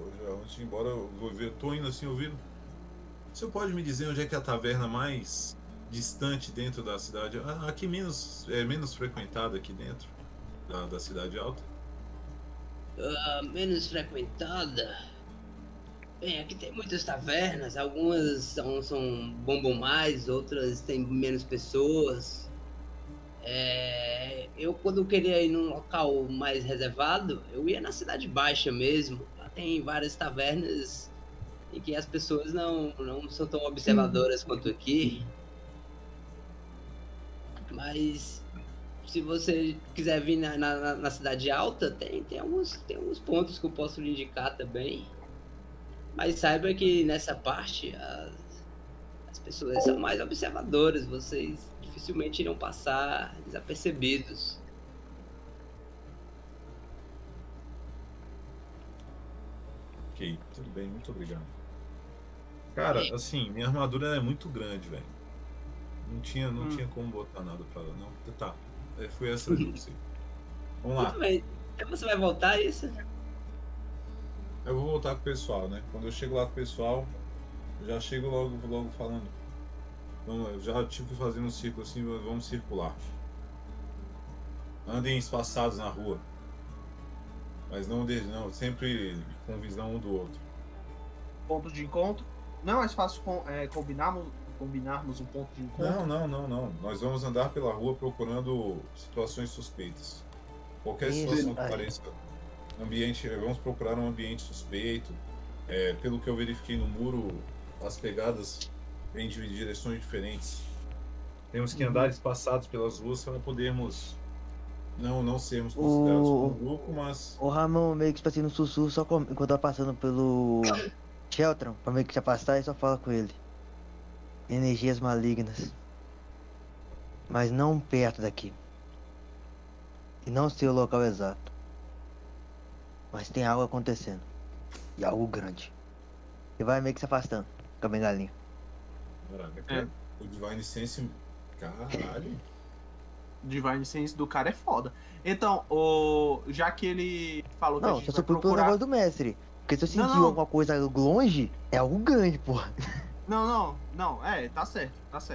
eu tô indo assim ouvindo. O senhor pode me dizer onde é que é a taverna mais distante dentro da cidade? Aqui menos frequentada aqui dentro da cidade alta? Menos frequentada? Bem, aqui tem muitas tavernas, algumas são bombam mais, outras tem menos pessoas. Eu quando queria ir num local mais reservado, eu ia na Cidade Baixa mesmo. Lá tem várias tavernas em que as pessoas não são tão observadoras quanto aqui. Mas se você quiser vir na Cidade Alta, tem alguns pontos que eu posso lhe indicar também. Mas saiba que nessa parte as pessoas são mais observadoras, vocês dificilmente irão passar desapercebidos. Ok, tudo bem, muito obrigado. Cara, assim, minha armadura é muito grande, velho. Não tinha como botar nada pra ela, não. Tá, foi essa aí, você. Vamos lá. Você vai voltar isso? Eu vou voltar com o pessoal, né? Quando eu chego lá com o pessoal, eu já chego logo falando. Eu já tipo fazendo um círculo assim, vamos circular. Andem espaçados na rua. Mas não sempre com visão um do outro. Ponto de encontro. Não é mais fácil combinarmos um ponto de encontro? Não. Nós vamos andar pela rua procurando situações suspeitas. Qualquer situação que pareça vamos procurar um ambiente suspeito. Pelo que eu verifiquei no muro, as pegadas vêm de direções diferentes. Temos que andar espaçados pelas ruas para podermos não sermos considerados como um grupo, mas... O Ramon meio que está sendo sussurro só enquanto tá passando pelo Sheltron, pra meio que se afastar e só fala com ele. Energias malignas. Mas não perto daqui. E não sei o local exato. Mas tem algo acontecendo. E algo grande. E vai meio que se afastando com a bengalinha. Caraca, o Divine Sense... Caralho. Divine Sense do cara é foda. Então, já que ele falou que a Não, gente só vai supõe pelo procurar... negócio do mestre. Porque se eu sentir alguma coisa longe, é algo grande, porra. Não, tá certo.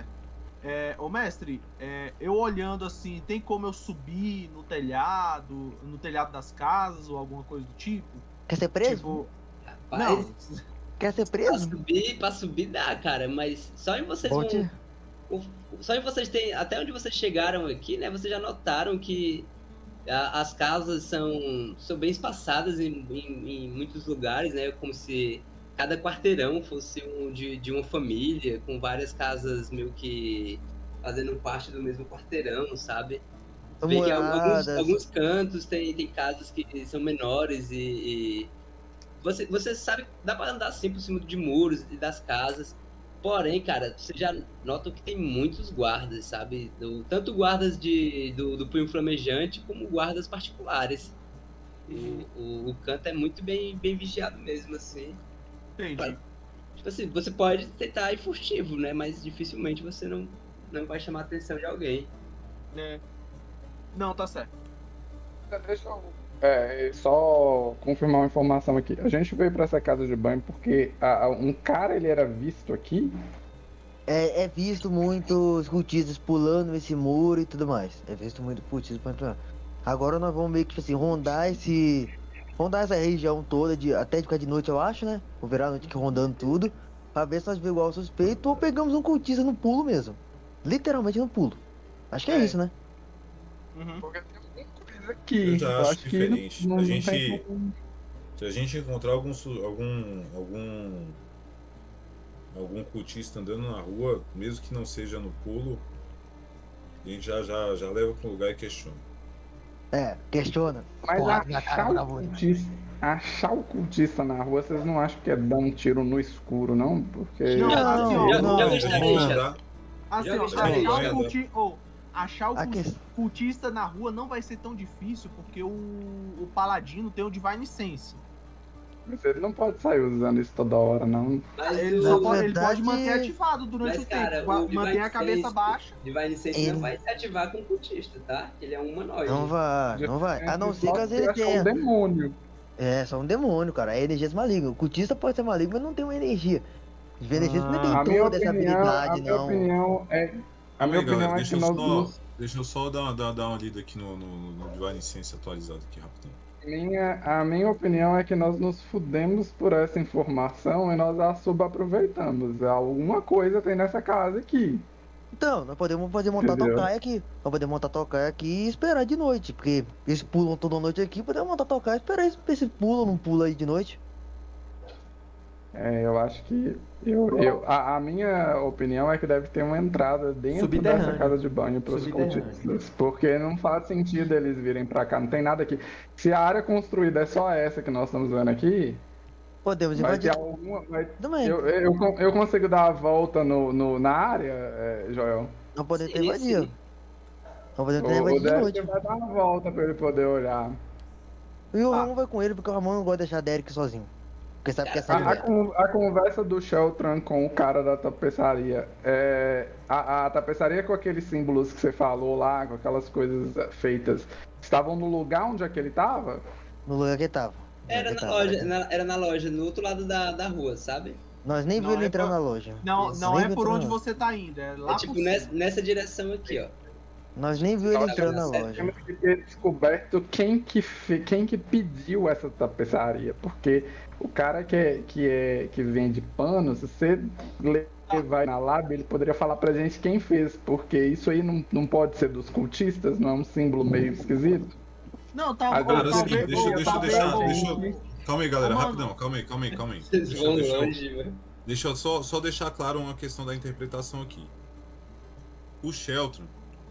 Ô mestre, eu olhando assim, tem como eu subir no telhado das casas ou alguma coisa do tipo? Quer ser preso? Tipo, Rapaz, não. Quer ser preso? Pra subir dá, cara, mas só em vocês só em vocês tem, até onde vocês chegaram aqui, né? Vocês já notaram que as casas são bem espaçadas em muitos lugares, né? Como se cada quarteirão fosse de uma família, com várias casas meio que fazendo parte do mesmo quarteirão, sabe? Vê que alguns cantos tem casas que são menores e você sabe, dá pra andar assim por cima de muros e das casas. Porém, cara, você já nota que tem muitos guardas, sabe? Tanto guardas do punho flamejante como guardas particulares. O canto é muito bem vigiado mesmo, assim. Entendi. Tipo assim, você pode tentar ir furtivo, né? Mas dificilmente você não vai chamar a atenção de alguém. Não, tá certo. Deixa eu só confirmar uma informação aqui. A gente veio pra essa casa de banho porque um cara, ele era visto aqui? É visto muitos cultistas pulando esse muro e tudo mais. É visto muito cultistas pulando. Agora nós vamos meio que, tipo assim, rondar essa região toda, até de ficar de noite, eu acho, né? Vou virar a noite aqui rondando tudo, pra ver se nós vemos igual o suspeito ou pegamos um cultista no pulo mesmo. Literalmente no pulo. Acho que é isso, né? Porque tem alguma coisa aqui. Eu já acho diferente. Que não tem... Se a gente encontrar algum cultista andando na rua, mesmo que não seja no pulo, a gente já leva para um lugar e questiona. Questiona. Mas Porra, achar o cultista na rua, vocês não acham que é dar um tiro no escuro, não? Porque... Achar o cultista na rua não vai ser tão difícil, porque o paladino tem o Divine Sense. Mas ele não pode sair usando isso toda hora, não. Ele pode manter ativado durante o tempo. Manter a cabeça baixa. Divine Sense não vai se ativar com o cultista, tá? Ele é um humanoide. Não vai. A não ser que às vezes ele tenha. É só um demônio. Só um demônio, cara. É energias malignas. O cultista pode ser maligno, mas não tem uma energia. Os energias não tem toda essa habilidade, não. A minha opinião é que nós... Deixa eu só dar uma lida aqui no Divine Sense atualizado aqui, rapidinho. A minha opinião é que nós nos fudemos por essa informação e nós a subaproveitamos. Alguma coisa tem nessa casa aqui. Então, nós podemos montar tocaia aqui. Nós podemos montar tocaia aqui e esperar de noite. Porque eles pulam toda noite aqui, podemos montar tocaia e esperar se pula ou não pula aí de noite. Eu acho que... A minha opinião é que deve ter uma entrada dentro dessa casa de banho para os cultistas. Porque não faz sentido eles virem pra cá, não tem nada aqui. Se a área construída é só essa que nós estamos vendo aqui, podemos invadir. Eu consigo dar a volta na área, Joel? Não podemos ter invadido. Não podemos ter invadido de noite. Vai dar uma volta para ele poder olhar. E o Ramon vai com ele, porque o Ramon não gosta de deixar Derek sozinho. Porque sabe que a conversa do Sheltron com o cara da tapeçaria, a tapeçaria com aqueles símbolos que você falou lá, com aquelas coisas feitas, estavam no lugar onde é que ele estava? No lugar que ele estava. Era na loja, no outro lado da rua, sabe? Nós nem vimos ele entrar na loja. Não é por onde você tá indo, é lá tipo por cima. nessa direção aqui, ó. Nós nem vimos ele entrando na loja. Temos que ter descoberto quem que pediu essa tapeçaria, porque o cara que vende pano, se você levar na lab, ele poderia falar pra gente quem fez, porque isso aí não pode ser dos cultistas, não é um símbolo meio esquisito? Não, tá Cara, bom. deixa. Calma aí, galera, rapidão, calma aí. Vocês vão longe, mano. Deixa eu só deixar claro uma questão da interpretação aqui. O Sheltron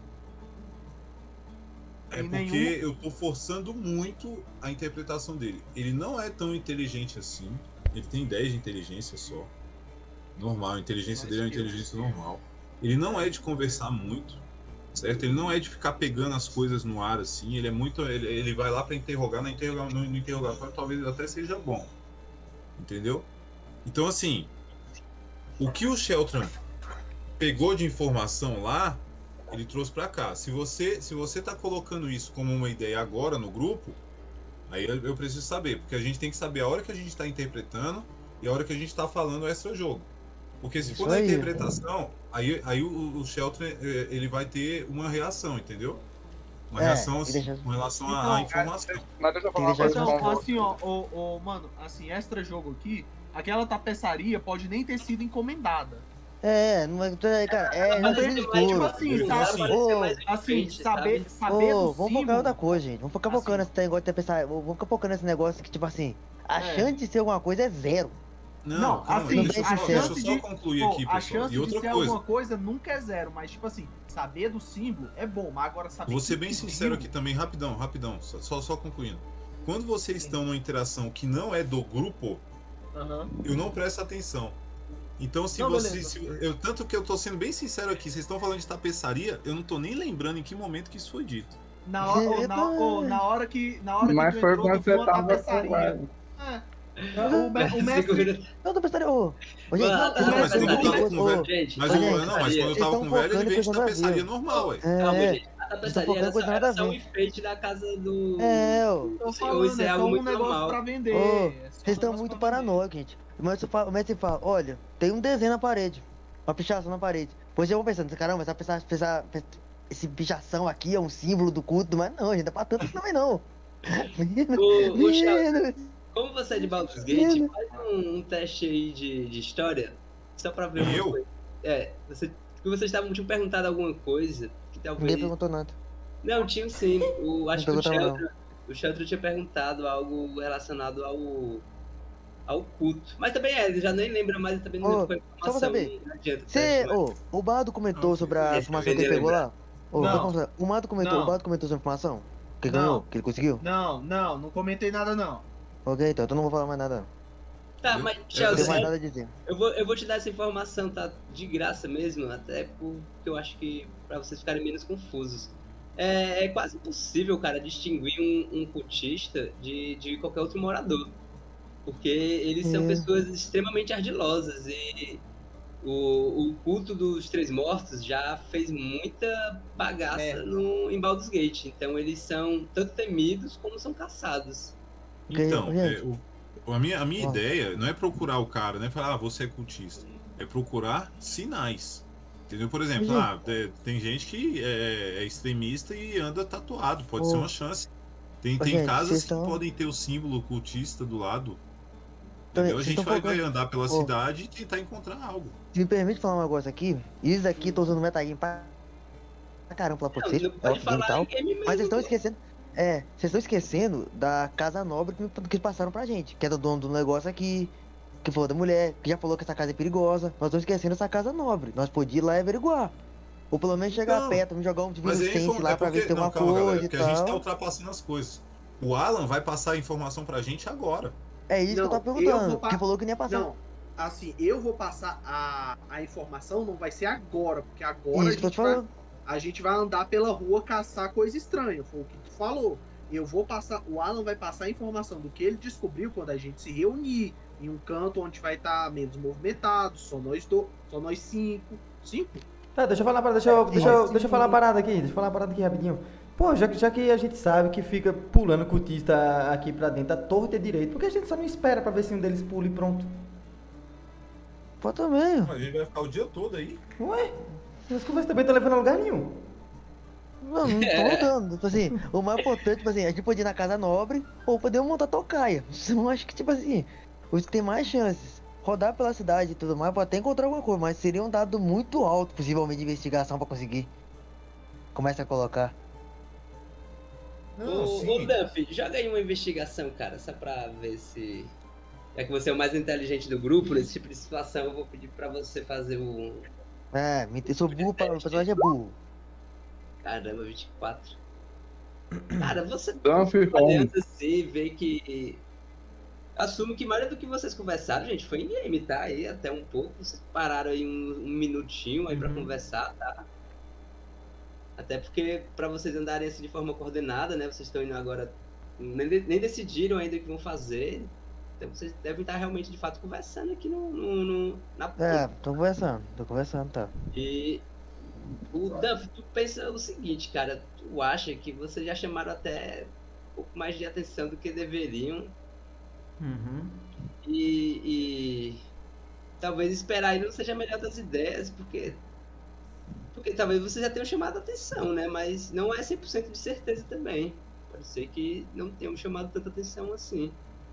é porque eu tô forçando muito a interpretação dele. Ele não é tão inteligente assim. Ele tem 10 de inteligência só. Normal, a inteligência dele é uma inteligência normal. Ele não é de conversar muito, certo? Ele não é de ficar pegando as coisas no ar assim. Ele é muito. Ele vai lá pra interrogar, no interrogatório talvez até seja bom. Entendeu? Então, assim, o que o Sheltron pegou de informação lá, ele trouxe pra cá. Se você tá colocando isso como uma ideia agora no grupo, aí eu preciso saber, porque a gente tem que saber a hora que a gente tá interpretando e a hora que a gente tá falando extra-jogo. Porque se for na interpretação, aí o Sheltron, ele vai ter uma reação, entendeu? Uma reação com relação à informação. Mas deixa eu falar uma coisa. Então, assim, ó, mano, assim, extra-jogo aqui, aquela tapeçaria pode nem ter sido encomendada. Não é, cara, não precisa de Tipo tudo. assim, saber do vamos focar em símbolo. outra coisa, gente. Vamos ficar focando nesse negócio de pensar. Vamos ficar focando nesse negócio que, tipo assim, a chance de ser alguma coisa é zero. Não, calma, assim, deixa eu só de concluir aqui, pessoal. A chance E outra de ser coisa, alguma coisa nunca é zero, mas tipo assim, saber do símbolo é bom, mas agora saber. vou ser bem sincero aqui também, rapidão, só concluindo. Quando vocês estão numa interação que não é do grupo, eu não presto atenção. Então, tanto que eu tô sendo bem sincero aqui, vocês estão falando de tapeçaria, eu não tô nem lembrando em que momento que isso foi dito. Na hora que Mas tu foi entrou, quando tu foi você uma tava tapeçaria. O mestre. Não, tapeçaria. Mas quando eu tava com o velho. Gente, Mas quando eu tava com o velho, ele veio de tapeçaria normal, ué. calma, gente. A tapeçaria focando em coisa nada era a só um ver. enfeite da casa do... Tô Senhor, falando, isso é é algo só um muito negócio normal. pra vender. Vocês estão muito paranoicos, gente. O mestre fala, olha, tem um desenho na parede. Uma pichação na parede. Pois eu vou pensando, caramba, esse pichação aqui é um símbolo do culto, mas não, gente, não é pra tanto também não. Como você é de Baldur's Gate, faz um teste aí de história, só pra ver uma coisa. Vocês tinham perguntado alguma coisa que talvez... Ninguém perguntou nada. Não, tinha sim. Acho que perguntaram, o Sheltron tinha perguntado algo relacionado ao culto. Mas também ele já nem lembra mais, também não foi informação. Só pra saber, não adianta, o Bardo comentou sobre a informação que ele pegou lá? O Bardo comentou sobre a informação? Que ele ganhou? Que ele conseguiu? Não comentei nada não. Ok, então eu não vou falar mais nada. Tá, mas Não Chelsea, tem mais nada a dizer. eu vou te dar essa informação, tá? De graça mesmo, até porque eu acho que pra vocês ficarem menos confusos. É quase impossível, cara, distinguir um cultista de qualquer outro morador. Porque eles são pessoas extremamente ardilosas e o culto dos Três Mortos já fez muita bagaça em Baldur's Gate. Então eles são tanto temidos como são caçados. Então, a minha ideia não é procurar o cara, não é falar, você é cultista. É procurar sinais. Entendeu? Por exemplo, tem gente que é extremista e anda tatuado. Pode ser uma chance. Tem casas que podem ter o símbolo cultista do lado. Entendeu? A gente vai andar pela cidade e tentar encontrar algo. Se me permite falar um negócio aqui, isso aqui tô usando metagame pra caramba lá pra vocês. Mas vocês estão esquecendo. Vocês estão esquecendo da Casa Nobre que passaram pra gente, que é do dono do negócio aqui, que falou da mulher, que já falou que essa casa é perigosa. Nós estamos esquecendo essa Casa Nobre. Nós podíamos ir lá e averiguar. Ou pelo menos chegar perto, jogar um divino sense lá pra ver se tem uma coisa galera, e porque tal. A gente tá ultrapassando as coisas. O Alan vai passar a informação pra gente agora. É isso que eu tô perguntando, que falou que nem ia passar. Não, assim, eu vou passar a informação, não vai ser agora, porque agora a gente vai andar pela rua caçar coisa estranha, foi o que tu falou. Eu vou passar, o Alan vai passar a informação do que ele descobriu quando a gente se reunir em um canto onde vai estar menos movimentado, só nós cinco. Tá, deixa eu falar deixa eu falar uma parada aqui rapidinho. Pô, já que a gente sabe que fica pulando cultista aqui pra dentro, a torta é direito, porque a gente só não espera pra ver se um deles pula e pronto. Pode também, ó. A gente vai ficar o dia todo aí. Ué? As conversas também estão levando a lugar nenhum. Não tô voltando. Tipo assim, o mais importante, tipo assim, a gente pode ir na casa nobre ou podemos montar tocaia. Eu acho que, tipo assim, os que tem mais chances, rodar pela cidade e tudo mais, pode até encontrar alguma coisa, mas seria um dado muito alto, possivelmente, de investigação pra conseguir. Começa a colocar. Não, Ô, sim. Duff, joga aí uma investigação, cara, só pra ver se... Já que você é o mais inteligente do grupo, nesse tipo de situação, eu vou pedir pra você fazer um... É, eu sou burro, o personagem é burro. Caramba, 24. Cara, você Duff, olhando assim, vê que... Assumo que mais do que vocês conversaram, gente, foi em game, tá? Aí até um pouco, vocês pararam aí um minutinho aí pra conversar, tá? Até porque pra vocês andarem assim de forma coordenada, né? Vocês estão indo agora... Nem decidiram ainda o que vão fazer. Então vocês devem estar realmente, de fato, conversando aqui na É, tô conversando, tá. E o Duff, tu pensa o seguinte, cara, tu acha que vocês já chamaram até um pouco mais de atenção do que deveriam e talvez esperar aí não seja a melhor das ideias, porque talvez vocês já tenham chamado a atenção, né? Mas não é 100% de certeza também. Pode ser que não tenham chamado tanta atenção assim.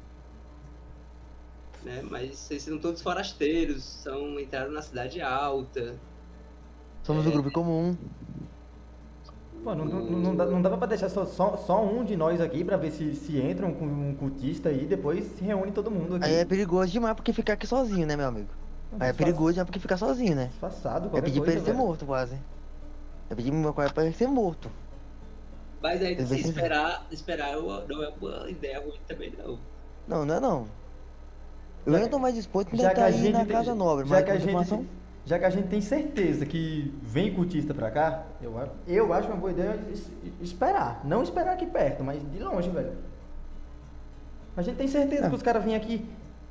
Né? Mas vocês são todos forasteiros, entraram na cidade alta. Somos o grupo comum. Pô, não dava pra deixar só um de nós aqui pra ver se entram com um cultista aí e depois se reúne todo mundo aqui. Aí é perigoso demais porque ficar aqui sozinho, né, meu amigo? Aí é perigoso demais porque ficar sozinho, né? Disfarçado, É qualquer pedir pra coisa, ele ser velho. morto, quase. É pedir pra ele ser morto. Mas aí, Ele se vai ser- esperar não é uma ideia ruim também, não. Não, não é não. Eu ainda tô mais disposto em Já que tentar a ir gente na tem- casa nobre, já mas que a com gente informação... já que a gente tem certeza que vem cultista pra cá, eu acho uma boa ideia esperar. Não esperar aqui perto, mas de longe, velho. A gente tem certeza que os caras vêm aqui.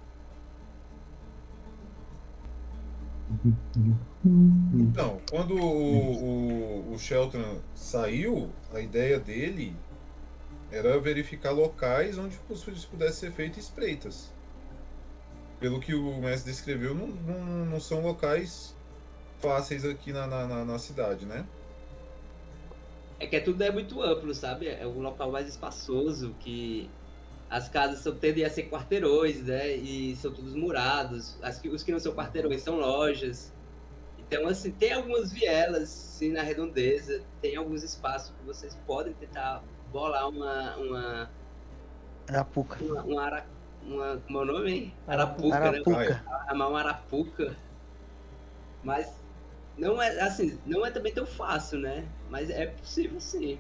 Então, quando o Shelton saiu, a ideia dele era verificar locais onde pudesse ser feito espreitas. Pelo que o mestre descreveu, não são locais fáceis aqui na cidade, né? É que tudo é muito amplo, sabe? É um local mais espaçoso, que as casas tendem a ser quarteirões, né? E são todos murados. Os que não são quarteirões são lojas. Então, assim, tem algumas vielas, assim, na redondeza. Tem alguns espaços que vocês podem tentar bolar uma Arapuca. como é o nome, hein? Arapuca, Arapuca. né? Armar uma arapuca. Mas não é, assim, não é também tão fácil, né? Mas é possível, sim.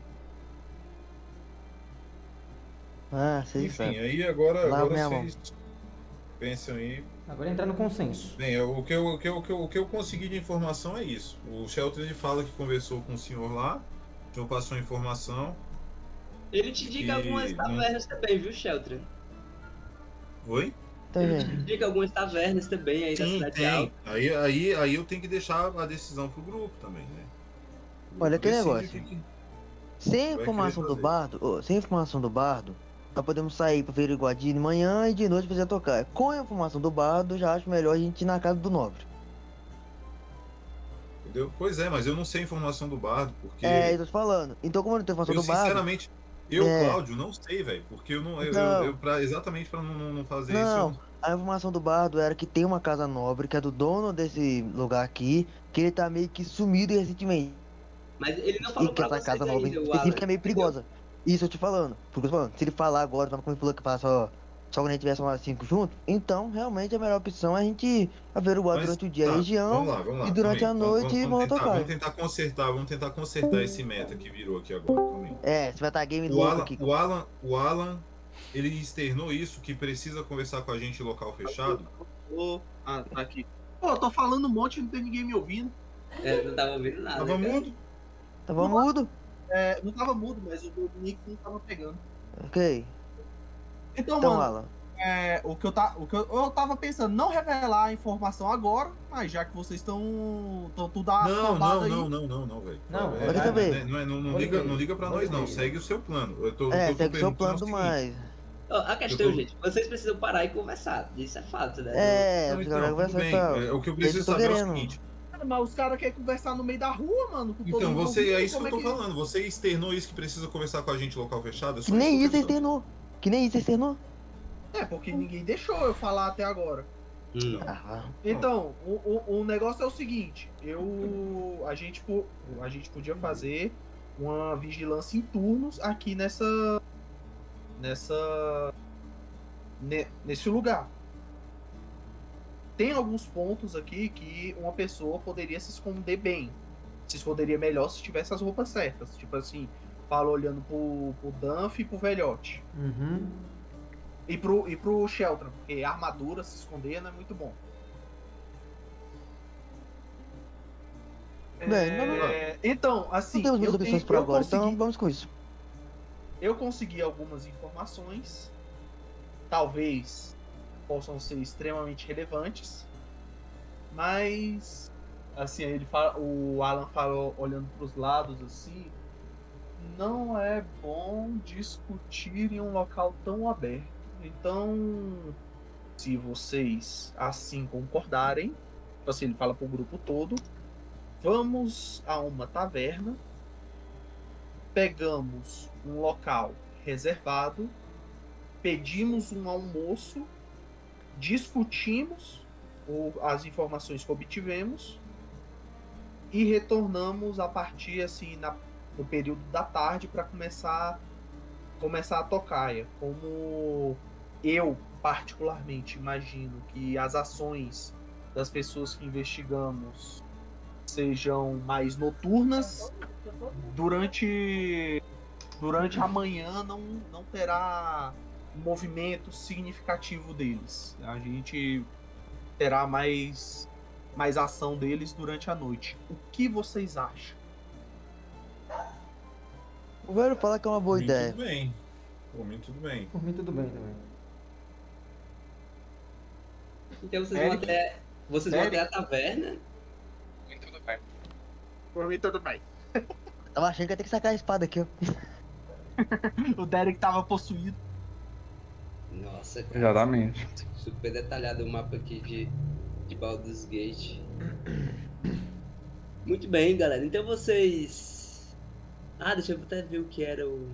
Ah, vocês Enfim, sabem. aí agora Lá minha vocês pensam aí. Agora entrar no consenso. Bem, o que eu consegui de informação é isso. O Shelton ele fala que conversou com o senhor lá, já passou a informação. Ele te indica algumas tavernas também, viu, Shelton? Oi? Tá Ele te vendo? indica algumas tavernas também aí da Sim, cidade tem. alta. Aí eu tenho que deixar a decisão pro grupo também, né? O Olha que grupo decide negócio. o que- Sem vai informação querer do fazer. bardo, sem informação do bardo, nós podemos sair pra averiguar de manhã e de noite fazer tocar. Com a informação do bardo, eu já acho melhor a gente ir na casa do nobre. Entendeu? Pois é, mas eu não sei a informação do bardo, porque É, eu tô te falando. Então, como eu não tenho informação eu do bardo. sinceramente, Cláudio, não sei, velho, porque eu não, exatamente pra não fazer Não, isso. a informação do bardo era que tem uma casa nobre, que é do dono desse lugar aqui, que ele tá meio que sumido recentemente. Mas ele não E falou que pra essa vocês casa nobre ainda, o específica Alan, é meio entendeu? perigosa. Isso eu te falando. Porque eu tô falando, se ele falar agora, como ele falou que passa só quando a gente tivesse umas 5 juntos, então realmente a melhor opção é a gente averiguar Mas, durante o dia tá, a região vamos lá, e durante calma a aí. noite vamos tocar. Vamos tentar consertar esse meta que virou aqui agora. Calma aí. É, você vai estar game O louco Alan, aqui. o Alan, ele externou isso, que precisa conversar com a gente em local fechado. Tá aqui. Pô, eu tô falando um monte e não tem ninguém me ouvindo. Não tava ouvindo nada. Tava cara. mudo? Tava mudo? Não tava mudo, mas o meu nick não tava pegando. Ok. Então, Então, mano, Alan. o que eu tava pensando, não revelar a informação agora, mas já que vocês estão tudo afobado aí. Não, velho. Não, eu também. Não liga pra nós, não. Segue o seu plano. Eu tô Segue o seu perguntando plano o do seguinte, mais. A questão, gente, vocês precisam parar e conversar. Isso é fato, né? Não, então, tudo bem. O que eu preciso saber é o seguinte. Mas os caras querem conversar no meio da rua, mano. Com todo Então, mundo você, ouvindo, é isso que eu como tô falando. Você externou isso que precisa conversar com a gente em local fechado? É só Que nem eu isso quero você externou. Que nem isso você externou. É, porque ninguém deixou eu falar até agora. Ah, Então, o negócio é o seguinte, a gente podia fazer uma vigilância em turnos aqui nesse lugar. Tem alguns pontos aqui que uma pessoa poderia se esconder bem. Se esconderia melhor se tivesse as roupas certas. Tipo assim, fala olhando pro Dunphy e pro velhote. Uhum. E pro Sheltron, porque a armadura se esconder não é muito bom. Bem, Então, assim, não temos muitas opções por agora, então vamos com isso. Eu consegui algumas informações, talvez possam ser extremamente relevantes, mas assim, o Alan fala olhando para os lados assim, não é bom discutir em um local tão aberto. Então, se vocês assim concordarem, assim, ele fala para o grupo todo, vamos a uma taverna, pegamos um local reservado, pedimos um almoço, discutimos as informações que obtivemos e retornamos a partir assim no período da tarde para começar a tocaia. Como eu particularmente imagino que as ações das pessoas que investigamos sejam mais noturnas, durante a manhã não terá um movimento significativo deles. A gente terá mais ação deles durante a noite. O que vocês acham? O velho fala que é uma boa Por mim, ideia. Tudo bem. Por mim, tudo bem. Por mim, tudo bem também. Então vocês vão até a taverna. Por mim, tudo bem. Tava achando que ia ter que sacar a espada aqui, ó. O Derek tava possuído. Nossa, cara. Exatamente. Super detalhado o mapa aqui de Baldur's Gate. Muito bem, galera. Então vocês... deixa eu até ver o que era o...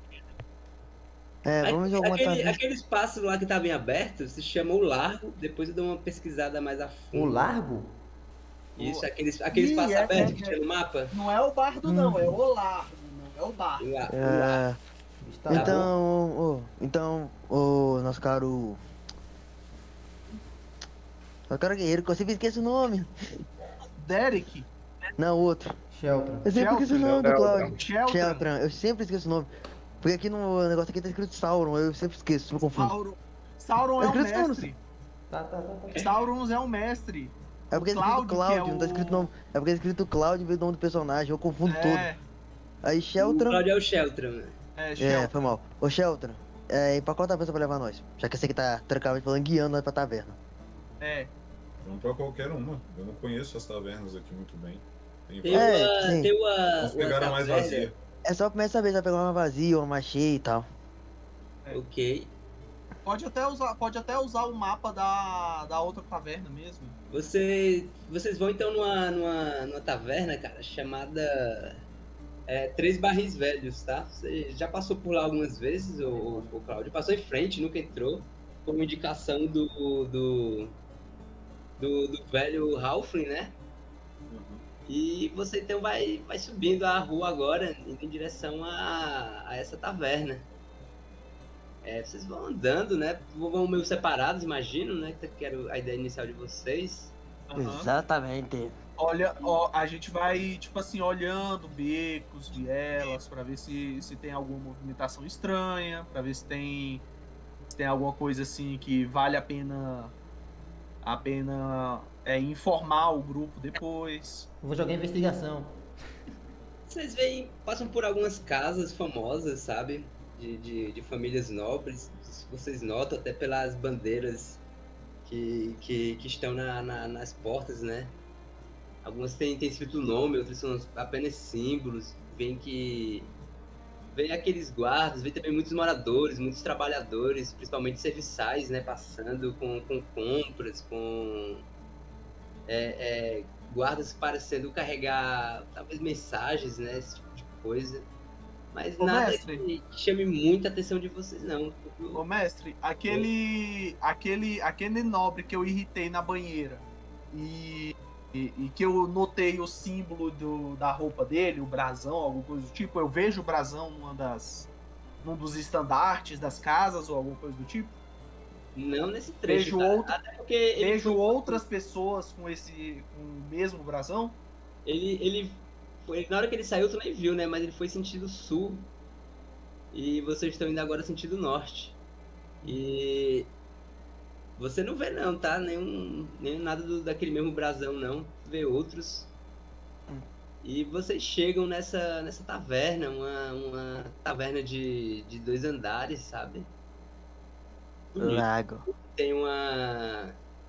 Vamos jogar uma taverna. Aquele espaço lá que tava em aberto se chama o Largo. Depois eu dou uma pesquisada mais a fundo. O largo? Isso, aquele espaço aberto que tinha no mapa. Não é o bardo, não. É o largo. Não é o bar. Então, o nosso caro... O cara guerreiro, que eu sempre esqueço o nome. Derek? Não, outro. Sheltron. Eu sempre esqueço o nome do Cláudio. Sheltron. Sheltron, eu sempre esqueço o nome. Porque aqui no negócio aqui tá escrito Sauron, eu sempre esqueço, me confundo. Sauron é o mestre. Tá. Sauron é o mestre. É porque é escrito Cláudio, não tá escrito nome. É porque é escrito Cláudio em vez do nome do personagem, eu confundo tudo. Aí O Sheltron... Cláudio é o Sheltron, né? foi mal. Ô Sheltron, pra qual taverna você vai levar nós? Já que você que tá tranquilamente falando, guiando nós pra taverna. Vamos pra qualquer uma. Eu não conheço as tavernas aqui muito bem. Vamos pegar a mais vazia. É só começar a saber se vai pegar uma vazia, uma mais cheia e tal. Ok. Pode até usar o mapa da outra taverna mesmo. Vocês vão então numa taverna, cara, chamada Três Barris Velhos, tá? Você já passou por lá algumas vezes, o Cláudio? Passou em frente, nunca entrou. Como indicação do velho Halfling, né? E você então vai subindo a rua agora, indo em direção a essa taverna. Vocês vão andando, né? Vão meio separados, imagino, né? Que era a ideia inicial de vocês. Exatamente. Olha, a gente vai, tipo assim, olhando becos, vielas, pra ver se tem alguma movimentação estranha, pra ver se tem alguma coisa assim que vale a pena informar o grupo depois. Eu vou jogar investigação. Vocês passam por algumas casas famosas, sabe? De famílias nobres. Vocês notam até pelas bandeiras que estão nas portas, né? Algumas têm escrito o nome, outras são apenas símbolos. Vem que vê aqueles guardas, vê também muitos moradores, muitos trabalhadores, principalmente serviçais, né, passando com compras, com guardas parecendo carregar talvez mensagens, né, esse tipo de coisa. Mas Ô, nada mestre. que chame muita atenção de vocês, não. Ô, mestre, aquele nobre que eu irritei na banheira e que eu notei o símbolo da roupa dele, o brasão, alguma coisa do tipo, eu vejo o brasão num dos estandartes das casas ou alguma coisa do tipo? Não nesse trecho, tá? Até porque ele Vejo outras pessoas com o mesmo brasão? Ele foi, na hora que ele saiu, tu nem viu, né? Mas ele foi sentido sul. E vocês estão indo agora sentido norte. E você não vê não, tá? Nem nada daquele mesmo brasão, não. Vê outros. E vocês chegam nessa taverna, uma taverna de 2 andares, sabe? Lago. Tem uma...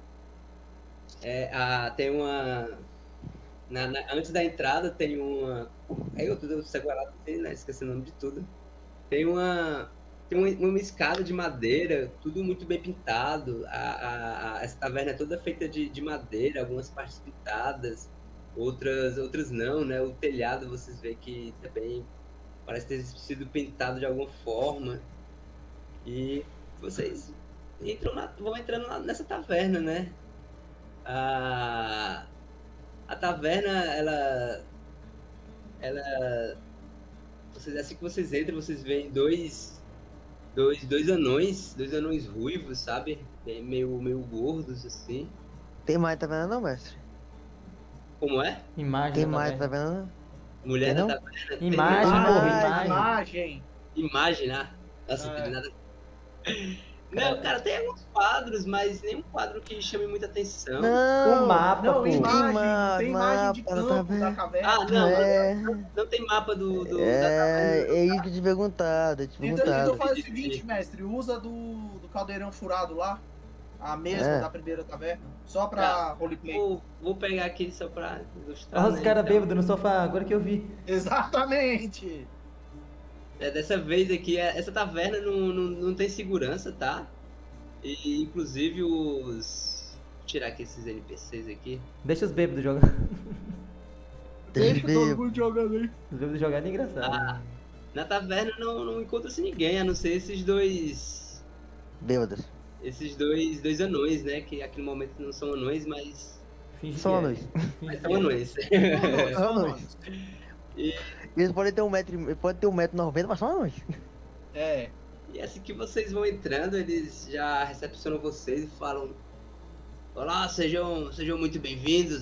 antes da entrada tem uma... Aí eu tô separado, né? Esqueci o nome de tudo. Tem uma escada de madeira, tudo muito bem pintado. Essa taverna é toda feita de madeira, algumas partes pintadas, outras não, né? O telhado vocês veem que também parece ter sido pintado de alguma forma. E vocês vão entrando nessa taverna, né? A taverna, assim que vocês entram, vocês veem dois anões ruivos, sabe? Meio gordos, assim. Tem mais, tá vendo não, mestre? Como é? Imagem. Tem da mais, tá taverna. vendo não? Mulher Tem da não? taverna. tem Imagem, porra, Imagem. Imagem, né? Nossa, não tem nada. Não, cara, tem alguns quadros, mas nenhum quadro que chame muita atenção. O mapa, Não, pô. tem imagem de mapa da campo da taverna. caverna. Ah, não, É, não tem mapa da taverna. é isso que eu te perguntado, Então faz o seguinte, mestre, usa do caldeirão furado lá, a mesma da primeira taverna, só pra roleplay. Vou pegar aqui só pra ilustrar. Olha os né, caras então. bêbados no sofá, agora que eu vi. Exatamente! Dessa vez aqui, essa taverna não tem segurança, tá? E inclusive vou tirar aqui esses NPCs aqui. Deixa os bêbados jogar. Deixa todo mundo jogando aí. Os bêbados jogando é engraçado. Na taverna não encontra-se ninguém, a não ser esses dois Bêbados. anões, né? Que aqui no momento não são anões, mas Finge Só que é. nós. Finge são que é. anões. Só nós. Eles podem ter 1,90m, mas só nós. É. E assim que vocês vão entrando, eles já recepcionam vocês e falam: olá, sejam muito bem-vindos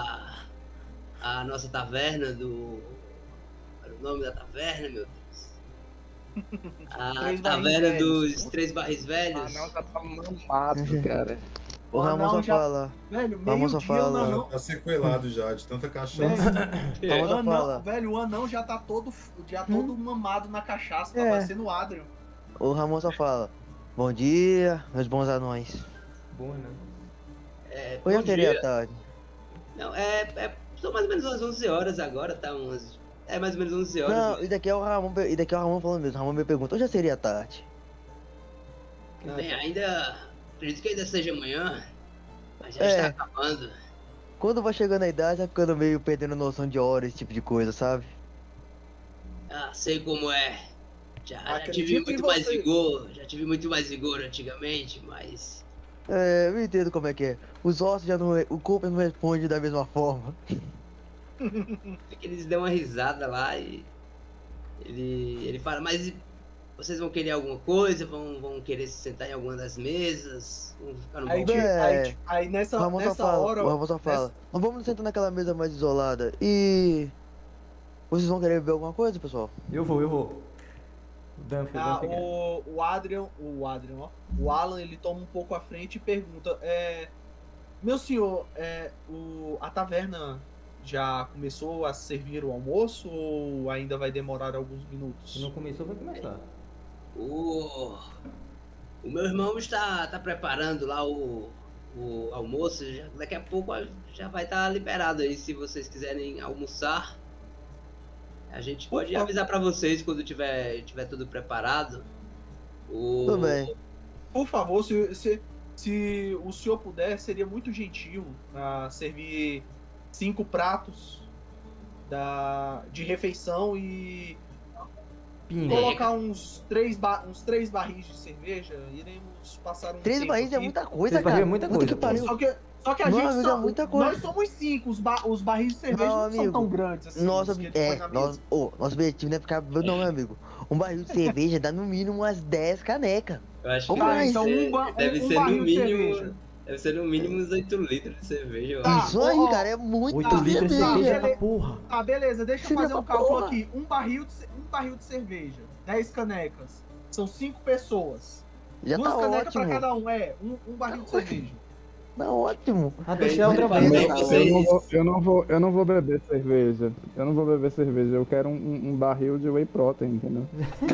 à nossa taverna Olha o nome da taverna, meu Deus. A Três taverna barris dos velhos. 3 barris velhos. Ah, não, já tá mamado, cara. O Ramon Não, só já- fala. Velho, Vamos meio só dia o falar. anão. Tá sequelado já, de tanta cachaça. Vamos só Anão, falar. velho, o anão já tá todo mamado na cachaça, tá É. parecendo o Adrian. O Ramon só fala. Bom dia, meus bons anões. Bom, né? Hoje Bom eu teria dia. tarde. Não, são mais ou menos umas 11 horas agora, tá? Mais ou menos 11 horas. Não, e daqui é o Ramon falando mesmo. O Ramon me pergunta, hoje já seria tarde. Bem, acredito que ainda seja amanhã, mas já É. está acabando. Quando vai chegando a idade, vai ficando meio perdendo noção de hora, esse tipo de coisa, sabe? Ah, sei como é. Já Acredito tive em muito mais você. vigor, antigamente, mas É, eu entendo como é que é. Os ossos já não. O corpo não responde da mesma forma. é que eles dão uma risada lá e ele fala, mas vocês vão querer alguma coisa? Vão querer se sentar em alguma das mesas? Vão ficar no Aí, balcão? aí O nessa Ramon só fala. hora. O Ramon só fala. Nós vamos nos sentar naquela mesa mais isolada. E. Vocês vão querer beber alguma coisa, pessoal? Eu vou. O Dunphy, quer. O Adrian, ó. O Alan, ele toma um pouco à frente e pergunta: meu senhor, a taverna já começou a servir o almoço ou ainda vai demorar alguns minutos? Se não começou, vai começar. O meu irmão está preparando lá o almoço. Daqui a pouco já vai estar liberado aí se vocês quiserem almoçar. A gente pode avisar pra vocês quando tiver tudo preparado. Tudo bem. Por favor, se o senhor puder, seria muito gentil servir 5 pratos de refeição e Pinga. colocar uns 3 barris de cerveja. Iremos passar um 3 tempo barris é aqui. muita coisa, 3 barris cara. é muita Puta coisa, que pô. pariu. Só que a Não, gente amigo, é muita coisa. nós somos 5, os barris de cerveja Não, não são amigo. tão grandes assim. Nossa, os que a gente põe na mesa. nosso objetivo não é ficar bêbado, não, meu amigo. Um barril de cerveja dá no mínimo umas 10 canecas. Eu acho que Vamos lá, então deve um ser barril no de mínimo. cerveja. Deve ser no mínimo uns 8 litros de cerveja. Eu Tá. acho. Isso aí, ó, cara, é muito 8 litros de cerveja beleza. pra porra. Tá, beleza, deixa eu Seria fazer um pra cálculo porra. aqui. Um barril de cerveja, 10 canecas. São 5 pessoas. Já 2 tá canecas pra ótimo. cada um, um barril de cerveja. Tá ótimo. A do Shelter Bem, bem. Eu não vou beber cerveja. Eu não vou beber cerveja. Eu quero um barril de whey protein, entendeu?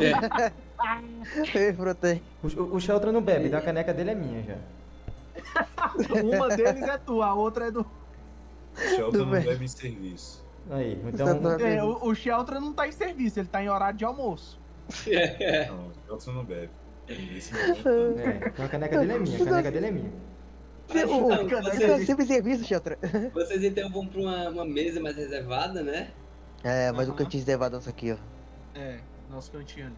Ei, Protein. O Shelter não bebe, então a caneca dele é minha já. Uma deles é tua, a outra é do. Shelton Tudo não bem. deve em serviço. Aí, então. Você tá- É, o Shelter não tá em serviço, ele tá em horário de almoço. Não, Shelton não bebe. Nesse momento, não. Então a caneca dele é minha, a caneca dele é minha. Então, Você tá sempre em serviço, Shelter. Vocês então vão pra uma mesa mais reservada, né? É, mas o Aham. cantinho reservado nosso aqui, ó. É, nosso cantinho ali.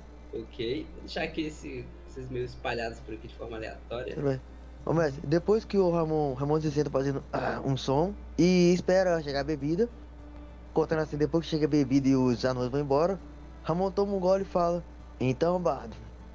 Ok. Vou deixar aqui esses meio espalhados por aqui de forma aleatória. Tudo bem. Ô, mestre, depois que o Ramon se senta fazendo um som e espera chegar a bebida, contando assim, depois que chega a bebida e os anões vão embora, Ramon toma um gole e fala: Então, Bardo,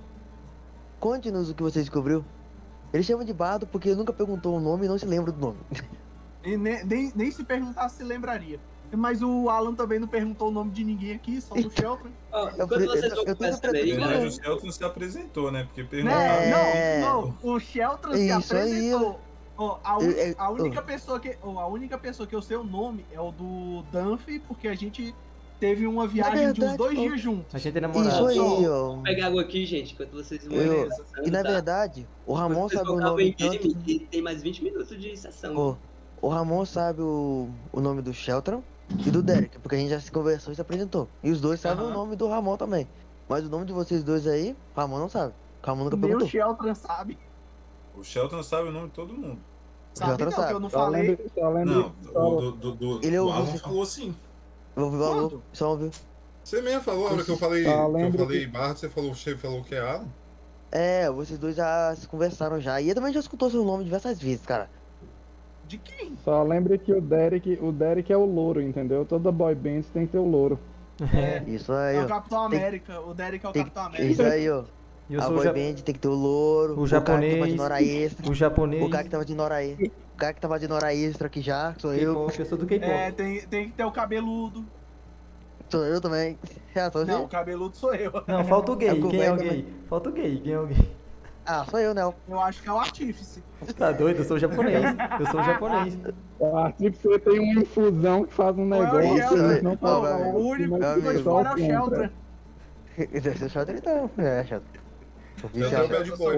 conte-nos o que você descobriu. Ele chama de Bardo porque ele nunca perguntou o nome e não se lembra do nome. E nem se perguntasse se lembraria. Mas o Alan também não perguntou o nome de ninguém aqui, só do Shelter. Ó, Eu enquanto vocês tô vão conversando aí, Na verdade, galera. o Shelton se apresentou, né? Porque Não, perguntaram. É. não, o Shelter se Isso aí. apresentou. Ó, a Eu- única pessoa que eu sei o nome é o do Dunphy, porque a gente teve uma viagem de uns verdade, 2 ó. dias juntos. A gente é Isso namorado. aí, ó. Vou pegar água aqui, gente, enquanto vocês vão Eu- conversando, E na tá? verdade, o Ramon Vocês sabe o colocavam nome em tanto... game e tem mais 20 minutos de sessão. Ó, o Ramon sabe o nome do Sheltron e do Derek, porque a gente já se conversou e se apresentou. E os dois sabem o Aham. nome do Ramon também. Mas o nome de vocês dois aí, o Ramon não sabe. O Ramon nunca Nem o perguntou. Shelter sabe. O Shelton sabe o nome de todo mundo. Sabe Shelter não, que sabe. eu não Só falei. lembre, só lembre, Não, só- Ele o ouviu Alan você- falou assim. Quando? Só ouviu. Você mesmo falou, a hora que eu falei, Tá, lembra Bardo, você falou que é Alan? É, vocês dois já se conversaram já. E ele também já escutou seu nome diversas vezes, cara. De quem? só lembre que o Derek é o louro, entendeu? Toda boy band tem que ter o louro. Isso aí, É o ó. Capitão Tem- América. O Derek é o Tem- Capitão Isso América. aí, ó. E eu A sou boy band tem que ter o louro, o cara que tava de japonês, Nora Extra. o japonês. O cara que tava de Nora Extra. O cara que tava de Nora Extra aqui já, sou eu. K-pop, eu sou do K-pop. É, tem que ter o cabeludo. Sou eu também. Já sou Não, eu. o cabeludo sou eu. Não, falta o É gay. o Quem é o velho gay? Falta o gay. Quem é o gay? Ah, sou eu, né? Eu acho que é o artífice. Tá doido? Eu sou japonês. Eu sou japonês. O artífice tem uma infusão que faz um Ou é o negócio. Shelter. mas não Não, faz. vai, O único vai, que vai, foi vai, fora é o vai, Shelter. Deve ser o Shelter então. É, Shelter. Shelter é o bad boy.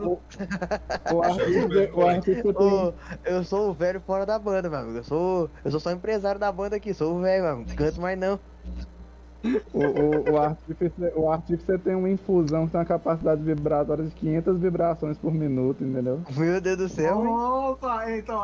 O artífice tem. Ô, eu sou o velho fora da banda, meu amigo. Eu sou só empresário da banda aqui, sou o velho, meu amigo. Canto mais não. O artífice tem uma infusão que tem uma capacidade vibratória de 500 vibrações por minuto, entendeu? Meu Deus do céu, hein? Opa, então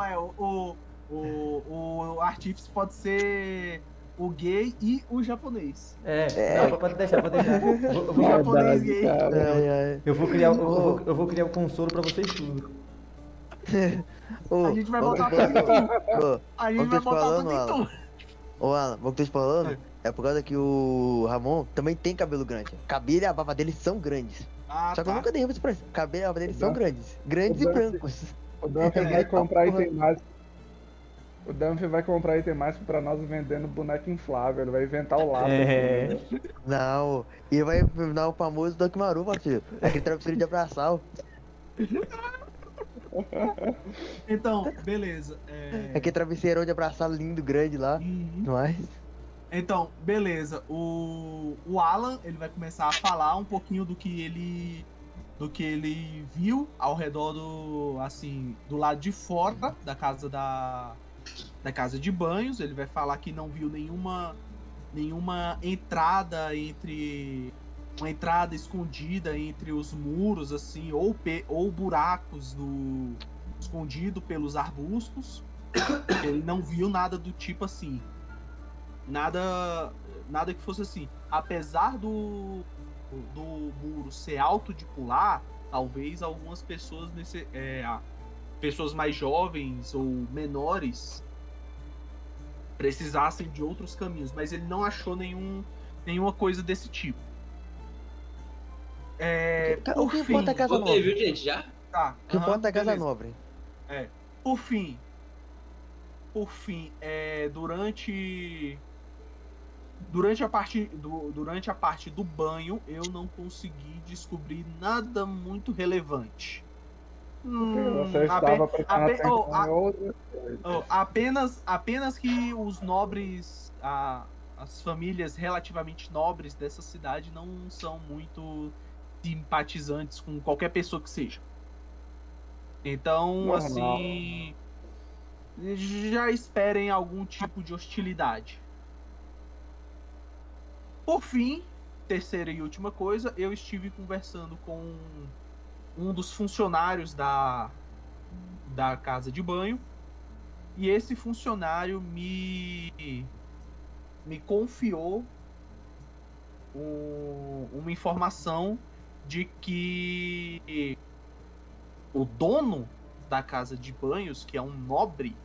o artífice pode ser o gay e o japonês. É. Pode deixar, pode deixar. O japonês gay. cara. Ai, ai. Eu vou criar o consolo pra vocês tudo. Ô, A gente vai ô, botar tudo em tu. ô, A gente Vamos vai te botar falando, tudo em Alan. tu. Ô, Alan, o que eu tô te falando é por causa que o Ramon também tem cabelo grande. O cabelo e a barba dele são grandes. Ah, Só que eu tá. nunca dei isso pra ele. O cabelo e a barba dele são Dá. grandes. Grandes e Dá. brancos. O Dunphy vai comprar item mais. O Dunphy vai comprar item mais pra nós vendendo boneco inflável. Ele vai inventar o lado. É. Não, e vai dar o famoso Dokimaru, parceiro. Aquele travesseiro de abraçar. Ó. Então, beleza. Aquele travesseirão de abraçar lindo, grande lá. Uhum. Mas. Então, beleza. O Alan, ele vai começar a falar um pouquinho do que ele viu ao redor do lado de fora da casa de banhos. Ele vai falar que não viu nenhuma entrada uma entrada escondida entre os muros, assim, ou buracos escondido pelos arbustos. Ele não viu nada do tipo assim. Nada que fosse assim. Apesar do muro ser alto de pular, talvez algumas pessoas pessoas mais jovens ou menores precisassem de outros caminhos, mas ele não achou nenhuma coisa desse tipo. O que importa é a casa nobre. Viu, gente, já? Tá. O que importa é a casa nobre. Por fim, durante a parte do banho, eu não consegui descobrir nada muito relevante. Você estava prestando atenção em outras coisas. Apenas que os nobres, as famílias relativamente nobres dessa cidade não são muito simpatizantes com qualquer pessoa que seja. Então, Normal. assim, já esperem algum tipo de hostilidade. Por fim, terceira e última coisa, eu estive conversando com um dos funcionários da casa de banho, e esse funcionário me confiou uma informação de que o dono da casa de banhos, que é um nobre,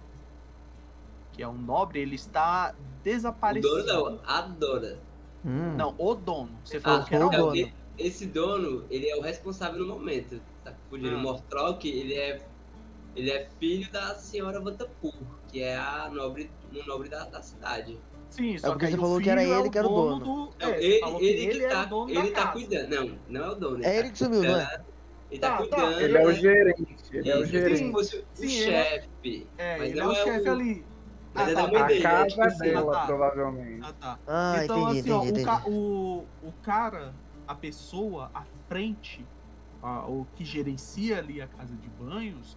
ele está desaparecido. O dono não, a dona. Não, o dono. Você falou que era o dono. Esse dono, ele é o responsável no momento. Tá fugindo. Mortrock, ele é filho da senhora Vantapur, que é o nobre da cidade. Sim, só porque que você falou que era ele que era o dono. Ele tá cuidando. Não é o dono. É ele que sumiu, não é? Ele tá cuidando. Ele é o gerente. Ele é o gerente. Se fosse o chefe. Mas ele é o chefe ali. A casa dela, provavelmente. Então, entendi, assim, entendi. O cara, a pessoa à frente, o que gerencia ali a casa de banhos,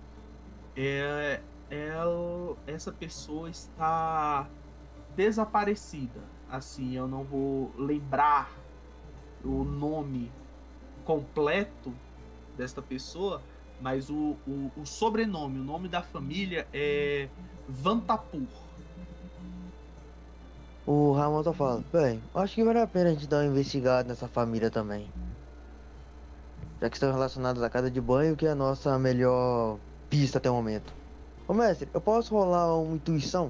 essa pessoa está desaparecida. Assim, eu não vou lembrar o nome completo desta pessoa, mas o sobrenome, o nome da família é Vantapur. O Ramon só fala, bem, acho que vale a pena a gente dar uma investigada nessa família também. Já que estão relacionados à casa de banho, que é a nossa melhor pista até o momento. Ô mestre, eu posso rolar uma intuição?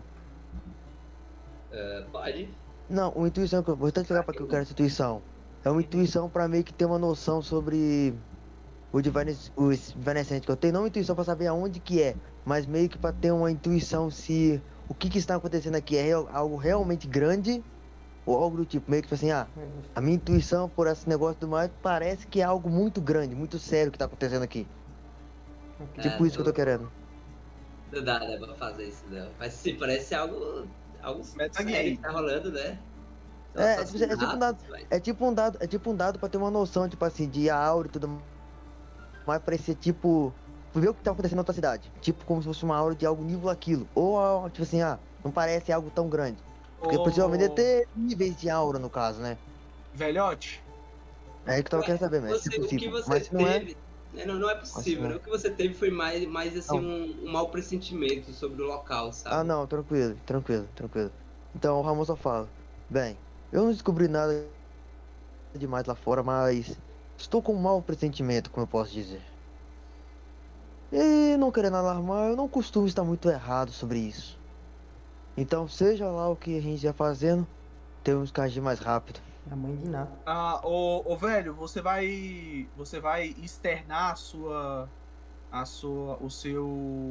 Pode. Não, uma intuição, vou tentar explicar pra que eu quero essa intuição. É uma intuição pra meio que ter uma noção sobre o Evanescente que eu tenho. Não uma intuição pra saber aonde que é, mas meio que pra ter uma intuição se o que está acontecendo aqui é algo realmente grande ou algo do tipo, meio que assim, a minha intuição por esse negócio do mais parece que é algo muito grande, muito sério que tá acontecendo aqui. Tipo isso que eu tô querendo. Não dá pra fazer isso, não. Mas sim, parece algo sério que tá rolando, né? É tipo um dado pra ter uma noção, tipo assim, de aura e tudo mais, parecer tipo ver o que tá acontecendo na outra cidade. Tipo, como se fosse uma aura de algo nível aquilo. Ou, tipo assim, não parece algo tão grande. Porque possivelmente deve ter níveis de aura, no caso, né? Velhote? É isso que eu tava querendo saber, mesmo. O que você teve... Não é possível, né? O que você teve foi mais assim, um mau pressentimento sobre o local, sabe? Não, tranquilo. Então, o Ramon só fala, bem, eu não descobri nada demais lá fora, mas estou com um mau pressentimento, como eu posso dizer. E não querendo alarmar, eu não costumo estar muito errado sobre isso. Então, seja lá o que a gente vai fazendo, temos que agir mais rápido. A mãe de nada. Velho, você vai externar o seu...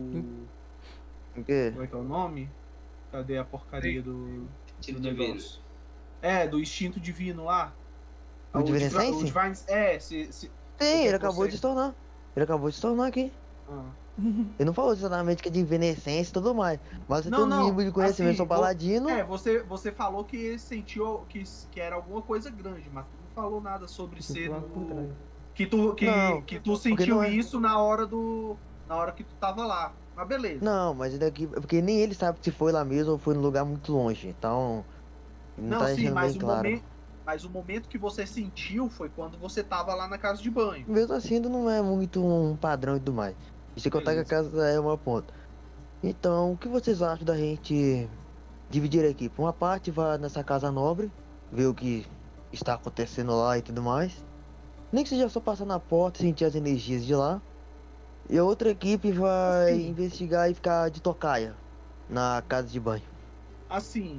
O quê? Como é que é o nome? Cadê a porcaria do negócio? Do instinto divino lá. O Divinescence? Sim, ele acabou de se tornar. Ele acabou de se tornar aqui. Ele não falou exatamente que é de Divinescence e tudo mais. Mas você tem um mínimo de conhecimento assim, sobre paladino. Você falou que sentiu que era alguma coisa grande, mas tu não falou nada sobre ser que tu sentiu isso na hora que tu tava lá. Mas beleza. Não, mas daqui, porque nem ele sabe se foi lá mesmo ou foi num lugar muito longe. Então, Não tá deixando bem claro. Mas o momento que você sentiu foi quando você tava lá na casa de banho. Mesmo assim, ainda não é muito um padrão e tudo mais. E se contar que a casa é uma ponta. Então, o que vocês acham da gente dividir a equipe? Uma parte vai nessa casa nobre, ver o que está acontecendo lá e tudo mais. Nem que seja só passar na porta e sentir as energias de lá. E a outra equipe vai investigar e ficar de tocaia na casa de banho. Assim,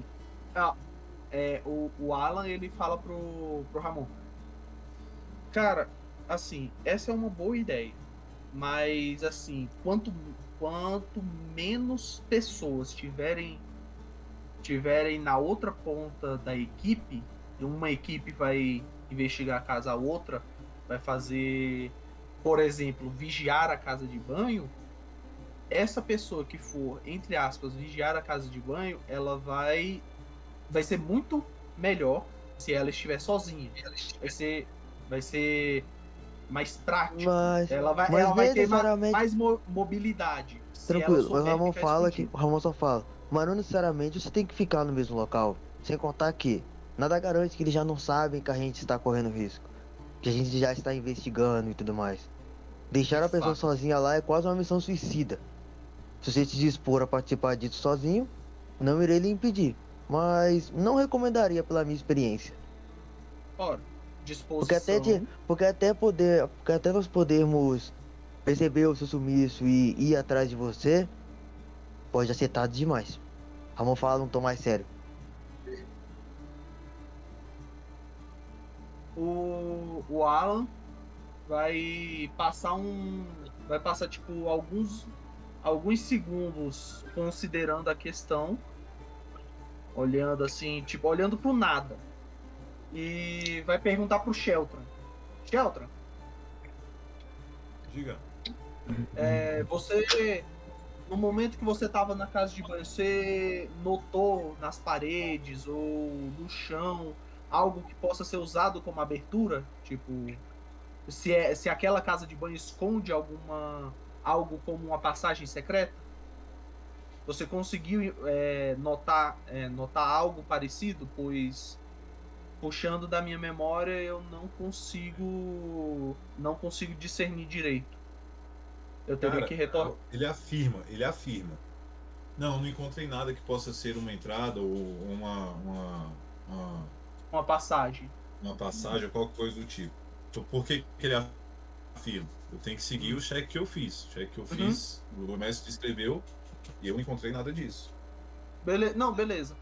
o Alan, ele fala pro Ramon. Cara, assim, essa é uma boa ideia. Mas, assim, quanto menos pessoas tiverem na outra ponta da equipe, uma equipe vai investigar a casa, a outra vai fazer, por exemplo, vigiar a casa de banho, essa pessoa que for, entre aspas, vigiar a casa de banho, ela vai ser muito melhor se ela estiver sozinha. Vai ser mais prático. Ela vai ter mais mobilidade. Tranquilo, mas o Ramon fala que o Ramon só fala, mas não necessariamente você tem que ficar no mesmo local. Sem contar que nada garante que eles já não sabem que a gente está correndo risco, que a gente já está investigando e tudo mais. Deixar a pessoa sozinha lá é quase uma missão suicida. Se você se dispor a participar disso sozinho, não irei lhe impedir, mas não recomendaria pela minha experiência. Ora, disposição. Porque até nós podermos perceber o seu sumiço e ir atrás de você, pode já ser tarde demais. Ramon fala num tom mais sério. O Alan vai passar tipo alguns segundos considerando a questão, olhando assim, tipo olhando pro nada, e vai perguntar pro Sheltran. Sheltran, diga. Você, no momento que você tava na casa de banho, você notou nas paredes ou no chão algo que possa ser usado como abertura? Tipo, se aquela casa de banho esconde algo como uma passagem secreta? Você conseguiu notar algo parecido? Pois, puxando da minha memória, eu não consigo discernir direito. Eu teria que retornar. Ele afirma. Não encontrei nada que possa ser uma entrada ou uma passagem. Uma passagem ou qualquer coisa do tipo. Então, por que ele afirma? Eu tenho que seguir o cheque que eu fiz. O cheque que eu fiz, o mestre descreveu e eu não encontrei nada disso. Beleza.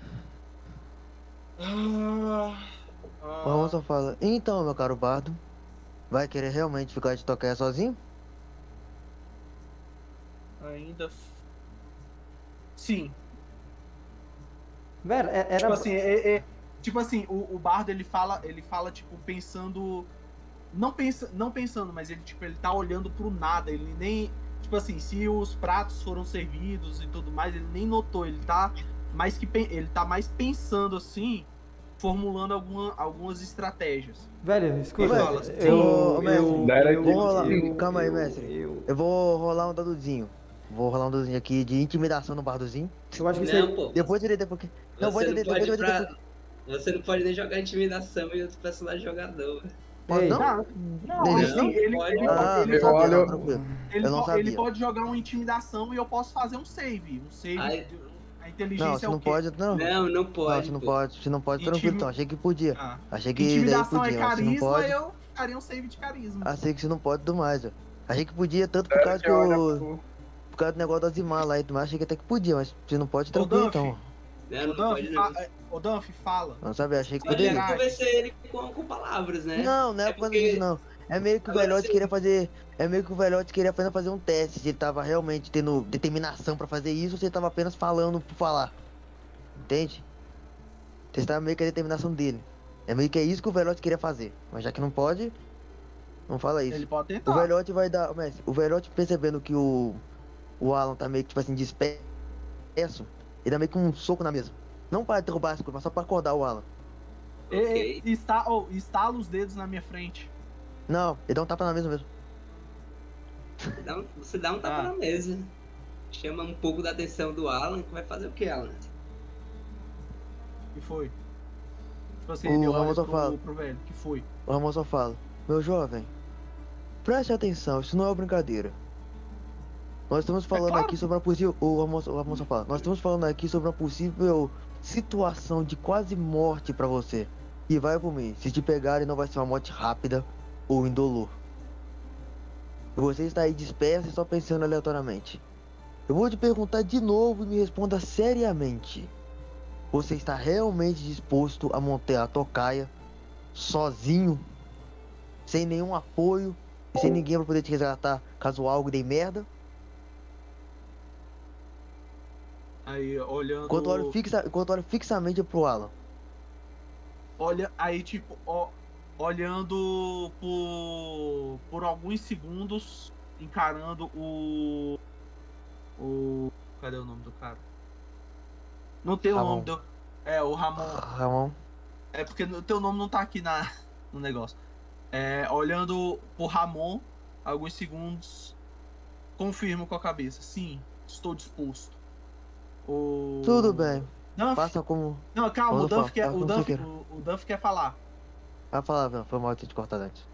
Vamos só falar. Então, meu caro bardo, vai querer realmente ficar de tocaia sozinho? Ainda. Sim. Velho, era. Tipo assim, o bardo ele fala tipo pensando, não pensando, mas ele tá olhando pro nada, ele nem, tipo assim, se os pratos foram servidos e tudo mais, ele nem notou, ele tá mais pensando assim, formulando algumas estratégias. Velho, escuta, calma aí, mestre. Eu vou rolar um dadozinho. Vou rolar um dadozinho aqui de intimidação no bardozinho. Eu acho que depois eu irei porque você não pode nem jogar intimidação e outro personagem jogador. Pode não? Ele pode jogar uma intimidação e eu posso fazer um save. A inteligência não pode, não. Não pode. Se não pode, tranquilo. Então, achei que podia. Achei que intimidação daí podia. É carisma, se não pode, eu faria um save de carisma. Achei que se não pode do mais, ó. Achei que podia, tanto por causa por causa do negócio da Zimar lá e tudo mais, achei que até que podia, mas se não pode, tranquilo então. O Dunphy, fala. Não sabe, achei que poderia. poderia. Eu conversei ele com palavras, né? Não é por causa disso, não. É meio que o velhote queria fazer. É meio que o velhote queria fazer um teste. Se ele tava realmente tendo determinação pra fazer isso ou se ele tava apenas falando por falar. Entende? Testar meio que a determinação dele. É meio que é isso que o velhote queria fazer. Mas já que não pode, não fala isso. Ele pode tentar. O velhote vai dar. Mas o velhote percebendo que o Alan tá meio que tipo assim, disperso, ele dá meio que um soco na mesa. Não para derrubar as coisas, mas só pra acordar o Alan. Okay. Estala os dedos na minha frente. Não, ele dá um tapa na mesa mesmo. Você dá um tapa na mesa. Chama um pouco da atenção do Alan, que vai fazer o que, Alan? E foi? Você O olha Ramon só fala. pro velho, que foi? O Ramon só fala: meu jovem, preste atenção, isso não é uma brincadeira. Nós estamos falando claro. aqui sobre uma possível. O Ramon só fala: nós estamos falando aqui sobre uma possível situação de quase morte pra você. E vai por mim, se te pegarem não vai ser uma morte rápida ou indolor. Você está aí disperso e só pensando aleatoriamente. Eu vou te perguntar de novo e me responda seriamente. Você está realmente disposto a montar a tocaia sozinho, sem nenhum apoio e sem ninguém para poder te resgatar caso algo dê merda? Aí, olhando... Enquanto olho fixamente pro Alan. Olha, aí, tipo, olhando por alguns segundos, encarando o... Cadê o nome do cara? Não tem o Ramon. nome do... É, o Ramon. Ramon. É porque o teu nome não tá aqui no negócio. Olhando pro Ramon, alguns segundos, confirmo com a cabeça. Sim, estou disposto. Tudo bem. Dunphy... Faça como. Não, calma, o Dunphy quer, como você queira. o Dunphy quer falar. Vai falar, não. Foi mal ter te cortado antes.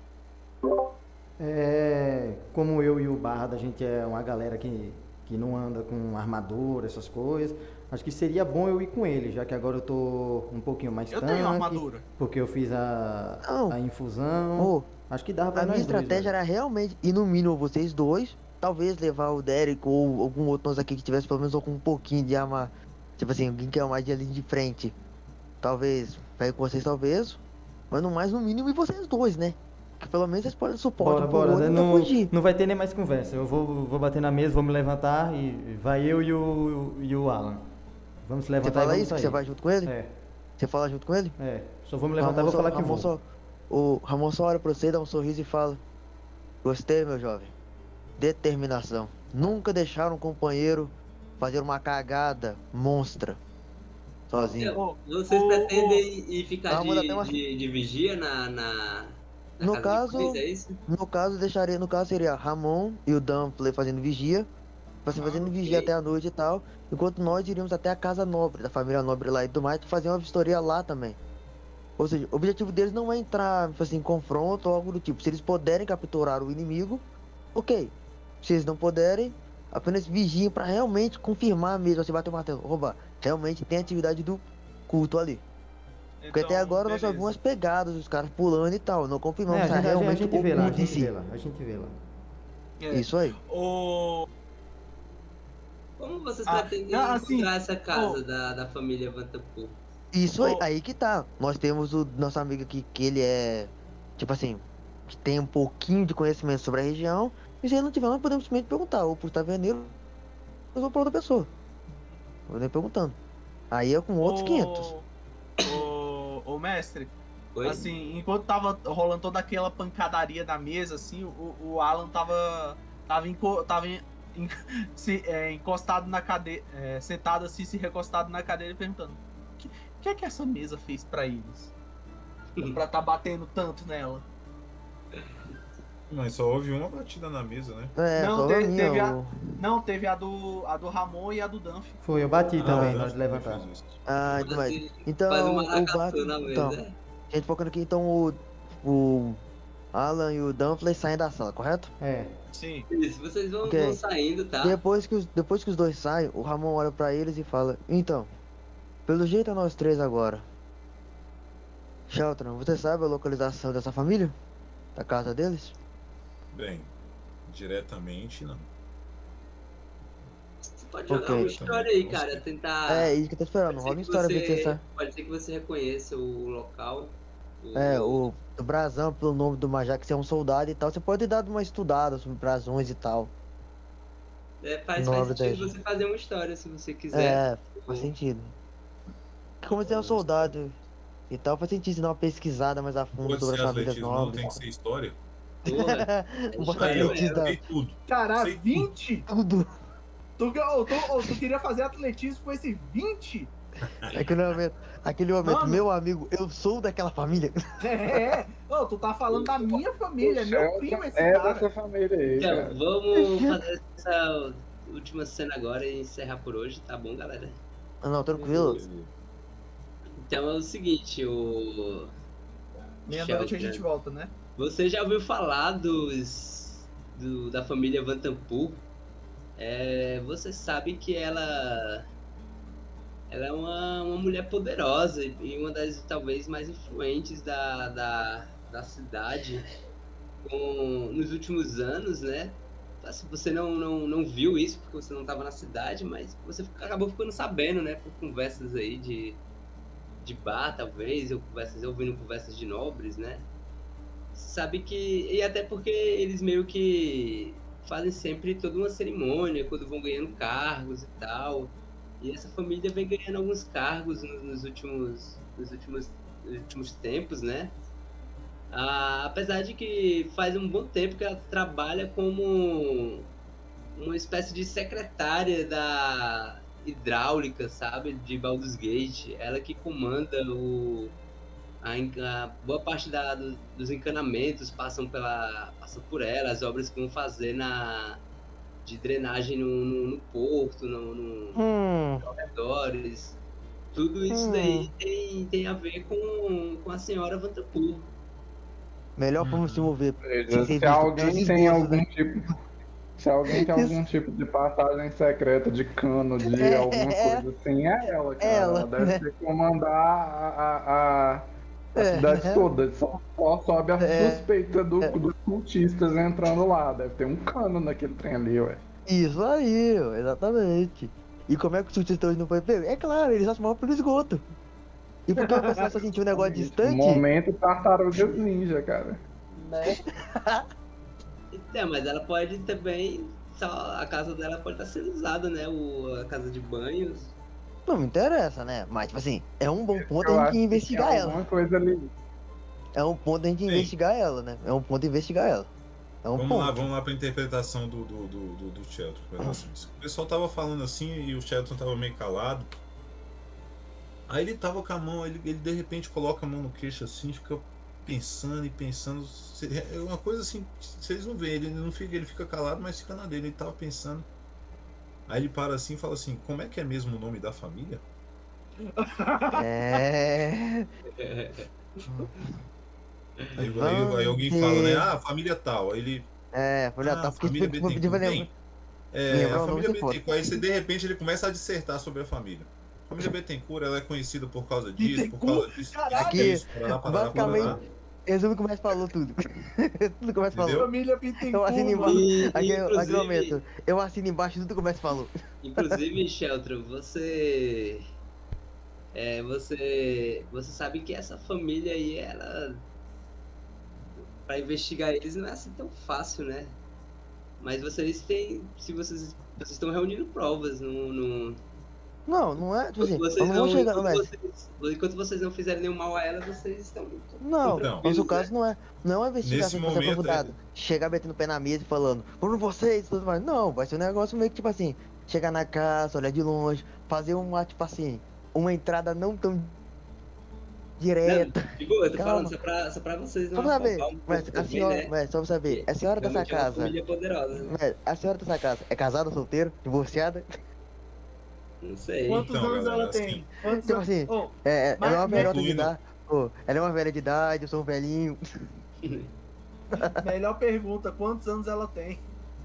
Como eu e o Barra, a gente é uma galera que não anda com armadura, essas coisas. Acho que seria bom eu ir com ele, já que agora eu tô um pouquinho mais Eu tanque, tenho armadura. porque eu fiz a infusão. Ô, Acho que dava pra a nós minha dois, estratégia velho. era realmente ir no mínimo vocês dois. Talvez levar o Derek ou algum outro nós aqui que tivesse pelo menos com um pouquinho de arma. Tipo assim, alguém que é mais de linha de frente. Talvez pegue com vocês, talvez. Mas no mais, no mínimo, e vocês dois, né? Que pelo menos vocês podem suportar um pro Bora, outro e não, fugir. não vai ter nem mais conversa. Eu vou bater na mesa, vou me levantar e vai eu e o Alan. Vamos se Você levantar e fala vamos isso? Que sair. você vai junto com ele? É, Você fala junto com ele? só vou me levantar e vou falar que vou. O Ramon só olha pra você, dá um sorriso e fala: gostei, meu jovem. Determinação. Nunca deixar um companheiro fazer uma cagada monstra sozinho. Vocês pretendem ir ficar Ramon até uma- de vigia na No casa caso, de vocês, é isso? no caso seria Ramon e o Dumpley fazendo vigia. Fazendo vigia até a noite e tal. Enquanto nós iríamos até a casa nobre, da família nobre lá e tudo mais, fazer uma vistoria lá também. Ou seja, o objetivo deles não é entrar tipo assim, em confronto ou algo do tipo. Se eles puderem capturar o inimigo, ok. Se eles não puderem, apenas vigiem pra realmente confirmar mesmo. Você bater o martelo, roubar. Realmente tem atividade do culto ali. Porque até agora nós só vimos as pegadas, os caras pulando e tal. Não confirmamos se é a realmente gente o vê lá, a culto em gente si. vê lá, a gente vê lá. Isso aí. Como vocês Ah, pretendem não, assim, encontrar essa casa da família Vantapu? Isso aí que tá. Nós temos o nosso amigo aqui, que ele é, tipo assim, que tem um pouquinho de conhecimento sobre a região. E se ele não tiver, nós podemos simplesmente perguntar, ou pro taverneiro, ou pra outra pessoa. Vou nem perguntando. Aí é com outros 500. Ô mestre, Oi? assim, enquanto tava rolando toda aquela pancadaria da mesa, assim, o Alan tava encostado na cadeira, sentado assim, se recostado na cadeira e perguntando: o que é que essa mesa fez pra eles? Pra tá batendo tanto nela. Mas só houve uma batida na mesa, né? Não, Só a minha, teve o- Não, teve a do Ramon e a do Dunphy. Foi, eu bati também, eu nós levantar. fiz isso. Ah, demais. Assim, Então, faz uma o marcação Bart. na mesa, Então, né? gente focando aqui, então o Alan e o Dumpley saem da sala, correto? Sim. Isso, vocês vão Ok. saindo, tá? Depois que os dois saem, o Ramon olha pra eles e fala: então, pelo jeito é nós três agora. Shelton, você sabe a localização dessa família? Da casa deles? Bem, diretamente não. Você pode jogar Ok. uma história aí, cara. Tentar. É, isso que eu tô esperando. Pode ser Rola uma que história, ver se você sabe. Pode ser que você reconheça o local. O brasão, pelo nome do Majá, que você é um soldado e tal. Você pode dar uma estudada sobre brasões e tal. Faz Nove, sentido 10. você fazer uma história, se você quiser. Faz sentido. Como você é um soldado e tal, faz sentido você dar uma pesquisada mais a fundo Pode sobre ser as famílias atletismo, não tem nobres. que ser história. Porra, Bota Aí, ó, atletismo, sei tudo. Caralho, Sei 20? tudo. Tu queria fazer atletismo com esse 20? Aquele momento, Mano. meu amigo, eu sou daquela família. Tu tá falando da minha família, meu primo esse É cara. dessa família aí, Então, cara. vamos fazer essa última cena agora e encerrar por hoje, tá bom, galera? Não, tranquilo. Então é o seguinte, o Meia-noite a gente volta, né? Você já ouviu falar da família Vantampur? Você sabe que ela é uma mulher poderosa e uma das talvez mais influentes da cidade nos últimos anos, né? Assim, você não viu isso porque você não estava na cidade, mas você acabou ficando sabendo, né? Por conversas aí de bar, talvez, ou ouvindo conversas de nobres, né? Você sabe que... E até porque eles meio que fazem sempre toda uma cerimônia quando vão ganhando cargos e tal. E essa família vem ganhando alguns cargos nos últimos tempos, né? Apesar de que faz um bom tempo que ela trabalha como uma espécie de secretária da hidráulica, sabe? De Baldur's Gate. Ela que comanda a boa parte dos encanamentos passam por ela, as obras que vão fazer de drenagem no porto, nos arredores. Tudo isso daí tem a ver com a senhora Vantampur. Melhor forma de se mover. Se alguém tem algum tipo. Se alguém tem algum tipo de passagem secreta, de cano, de alguma coisa assim, é ela, cara. Ela deve ter que comandar a cidade toda. Só sobe a suspeita dos cultistas entrando lá. Deve ter um cano naquele trem ali, ué. Isso aí, exatamente. E como é que os cultistas não foi pego? É claro, eles só se movem pelo esgoto. E porque a pessoa só sentiu um negócio distante? Momento tartarugas ninja, cara. Né? Então, mas ela pode também... a casa dela pode estar sendo usada, né? A casa de banhos. Não me interessa, né? Mas, tipo assim, é um bom ponto a gente investigar ela. Alguma coisa ali. É um ponto a gente investigar ela, né? É um ponto investigar ela. Vamos lá pra interpretação do Shelton. O pessoal tava falando assim e o Shelton tava meio calado. Aí ele tava com a mão, ele de repente coloca a mão no queixo assim, fica pensando e pensando. É uma coisa assim, vocês não veem, ele fica calado, mas fica na dele, ele tava pensando. Aí ele para assim e fala assim, como é que é mesmo o nome da família? Aí alguém fala, né? Ah, família tal. Aí ele. Família tal. Família Bittencourt. Bem, a família Bittencourt. Aí de repente ele começa a dissertar sobre a família. A família Bittencourt, ela é conhecida por causa disso, por causa disso. Aqui, basicamente, resume como é que falou tudo. Tudo como é que falou. Família Bittencourt. Eu assino embaixo. Aqui eu aumento. Eu assino embaixo tudo como é que falou. Inclusive, Shelton, você sabe que essa família aí, ela... Pra investigar eles não é assim tão fácil, né? Mas vocês têm... Vocês estão reunindo provas no... Não é, tipo assim, não vão chegar no mestre. Enquanto vocês não fizerem nenhum mal a ela, vocês estão... Não, mas o caso não é uma investigação aprofundada. Chegar metendo o pé na mesa e falando, por vocês e tudo mais. Não, vai ser um negócio meio que, tipo assim, chegar na casa, olhar de longe, fazer tipo assim, uma entrada não tão direta. Não, eu tô falando só pra vocês não saber, a senhora, né? Só pra saber, a senhora dessa casa... família poderosa, né? A senhora dessa casa é casada, solteira, divorciada? Não sei. Quantos anos ela tem? Tipo assim, ela é uma velhota de idade. Ela é uma velha de idade, eu sou um velhinho. Melhor pergunta, quantos anos ela tem?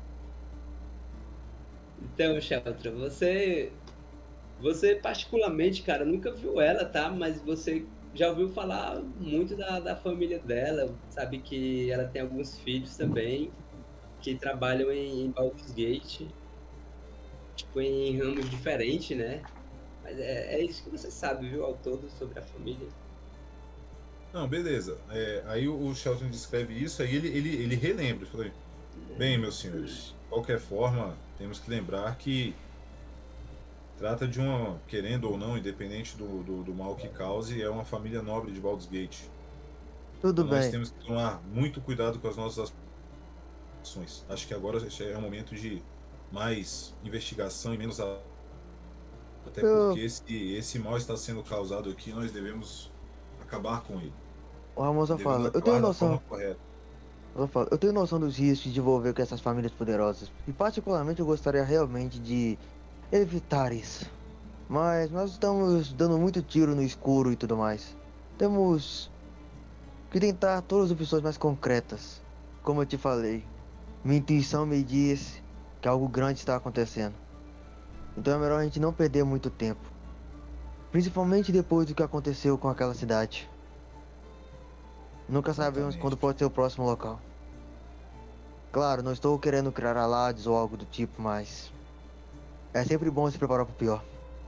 Então, Shelton, você particularmente, cara, nunca viu ela, tá? Mas você já ouviu falar muito da família dela, sabe que ela tem alguns filhos também que trabalham em Baldur's Gate, tipo, em ramos diferentes, né? Mas é isso que você sabe, viu, ao todo, sobre a família. Não, beleza. Aí o Shelton descreve isso, aí ele relembra. Falei, bem, meus senhores, de qualquer forma, temos que lembrar que trata de uma, querendo ou não, independente do mal que cause, é uma família nobre de Baldur's Gate. Tudo então, bem. Nós temos que tomar muito cuidado com as nossas ações. Acho que agora é um momento de mais investigação e menos até porque esse mal está sendo causado aqui, nós devemos acabar com ele. O Ramon só fala, eu tenho noção dos riscos de envolver com essas famílias poderosas. E particularmente eu gostaria realmente de evitar isso. Mas nós estamos dando muito tiro no escuro e tudo mais. Temos que tentar todas as opções mais concretas. Como eu te falei, minha intuição me diz que algo grande está acontecendo. Então é melhor a gente não perder muito tempo. Principalmente depois do que aconteceu com aquela cidade. Nunca sabemos Exatamente. quando pode ser o próximo local. Claro, não estou querendo criar alardes ou algo do tipo, mas é sempre bom se preparar para o pior.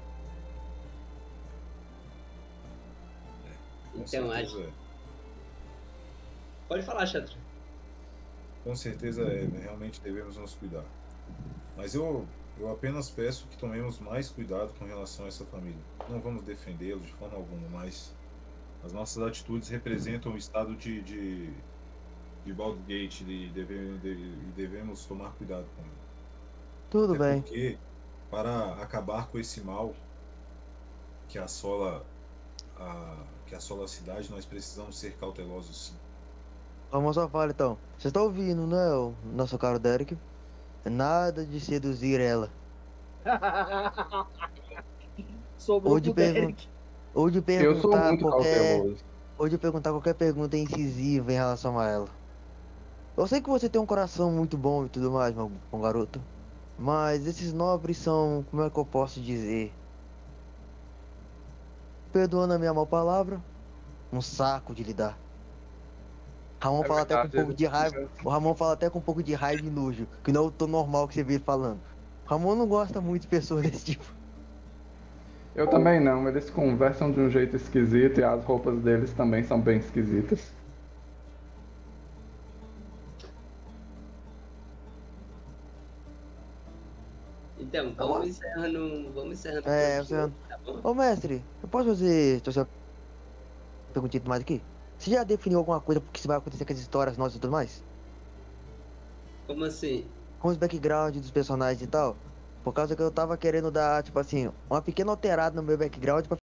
Com Então, certeza é. Pode falar, Chandra. Com certeza é, né? Realmente devemos nos cuidar. Mas eu apenas peço que tomemos mais cuidado com relação a essa família. Não vamos defendê-los de forma alguma, mas as nossas atitudes representam o estado de Baldur's Gate e devemos tomar cuidado com ele. Tudo Até bem. porque, para acabar com esse mal que assola a cidade, nós precisamos ser cautelosos, sim. Vamos só falar então. Você está ouvindo, né, o nosso caro Derek? Nada de seduzir ela. Sobrou Ou de, pro Derek. ou de Eu sou perguntar muito qualquer. cauteloso. Ou de perguntar qualquer pergunta incisiva em relação a ela. Eu sei que você tem um coração muito bom e tudo mais, meu bom garoto. Mas esses nobres são, como é que eu posso dizer? Perdoando a minha mal palavra, um saco de lidar. Ramon É fala até com um verdade, pouco de raiva. O Ramon fala até com um pouco de raiva e nojo, que não é o tom normal que você vê ele falando. O Ramon não gosta muito de pessoas desse tipo. Eu também não, eles conversam de um jeito esquisito e as roupas deles também são bem esquisitas. Então, Tá bom. vamos encerrando por É, aqui, encerrando. tá bom? Ô mestre, eu posso fazer uma perguntinha mais aqui? Você já definiu alguma coisa porque se vai acontecer com as histórias nossas e tudo mais? Como assim? Com os backgrounds dos personagens e tal? Por causa que eu tava querendo dar, tipo assim, uma pequena alterada no meu background pra